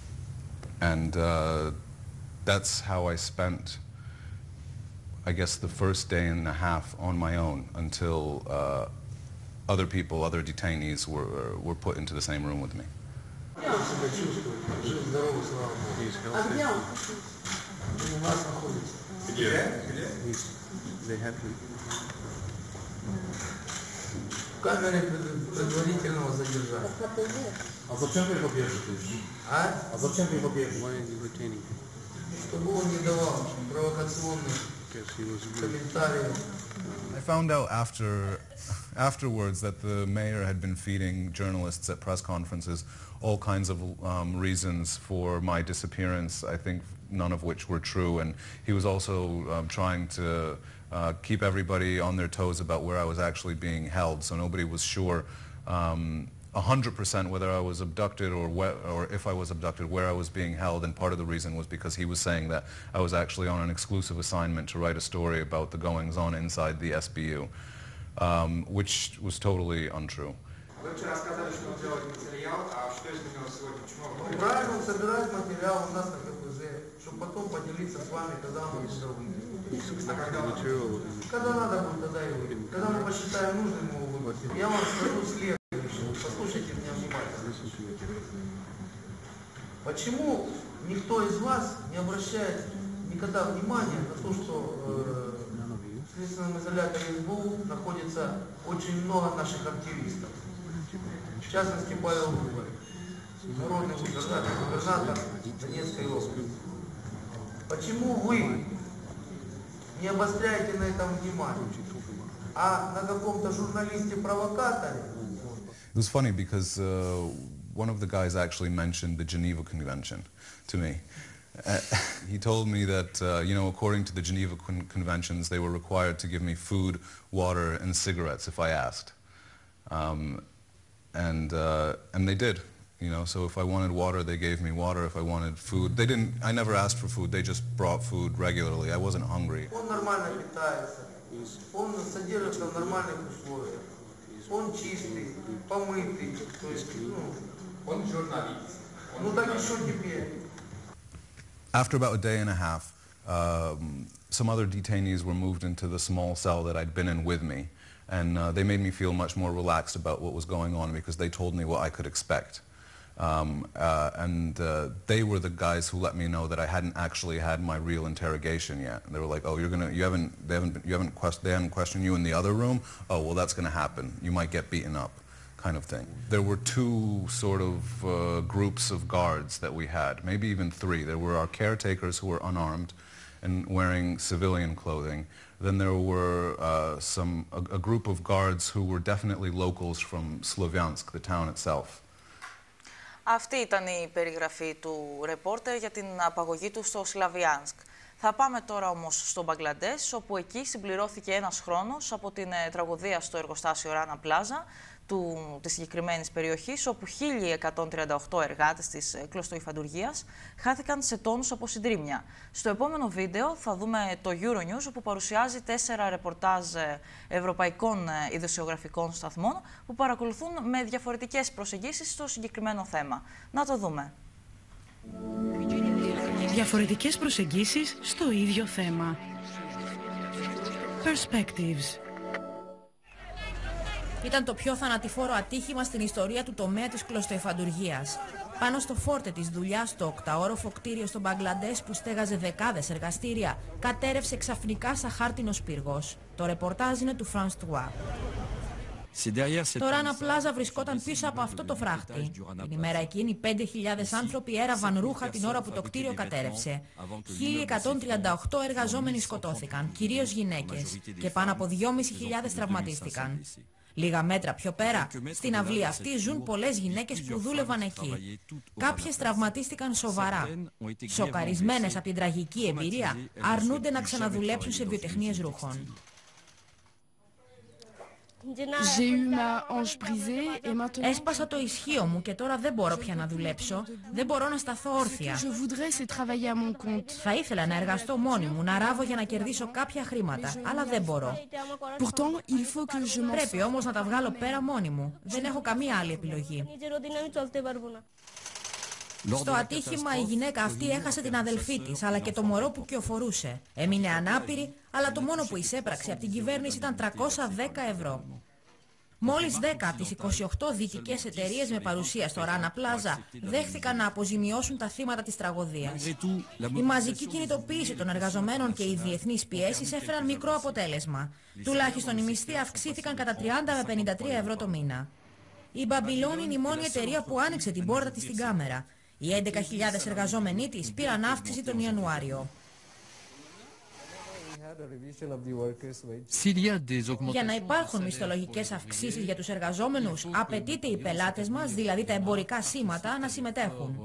and uh, that's how I spent, I guess, the first day and a half on my own until uh, other people, other detainees were, were put into the same room with me. В камере предварительного задержания. А зачем вы его бежите? А? А зачем вы его бежите? Чтобы он не давал провокационных комментариев. I found out after, afterwards that the mayor had been feeding journalists at press conferences all kinds of um, reasons for my disappearance, I think none of which were true, and he was also um, trying to uh, keep everybody on their toes about where I was actually being held, so nobody was sure um, one hundred percent whether I was abducted or, or if I was abducted, where I was being held, and part of the reason was because he was saying that I was actually on an exclusive assignment to write a story about the goings-on inside the S B U, um, which was totally untrue. Правильно, он собирает материал у нас на КПЗ, чтобы потом поделиться с вами, когда он будет выйти. Когда надо будет, тогда и выйдем. Когда мы посчитаем нужным, его выпустим. Я вам скажу следующее. Послушайте меня внимательно. Почему никто из вас не обращает никогда внимания на то, что э, в следственном изоляторе эс бэ у находится очень много наших активистов? В частности, Павел Губарь, народный губернатор, губернатор Донецкой области. Почему вы не обостряете на этом внимание? А на каком-то журналисте-провокаторе? It was funny because uh, one of the guys actually mentioned the Geneva Convention to me. Uh, he told me that, uh, you know, according to the Geneva con Conventions, they were required to give me food, water, and cigarettes if I asked. Um, and, uh, and they did, you know, so if I wanted water, they gave me water. If I wanted food, they didn't, I never asked for food, they just brought food regularly. I wasn't hungry. Он нормально питается, он содержится в нормальных условиях, он чистый, помытый, то есть, ну, он журналист. Ну так и что теперь? After about a day and a half, um, some other detainees were moved into the small cell that I'd been in with me, and uh, they made me feel much more relaxed about what was going on because they told me what I could expect. Um, uh, and uh, they were the guys who let me know that I hadn't actually had my real interrogation yet. And they were like, "Oh, you're gonna, you haven't, they haven't, you haven't, quest they haven't questioned you in the other room. Oh, well, that's gonna happen. You might get beaten up." Kind of thing. There were two sort of uh, groups of guards that we had, maybe even three. There were our caretakers who were unarmed and wearing civilian clothing. Then there were uh, some a, a group of guards who were definitely locals from Slovyansk, the town itself. Αυτή ήταν η περιγραφή του ρεπόρτερ για την απαγωγή του στο Σλαβιάνσκ. Θα πάμε τώρα όμως στο Μπαγκλαντές, όπου εκεί συμπληρώθηκε ένας χρόνος από την ε, τραγωδία στο εργοστάσιο Ράνα Πλάζα του, της συγκεκριμένης περιοχής, όπου χίλια εκατόν τριάντα οκτώ εργάτες της ε, κλωστοϊφαντουργίας χάθηκαν σε τόνους από συντρίμμια. Στο επόμενο βίντεο θα δούμε το Euronews, όπου παρουσιάζει τέσσερα ρεπορτάζ ε, ευρωπαϊκών ε, ειδησιογραφικών σταθμών που παρακολουθούν με διαφορετικές προσεγγίσεις στο συγκεκριμένο θέμα. Να το δούμε. Διαφορετικές προσεγγίσεις στο ίδιο θέμα. Perspectives. Ήταν το πιο θανατηφόρο ατύχημα στην ιστορία του τομέα της κλωστοϊφαντουργίας. Πάνω στο φόρτε της δουλειάς, το οκταόροφο κτίριο στο Μπαγκλαντές που στέγαζε δεκάδες εργαστήρια, κατέρευσε ξαφνικά σαν χάρτινος πύργος. Το ρεπορτάζ είναι του France trois. Το Ράνα Πλάζα βρισκόταν πίσω από αυτό το φράχτη. Την ημέρα εκείνη πέντε χιλιάδες άνθρωποι έραβαν ρούχα την ώρα που το κτίριο κατέρευσε. χίλια εκατόν τριάντα οκτώ εργαζόμενοι σκοτώθηκαν, κυρίως γυναίκες, και πάνω από δυόμισι χιλιάδες τραυματίστηκαν. Λίγα μέτρα πιο πέρα, στην αυλή αυτή ζουν πολλές γυναίκες που δούλευαν εκεί. Κάποιες τραυματίστηκαν σοβαρά. Σοκαρισμένες από την τραγική εμπειρία, αρνούνται να ξαναδουλέψουν σε βιοτεχνίες ρούχων. Έσπασα το ισχύο μου και τώρα δεν μπορώ πια να δουλέψω. Δεν μπορώ να σταθώ όρθια. Θα ήθελα να εργαστώ μόνη μου, να ράβω για να κερδίσω κάποια χρήματα, αλλά δεν μπορώ. Πρέπει όμως να τα βγάλω πέρα μόνη μου. Δεν έχω καμία άλλη επιλογή. Στο ατύχημα η γυναίκα αυτή έχασε την αδελφή της, αλλά και το μωρό που κυοφορούσε. Έμεινε ανάπηρη, αλλά το μόνο που εισέπραξε από την κυβέρνηση ήταν τριακόσια δέκα ευρώ. Μόλις δέκα από τις είκοσι οκτώ δυτικές εταιρείες με παρουσία στο Ράνα Πλάζα δέχθηκαν να αποζημιώσουν τα θύματα της τραγωδίας. Η μαζική κινητοποίηση των εργαζομένων και οι διεθνείς πιέσεις έφεραν μικρό αποτέλεσμα. Τουλάχιστον οι μισθοί αυξήθηκαν κατά τριάντα με πενήντα τρία ευρώ το μήνα. Η Μπαμπυλόν είναι η μόνη εταιρεία που άνοιξε την πόρτα της στην κάμερα. Οι έντεκα χιλιάδες εργαζόμενοι της πήραν αύξηση τον Ιανουάριο. Για να υπάρχουν μισθολογικές αυξήσεις για τους εργαζόμενους, απαιτείται οι πελάτες μας, δηλαδή τα εμπορικά σήματα, να συμμετέχουν.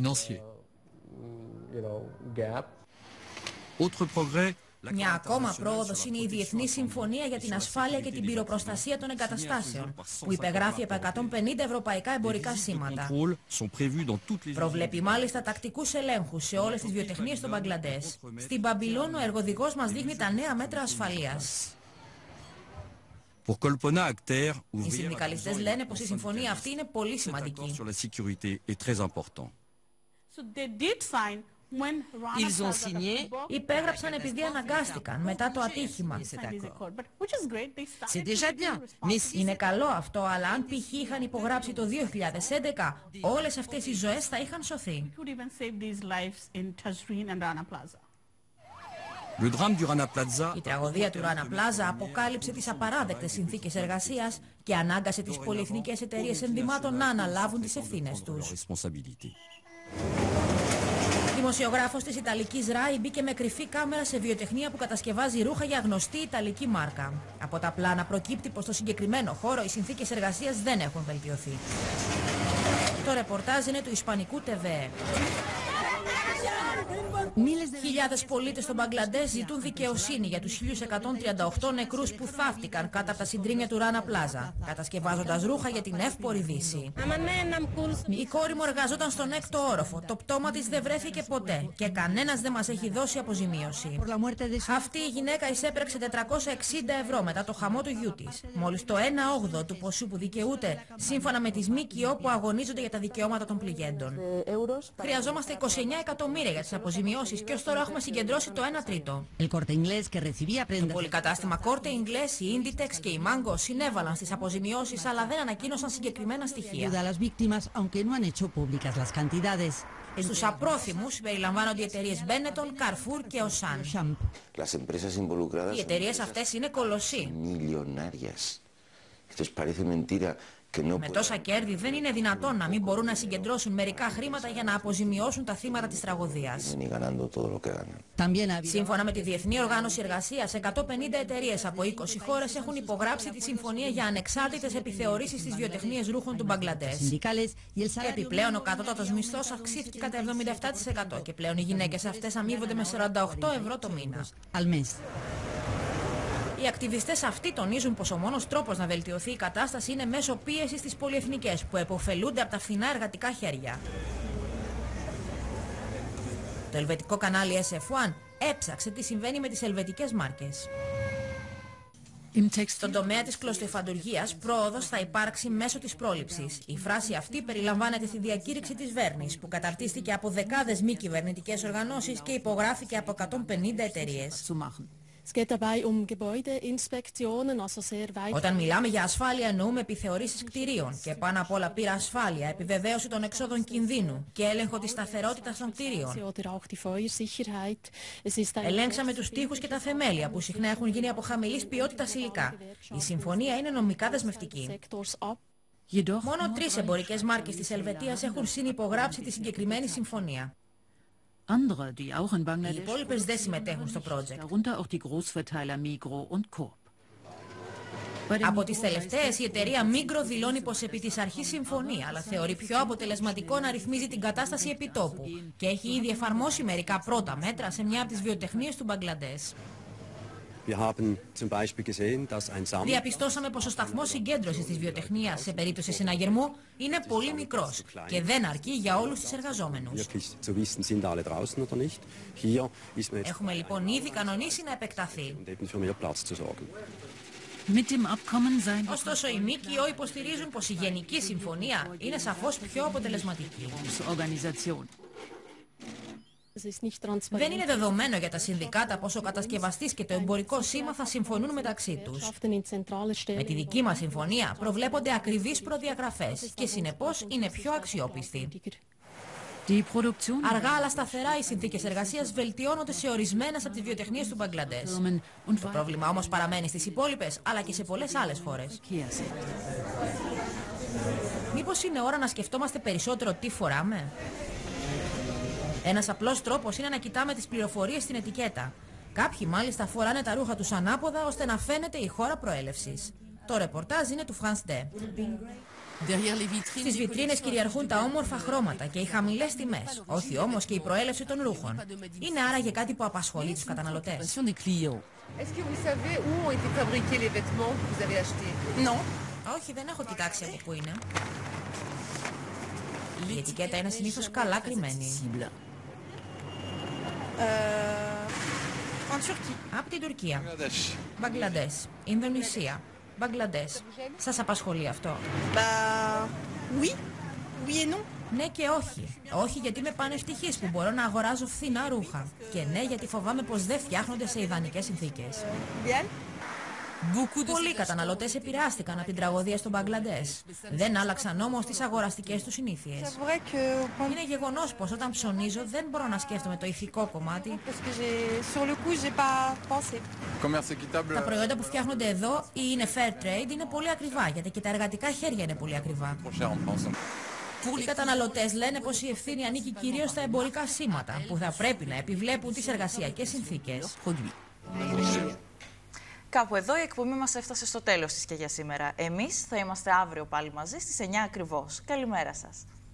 Μια ακόμα πρόοδος είναι η Διεθνή Συμφωνία για την Ασφάλεια και την Πυροπροστασία των Εγκαταστάσεων, που υπεγράφει από εκατόν πενήντα ευρωπαϊκά εμπορικά σήματα. Προβλέπει μάλιστα τακτικούς ελέγχους σε όλες τις βιοτεχνίες των Μπαγκλαντές. Στην Μπαμπυλόν ο εργοδηγός μας δείχνει τα νέα μέτρα ασφαλείας. Οι συνδικαλιστές λένε πως η συμφωνία αυτή είναι πολύ σημαντική. Υπέγραψαν επειδή αναγκάστηκαν μετά το ατύχημα. Είναι καλό αυτό, αλλά αν π.χ. είχαν υπογράψει το δύο χιλιάδες έντεκα, όλες αυτές οι ζωές θα είχαν σωθεί. Η τραγωδία του Ράνα Πλάζα αποκάλυψε τις απαράδεκτες συνθήκες εργασίας και ανάγκασε τις πολυεθνικές εταιρείες ενδυμάτων να αναλάβουν τις ευθύνες τους. Δημοσιογράφος της Ιταλικής Rai μπήκε με κρυφή κάμερα σε βιοτεχνία που κατασκευάζει ρούχα για γνωστή Ιταλική μάρκα. Από τα πλάνα προκύπτει πως στο συγκεκριμένο χώρο οι συνθήκες εργασίας δεν έχουν βελτιωθεί. Το ρεπορτάζ είναι του Ισπανικού τι βι. Χιλιάδες πολίτες στο Μπαγκλαντές ζητούν δικαιοσύνη για τους χίλιους εκατόν τριάντα οκτώ νεκρούς που θαύτηκαν κάτω από τα συντρίμμια του Ράνα Πλάζα, κατασκευάζοντας ρούχα για την εύπορη Δύση. Η κόρη μου εργαζόταν στον έκτο όροφο. Το πτώμα της δεν βρέθηκε ποτέ και κανένας δεν μας έχει δώσει αποζημίωση. Αυτή η γυναίκα εισέπραξε τετρακόσια εξήντα ευρώ μετά το χαμό του γιού της. Μόλις το ένα όγδοο του ποσού που δικαιούται, σύμφωνα με τις ΜΚΟ που αγωνίζονται για τα δικαιώματα των πληγέντων. Χρειαζόμαστε είκοσι εννέα εκατομμύρια για τις αποζημιώσεις και ως τώρα έχουμε συγκεντρώσει το ένα τρίτο. Το πολυκατάστημα Corte Inglés, η Inditex και η Mango συνέβαλαν στις αποζημιώσεις αλλά δεν ανακοίνωσαν συγκεκριμένα στοιχεία. Στους απρόθυμους συμπεριλαμβάνονται οι εταιρείες Benetton, Carrefour και Auchan. Οι εταιρείες αυτές είναι κολοσσοί. Με τόσα κέρδη δεν είναι δυνατόν να μην μπορούν να συγκεντρώσουν μερικά χρήματα για να αποζημιώσουν τα θύματα της τραγωδίας. Σύμφωνα με τη Διεθνή Οργάνωση Εργασίας, εκατόν πενήντα εταιρείες από είκοσι χώρες έχουν υπογράψει τη Συμφωνία για ανεξάρτητες επιθεωρήσεις στις βιοτεχνίες ρούχων του Μπαγκλαντές. Επιπλέον, ο κατώτατος μισθός αυξήθηκε κατά εβδομήντα επτά τοις εκατό και πλέον οι γυναίκες αυτές αμείβονται με σαράντα οκτώ ευρώ το μήνα. Οι ακτιβιστές αυτοί τονίζουν πως ο μόνος τρόπος να βελτιωθεί η κατάσταση είναι μέσω πίεσης στις πολυεθνικές που επωφελούνται από τα φθηνά εργατικά χέρια. Το ελβετικό κανάλι ες εφ ένα έψαξε τι συμβαίνει με τις ελβετικές μάρκες. Στον τομέα της κλωστοϊφαντουργίας, πρόοδος θα υπάρξει μέσω της πρόληψης. Η φράση αυτή περιλαμβάνεται στη διακήρυξη της Βέρνης, που καταρτίστηκε από δεκάδες μη κυβερνητικές οργανώσεις και υπογράφηκε από εκατόν πενήντα εταιρείες. Όταν μιλάμε για ασφάλεια εννοούμε επιθεωρήσεις κτηρίων και πάνω απ' όλα πείρα ασφάλεια, επιβεβαίωση των εξόδων κινδύνου και έλεγχο της σταθερότητας των κτηρίων. Ελέγξαμε τους τοίχους και τα θεμέλια που συχνά έχουν γίνει από χαμηλής ποιότητας υλικά. Η συμφωνία είναι νομικά δεσμευτική. Μόνο τρεις εμπορικές μάρκες της Ελβετίας έχουν συνυπογράψει τη συγκεκριμένη συμφωνία. Οι υπόλοιπες δεν συμμετέχουν στο project. Από τις τελευταίες, η εταιρεία Migros δηλώνει πως επί της αρχής συμφωνεί, αλλά θεωρεί πιο αποτελεσματικό να ρυθμίζει την κατάσταση επιτόπου και έχει ήδη εφαρμόσει μερικά πρώτα μέτρα σε μια από τις βιοτεχνίες του Μπαγκλαντές. Διαπιστώσαμε πως ο σταθμός συγκέντρωσης της βιοτεχνίας σε περίπτωση συναγερμού είναι πολύ μικρός και δεν αρκεί για όλους τους εργαζόμενους. Έχουμε λοιπόν ήδη κανονίσει να επεκταθεί. Ωστόσο, οι ΜΚΟ υποστηρίζουν πως η Γενική Συμφωνία είναι σαφώς πιο αποτελεσματική. Δεν είναι δεδομένο για τα συνδικάτα πως ο κατασκευαστής και το εμπορικό σήμα θα συμφωνούν μεταξύ τους. Με τη δική μας συμφωνία προβλέπονται ακριβείς προδιαγραφές και συνεπώς είναι πιο αξιόπιστη. Αργά αλλά σταθερά οι συνθήκες εργασίας βελτιώνονται σε ορισμένες από τις βιοτεχνίες του Μπαγκλαντές. Το πρόβλημα όμως παραμένει στις υπόλοιπες αλλά και σε πολλές άλλες χώρες. Μήπως είναι ώρα να σκεφτόμαστε περισσότερο τι φοράμε? Ένας απλός τρόπος είναι να κοιτάμε τις πληροφορίες στην ετικέτα. Κάποιοι μάλιστα φοράνε τα ρούχα τους ανάποδα ώστε να φαίνεται η χώρα προέλευσης. Το ρεπορτάζ είναι του France deux. Στις βιτρίνες κυριαρχούν τα όμορφα χρώματα και οι χαμηλές τιμές, όχι όμως και η προέλευση των ρούχων. Είναι άραγε κάτι που απασχολεί τους καταναλωτές? Όχι, δεν έχω κοιτάξει από πού είναι. Η ετικέτα είναι συνήθως καλά κρυμμένη. Από την Τουρκία, Μπαγκλαντές, Ινδονησία, Μπαγκλαντές. Σας απασχολεί αυτό? Ναι και όχι. Όχι γιατί είμαι πανευτυχής που μπορώ να αγοράζω φθηνά ρούχα. Και ναι γιατί φοβάμαι πως δεν φτιάχνονται σε ιδανικές συνθήκες. Πολλοί καταναλωτές επηρεάστηκαν από την τραγωδία στο Μπαγκλαντές. Δεν άλλαξαν όμως τις αγοραστικές τους συνήθειες. Είναι γεγονός πως όταν ψωνίζω δεν μπορώ να σκέφτομαι το ηθικό κομμάτι. Τα προϊόντα που φτιάχνονται εδώ ή είναι fair trade είναι πολύ ακριβά, γιατί και τα εργατικά χέρια είναι πολύ ακριβά. Οι καταναλωτές λένε πως η ευθύνη ανήκει κυρίως στα εμπορικά σήματα, που θα πρέπει να επιβλέπουν τις εργασιακές συνθήκες. Κάπου εδώ η εκπομπή μας έφτασε στο τέλος της και για σήμερα. Εμείς θα είμαστε αύριο πάλι μαζί στις εννιά ακριβώς. Καλημέρα σας.